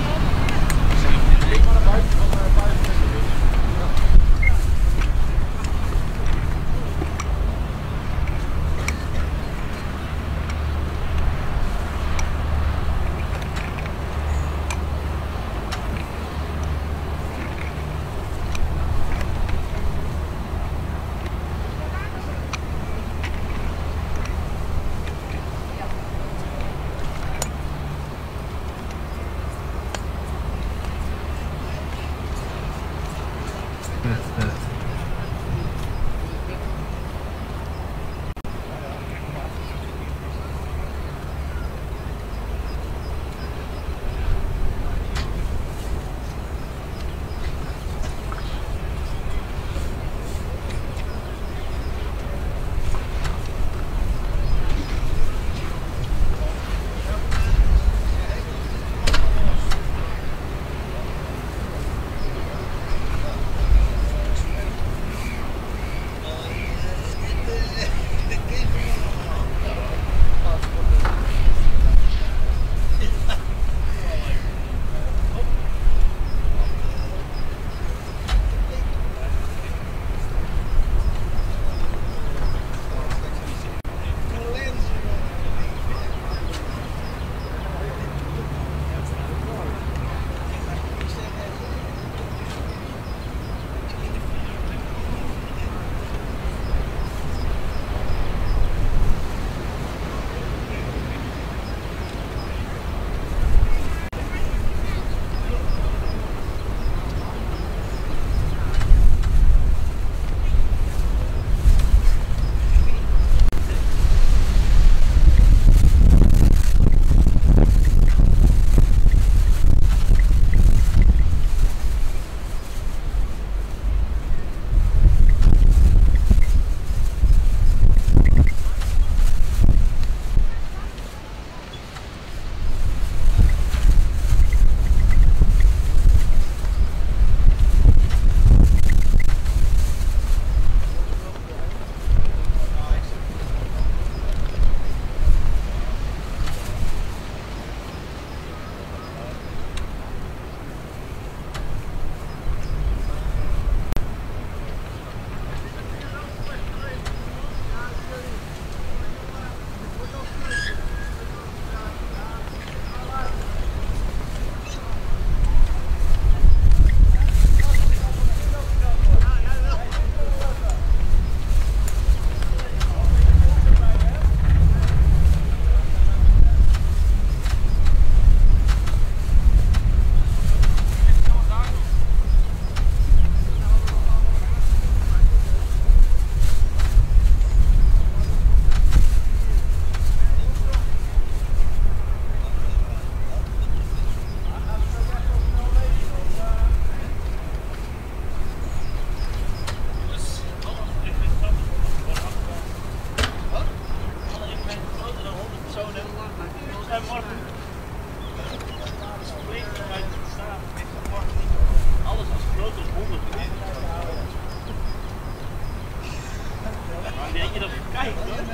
Speaker 5: Weet je dat ik kijk?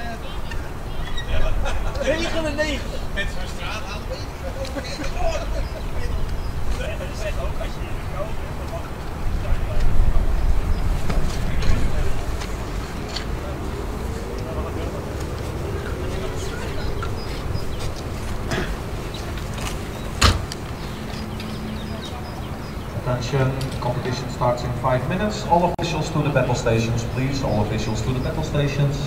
Speaker 5: 99! Met zo'n straat aan. Dat is echt ook als je hier koopt, dan mag je
Speaker 1: Attention, competition starts in 5 minutes. All officials to the battle stations, please. All officials to the battle stations.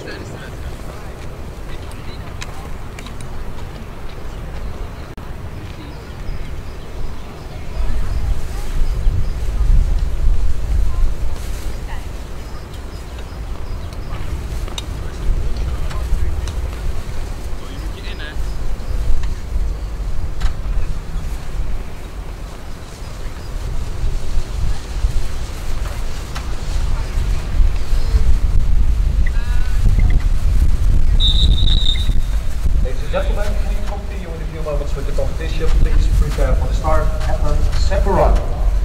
Speaker 1: Gentlemen, we continue in a few moments with the competition. Please prepare for the start at the Separan.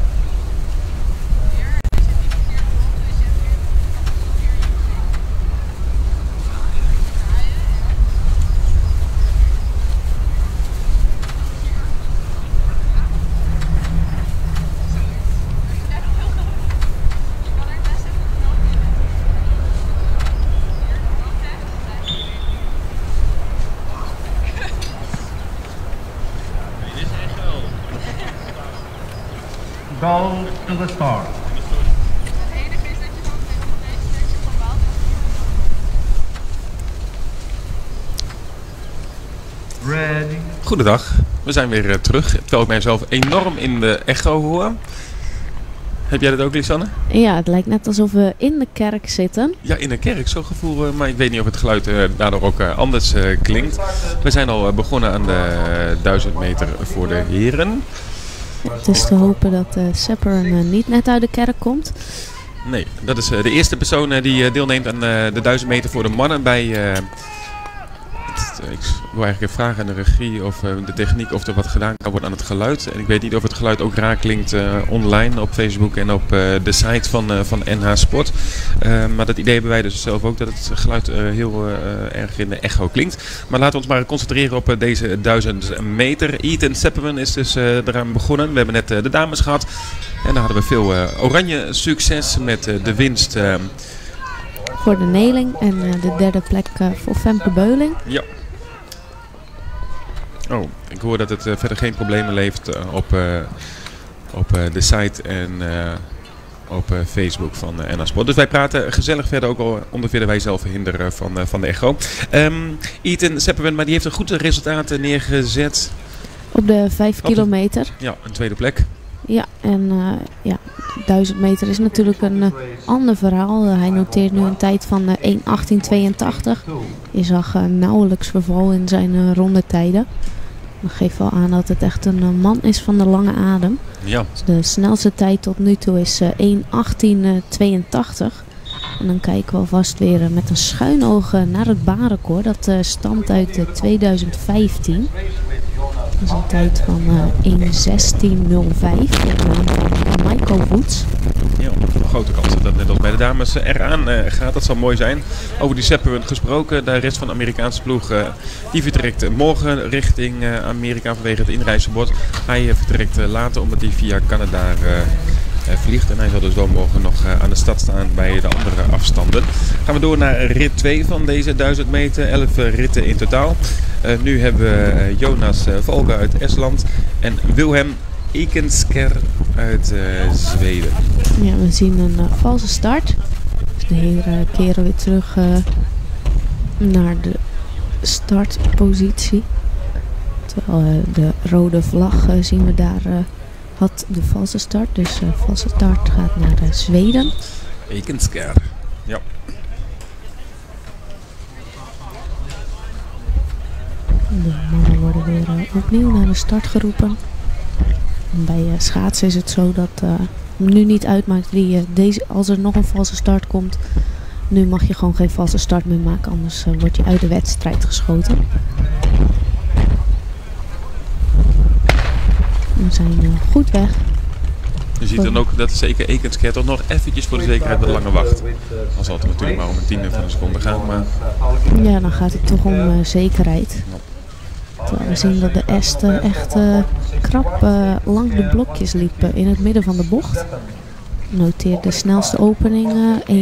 Speaker 1: Go to the start. Ready.
Speaker 2: Goedendag, we zijn weer terug. Terwijl ik mijzelf enorm in de echo hoor. Heb jij dat ook, Lisanne?
Speaker 3: Ja, het lijkt net alsof we in de kerk zitten.
Speaker 2: Ja, in een kerk, zo'n gevoel. Maar ik weet niet of het geluid daardoor ook anders klinkt. We zijn al begonnen aan de 1000 meter voor de heren.
Speaker 3: Het is te hopen dat Separan niet net uit de kerk komt.
Speaker 2: Nee, dat is de eerste persoon die deelneemt aan de 1000 meter voor de mannen bij... ik wil eigenlijk even vragen aan de regie of de techniek of er wat gedaan kan worden aan het geluid. En ik weet niet of het geluid ook raar klinkt online op Facebook en op de site van NH Sport. Maar dat idee hebben wij dus zelf ook, dat het geluid heel erg in de echo klinkt. Maar laten we ons maar concentreren op deze 1000 meter. Ethan Separan is dus eraan begonnen. We hebben net de dames gehad. En daar hadden we veel oranje succes met de winst...
Speaker 3: voor de Neling en de derde plek voor Femke Beuling.
Speaker 2: Ja. Oh, ik hoor dat het verder geen problemen levert op de site en op Facebook van NH Sport. Dus wij praten gezellig verder, ook al ondervinden wij zelf hinder van de echo. Ethan Separan, maar die heeft een goed resultaat neergezet.
Speaker 3: Op de 5 kilometer.
Speaker 2: Ja, een tweede plek.
Speaker 3: Ja, en 1000 meter is natuurlijk een ander verhaal. Hij noteert nu een tijd van 1:18:82. Je zag nauwelijks verval in zijn rondetijden. Dat geeft wel aan dat het echt een man is van de lange adem.
Speaker 2: Ja.
Speaker 3: Dus de snelste tijd tot nu toe is 1:18:82. En dan kijken we alvast weer met een schuin oog naar het baanrecord. Dat stamt uit 2015. Dat is een tijd van 1:16:05. Van Michael Woods.
Speaker 2: Ja, een grote kans dat net als bij de dames eraan gaat. Dat zal mooi zijn. Over die Separan gesproken. De rest van de Amerikaanse ploeg die vertrekt morgen richting Amerika vanwege het inreisverbod. Hij vertrekt later omdat hij via Canada vliegt. En hij zal dus wel morgen nog aan de stad staan bij de andere afstanden. Gaan we door naar rit 2 van deze 1000 meter. 11 ritten in totaal. Nu hebben we Jonas Volga uit Estland en Wilhelm Ekensker uit Zweden.
Speaker 3: Ja, we zien een valse start. Dus de heren keren weer terug naar de startpositie. Terwijl de rode vlag zien we daar had de valse start. Dus valse start gaat naar Zweden.
Speaker 2: Ekensker. Ja.
Speaker 3: De mannen worden weer opnieuw naar de start geroepen. En bij schaatsen is het zo dat het nu niet uitmaakt wie als er nog een valse start komt. Nu mag je gewoon geen valse start meer maken, anders word je uit de wedstrijd geschoten. We zijn goed weg.
Speaker 2: Je ziet dan ook dat zeker Ekensker toch nog eventjes voor de zekerheid wat langer wacht. Dan zal het natuurlijk maar om een tiende van een seconde gaan. Maar...
Speaker 3: Ja, dan gaat het toch om zekerheid. Terwijl we zien dat de Est echt krap langs de blokjes liep in het midden van de bocht. Noteer de snelste opening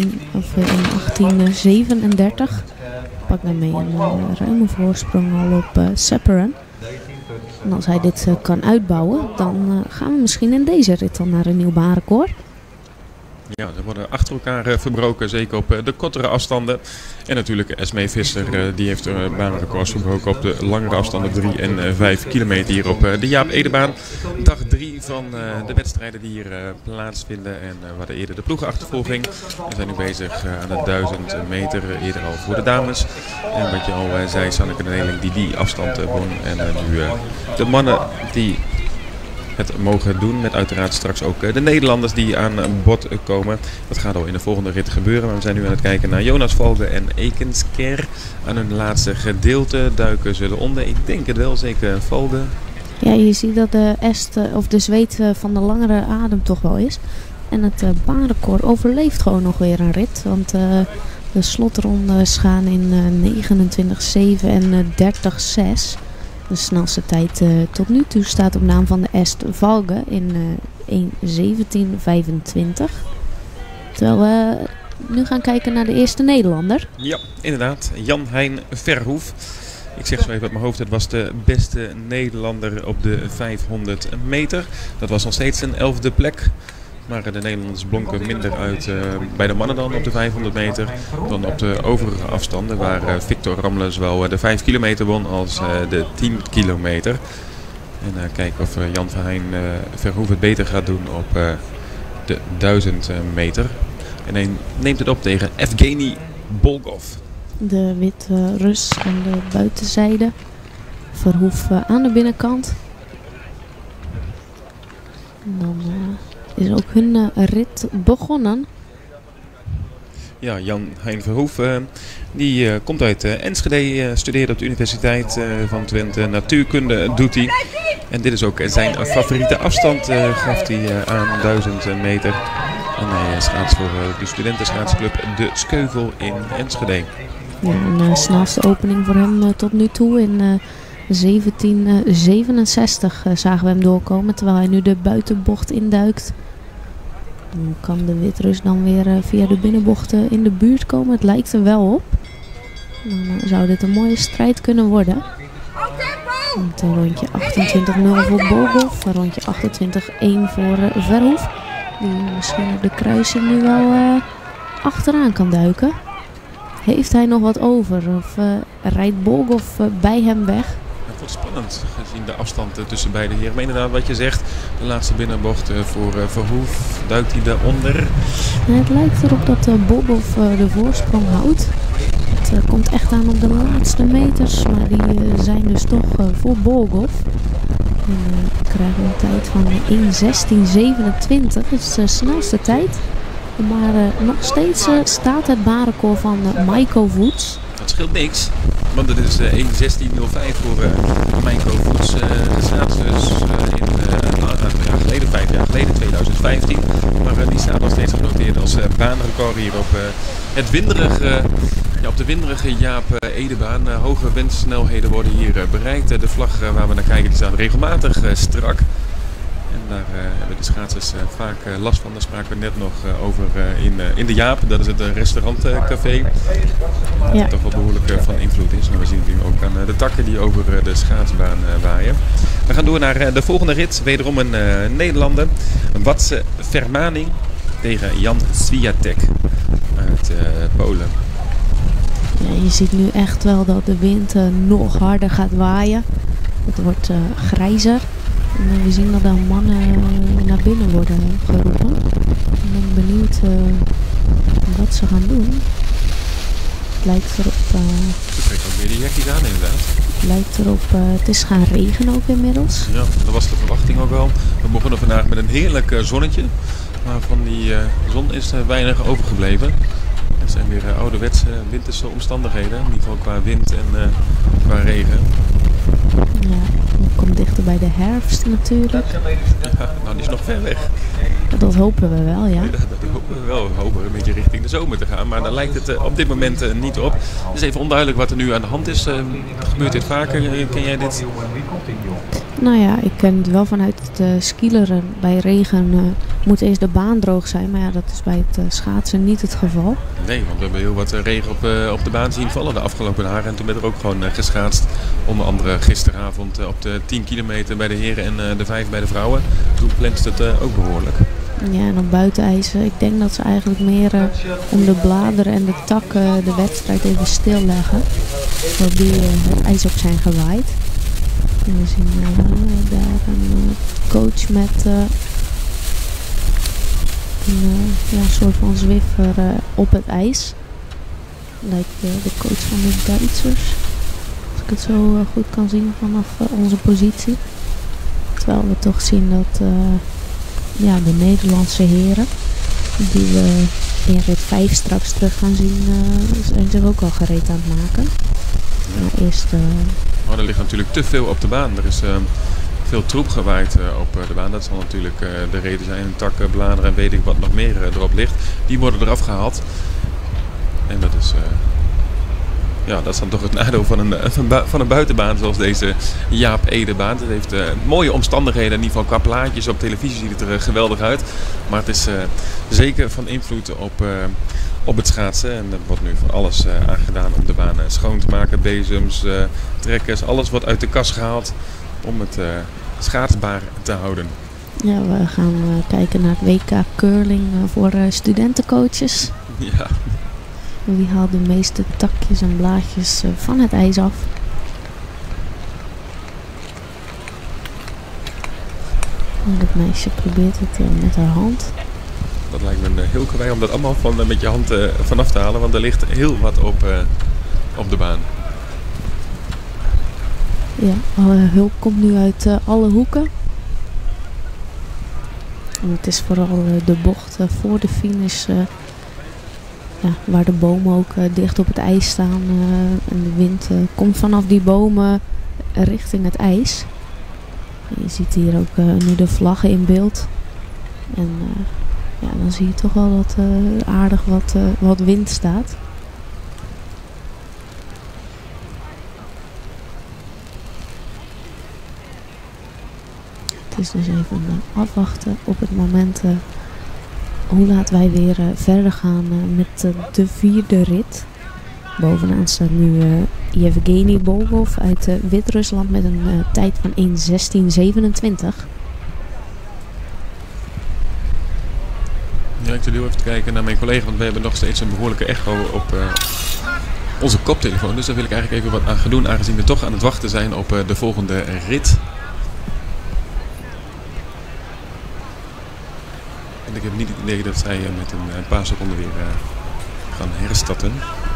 Speaker 3: 1:18:37. Pak daarmee een ruime voorsprong al op Separan. En als hij dit kan uitbouwen, dan gaan we misschien in deze rit al naar een nieuw baanrecord.
Speaker 2: Ja, ze worden achter elkaar verbroken, zeker op de kortere afstanden. En natuurlijk Esmee Visser, die heeft baanrecords verbroken op de langere afstanden, 3 en 5 kilometer hier op de Jaap Edebaan. Dag 3 van de wedstrijden die hier plaatsvinden. En we hadden eerder de ploegenachtervolging. We zijn nu bezig aan de 1000 meter, eerder al voor de dames. En wat je al zei, Sanneke de Neling die afstand won. En nu de mannen die het mogen doen, met uiteraard straks ook de Nederlanders die aan bod komen. Dat gaat al in de volgende rit gebeuren, maar we zijn nu aan het kijken naar Jonas Valge en Ekensker. Aan hun laatste gedeelte duiken ze eronder. Ik denk het wel, zeker Valge.
Speaker 3: Ja, je ziet dat de de zweet van de langere adem toch wel is. En het baanrecord overleeft gewoon nog weer een rit, want de slotrondes gaan in 29,7 en 30,6. De snelste tijd tot nu toe staat op naam van de Est Valge in 1:17:25. Terwijl we nu gaan kijken naar de eerste Nederlander.
Speaker 2: Ja, inderdaad. Jan-Hein Verhoef. Ik zeg zo even uit mijn hoofd, het was de beste Nederlander op de 500 meter. Dat was nog steeds een 11e plek. Maar de Nederlanders blonken minder uit bij de mannen dan op de 500 meter dan op de overige afstanden. Waar Victor Ramelen zowel de 5 kilometer won als de 10 kilometer. En kijken of Jan-Hein Verhoef het beter gaat doen op de 1000 meter. En hij neemt het op tegen Evgeny Bolgov.
Speaker 3: De witte Rus aan de buitenzijde. Verhoef aan de binnenkant. En dan is ook hun rit begonnen.
Speaker 2: Ja, Jan-Hein Verhoef die komt uit Enschede, studeert op de Universiteit van Twente. Natuurkunde doet hij. En dit is ook zijn favoriete afstand, gaf hij aan 1000 meter. En hij schaats voor de studentenschaatsclub De Skeuvel in Enschede.
Speaker 3: Ja, een snelste opening voor hem tot nu toe in 17:67 zagen we hem doorkomen, terwijl hij nu de buitenbocht induikt. Dan kan de Witrus dan weer via de binnenbochten in de buurt komen. Het lijkt er wel op. Dan zou dit een mooie strijd kunnen worden. Met een rondje 28:0 voor Bolgov, een rondje 28:1 voor Verhoef. Die misschien op de kruising nu wel achteraan kan duiken. Heeft hij nog wat over of rijdt Bolgov bij hem weg?
Speaker 2: Het wordt spannend gezien de afstand tussen beide heren. Maar inderdaad wat je zegt, de laatste binnenbocht voor Verhoef, duikt hij daaronder.
Speaker 3: Het lijkt erop dat Bolgov de voorsprong houdt. Het komt echt aan op de laatste meters, maar die zijn dus toch voor Bolgov. En we krijgen een tijd van 1:16:27, dat is de snelste tijd. Maar nog steeds staat het baanrecord van Maiko Voets.
Speaker 2: Dat scheelt niks, want het is 1:16:05 voor Maiko Voets. De schaats dus in 5 jaar geleden, 2015. Maar die staat nog steeds genoteerd als baanrecord hier op het winderige. Ja, op de winderige Jaap Edebaan. Hoge windsnelheden worden hier bereikt. De vlag waar we naar kijken die staat regelmatig strak. En daar hebben de schaatsers vaak last van. Daar spraken we net nog over in de Jaap. Dat is het restaurantcafé.
Speaker 3: Ja.
Speaker 2: Dat toch wel behoorlijk van invloed is. Maar we zien het nu ook aan de takken die over de schaatsbaan waaien. We gaan door naar de volgende rit. Wederom een Nederlander. Watse Vermaning tegen Jan Swiatek uit Polen.
Speaker 3: Ja, je ziet nu echt wel dat de wind nog harder gaat waaien. Het wordt grijzer. En we zien dat er mannen naar binnen worden geroepen. Ik ben benieuwd wat ze gaan doen. Het lijkt erop...
Speaker 2: Ze trekken ook weer de jackies aan inderdaad.
Speaker 3: Het lijkt erop... het is gaan regenen ook inmiddels.
Speaker 2: Ja, dat was de verwachting ook al. We begonnen vandaag met een heerlijk zonnetje. Maar van die zon is er weinig overgebleven. Het zijn weer ouderwetse winterse omstandigheden. In ieder geval qua wind en qua regen.
Speaker 3: Ja, het komt dichter bij de herfst natuurlijk.
Speaker 2: Ja, nou die is nog ver weg.
Speaker 3: Dat hopen we wel, ja.
Speaker 2: Dat hopen we wel. We hopen een beetje richting de zomer te gaan. Maar daar lijkt het op dit moment niet op. Het is even onduidelijk wat er nu aan de hand is. Gebeurt dit vaker? Ken jij dit?
Speaker 3: Nou ja, ik ken het wel vanuit het skileren. Bij regen moet eerst de baan droog zijn. Maar ja, dat is bij het schaatsen niet het geval.
Speaker 2: Nee, want we hebben heel wat regen op de baan zien vallen de afgelopen dagen. En toen werd er ook gewoon geschaatst. Onder andere gisteravond op de 10 kilometer bij de heren en de 5 bij de vrouwen. Toen plenst het ook behoorlijk.
Speaker 3: Ja, en op buitenijs, ik denk dat ze eigenlijk meer om de bladeren en de takken de wedstrijd even stilleggen. Zodat die het ijs op zijn gewaaid. En we zien daar een coach met een soort van zwiffer op het ijs. Lijkt de coach van de Duitsers. Als ik het zo goed kan zien vanaf onze positie. Terwijl we toch zien dat de Nederlandse heren, die we in rit 5 straks terug gaan zien, zijn zich ook al gereed aan het maken. Ja. Eerst,
Speaker 2: er ligt natuurlijk te veel op de baan. Er is veel troep gewaaid op de baan. Dat zal natuurlijk de reden zijn. Takken, bladeren en weet ik wat nog meer erop ligt. Die worden eraf gehaald. En dat is... dat is dan toch het nadeel van een buitenbaan zoals deze Jaap Ede-baan. Het heeft mooie omstandigheden, in ieder geval qua plaatjes. Op televisie ziet het er geweldig uit. Maar het is zeker van invloed op het schaatsen. En er wordt nu van alles aan gedaan om de baan schoon te maken. Bezems, trekkers, alles wordt uit de kas gehaald om het schaatsbaar te houden.
Speaker 3: Ja, we gaan kijken naar het WK Curling voor studentencoaches.
Speaker 2: Ja.
Speaker 3: Wie haalt de meeste takjes en blaadjes van het ijs af? En het meisje probeert het met haar hand.
Speaker 2: Dat lijkt me heel kwij om dat allemaal met je hand vanaf te halen, want er ligt heel wat op de baan.
Speaker 3: Ja, alle hulp komt nu uit alle hoeken. En het is vooral de bocht voor de finish... waar de bomen ook dicht op het ijs staan en de wind komt vanaf die bomen richting het ijs. En je ziet hier ook nu de vlaggen in beeld. En dan zie je toch wel dat aardig wat wind staat. Het is dus even afwachten op het moment... hoe laat wij weer verder gaan met de 4e rit. Bovenaan staat nu Yevgeny Bogov uit Wit-Rusland met een tijd van 1:16:27.
Speaker 2: Ja, ik zit heel even te kijken naar mijn collega, want we hebben nog steeds een behoorlijke echo op onze koptelefoon. Dus daar wil ik eigenlijk even wat aan gaan doen, aangezien we toch aan het wachten zijn op de volgende rit. En ik heb niet het idee dat zij met een paar seconden weer gaan herstarten.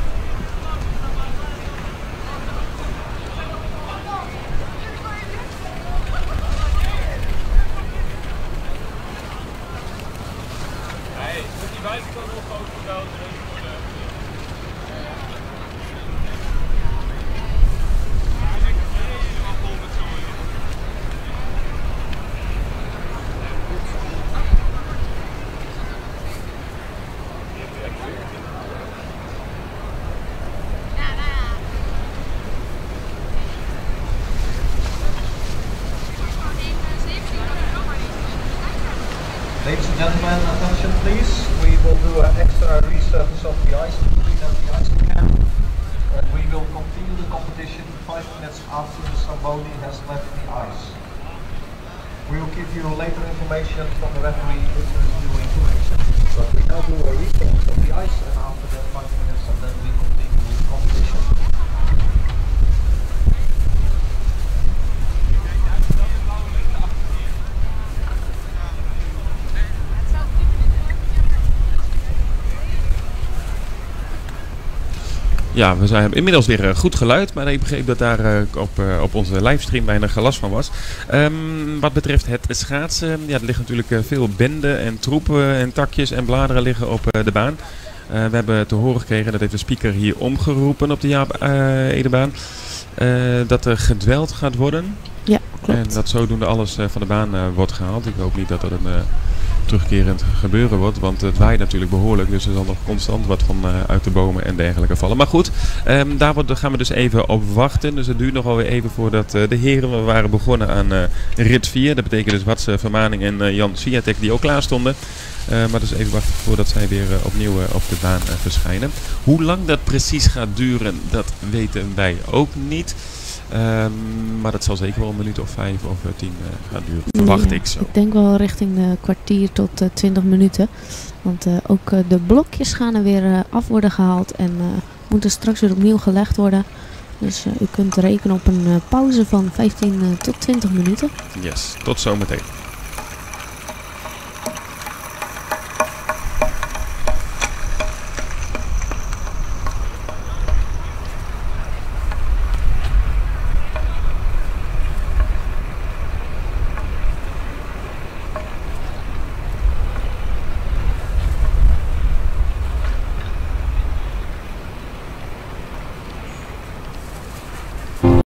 Speaker 1: Ladies and gentlemen, attention please. We will do an extra resurface of the ice to clean up the ice can. And we will continue the competition 5 minutes after the Zamboni has left the ice. We will give you later information from the referee if there is new information. But we now do a restart of the ice and after that 5 minutes and then we continue with the competition.
Speaker 2: Ja, we hebben inmiddels weer goed geluid, maar ik begreep dat daar op onze livestream weinig last van was. Wat betreft het schaatsen, er liggen natuurlijk veel benden en troepen en takjes en bladeren liggen op de baan. We hebben te horen gekregen, dat heeft de speaker hier omgeroepen op de Jaap Ede-baan, dat er gedweld gaat worden.
Speaker 3: Ja, klopt.
Speaker 2: En dat zodoende alles van de baan wordt gehaald. Ik hoop niet dat dat een terugkerend gebeuren wordt, want het waait natuurlijk behoorlijk, dus er zal nog constant wat van uit de bomen en dergelijke vallen. Maar goed, daar gaan we dus even op wachten. Dus het duurt nog alweer even voordat de heren, we waren begonnen aan rit 4. Dat betekent dus Watse Vermaning en Jan Swiatek die ook klaar stonden. Maar dus even wachten voordat zij weer opnieuw op de baan verschijnen. Hoe lang dat precies gaat duren, dat weten wij ook niet. Maar dat zal zeker wel een minuut of 5 of 10 gaan duren. Verwacht ik zo.
Speaker 3: Ik denk wel richting de kwartier tot 20 minuten. Want ook de blokjes gaan er weer af worden gehaald. En moeten straks weer opnieuw gelegd worden. Dus u kunt rekenen op een pauze van 15 tot 20 minuten.
Speaker 2: Yes, tot zometeen.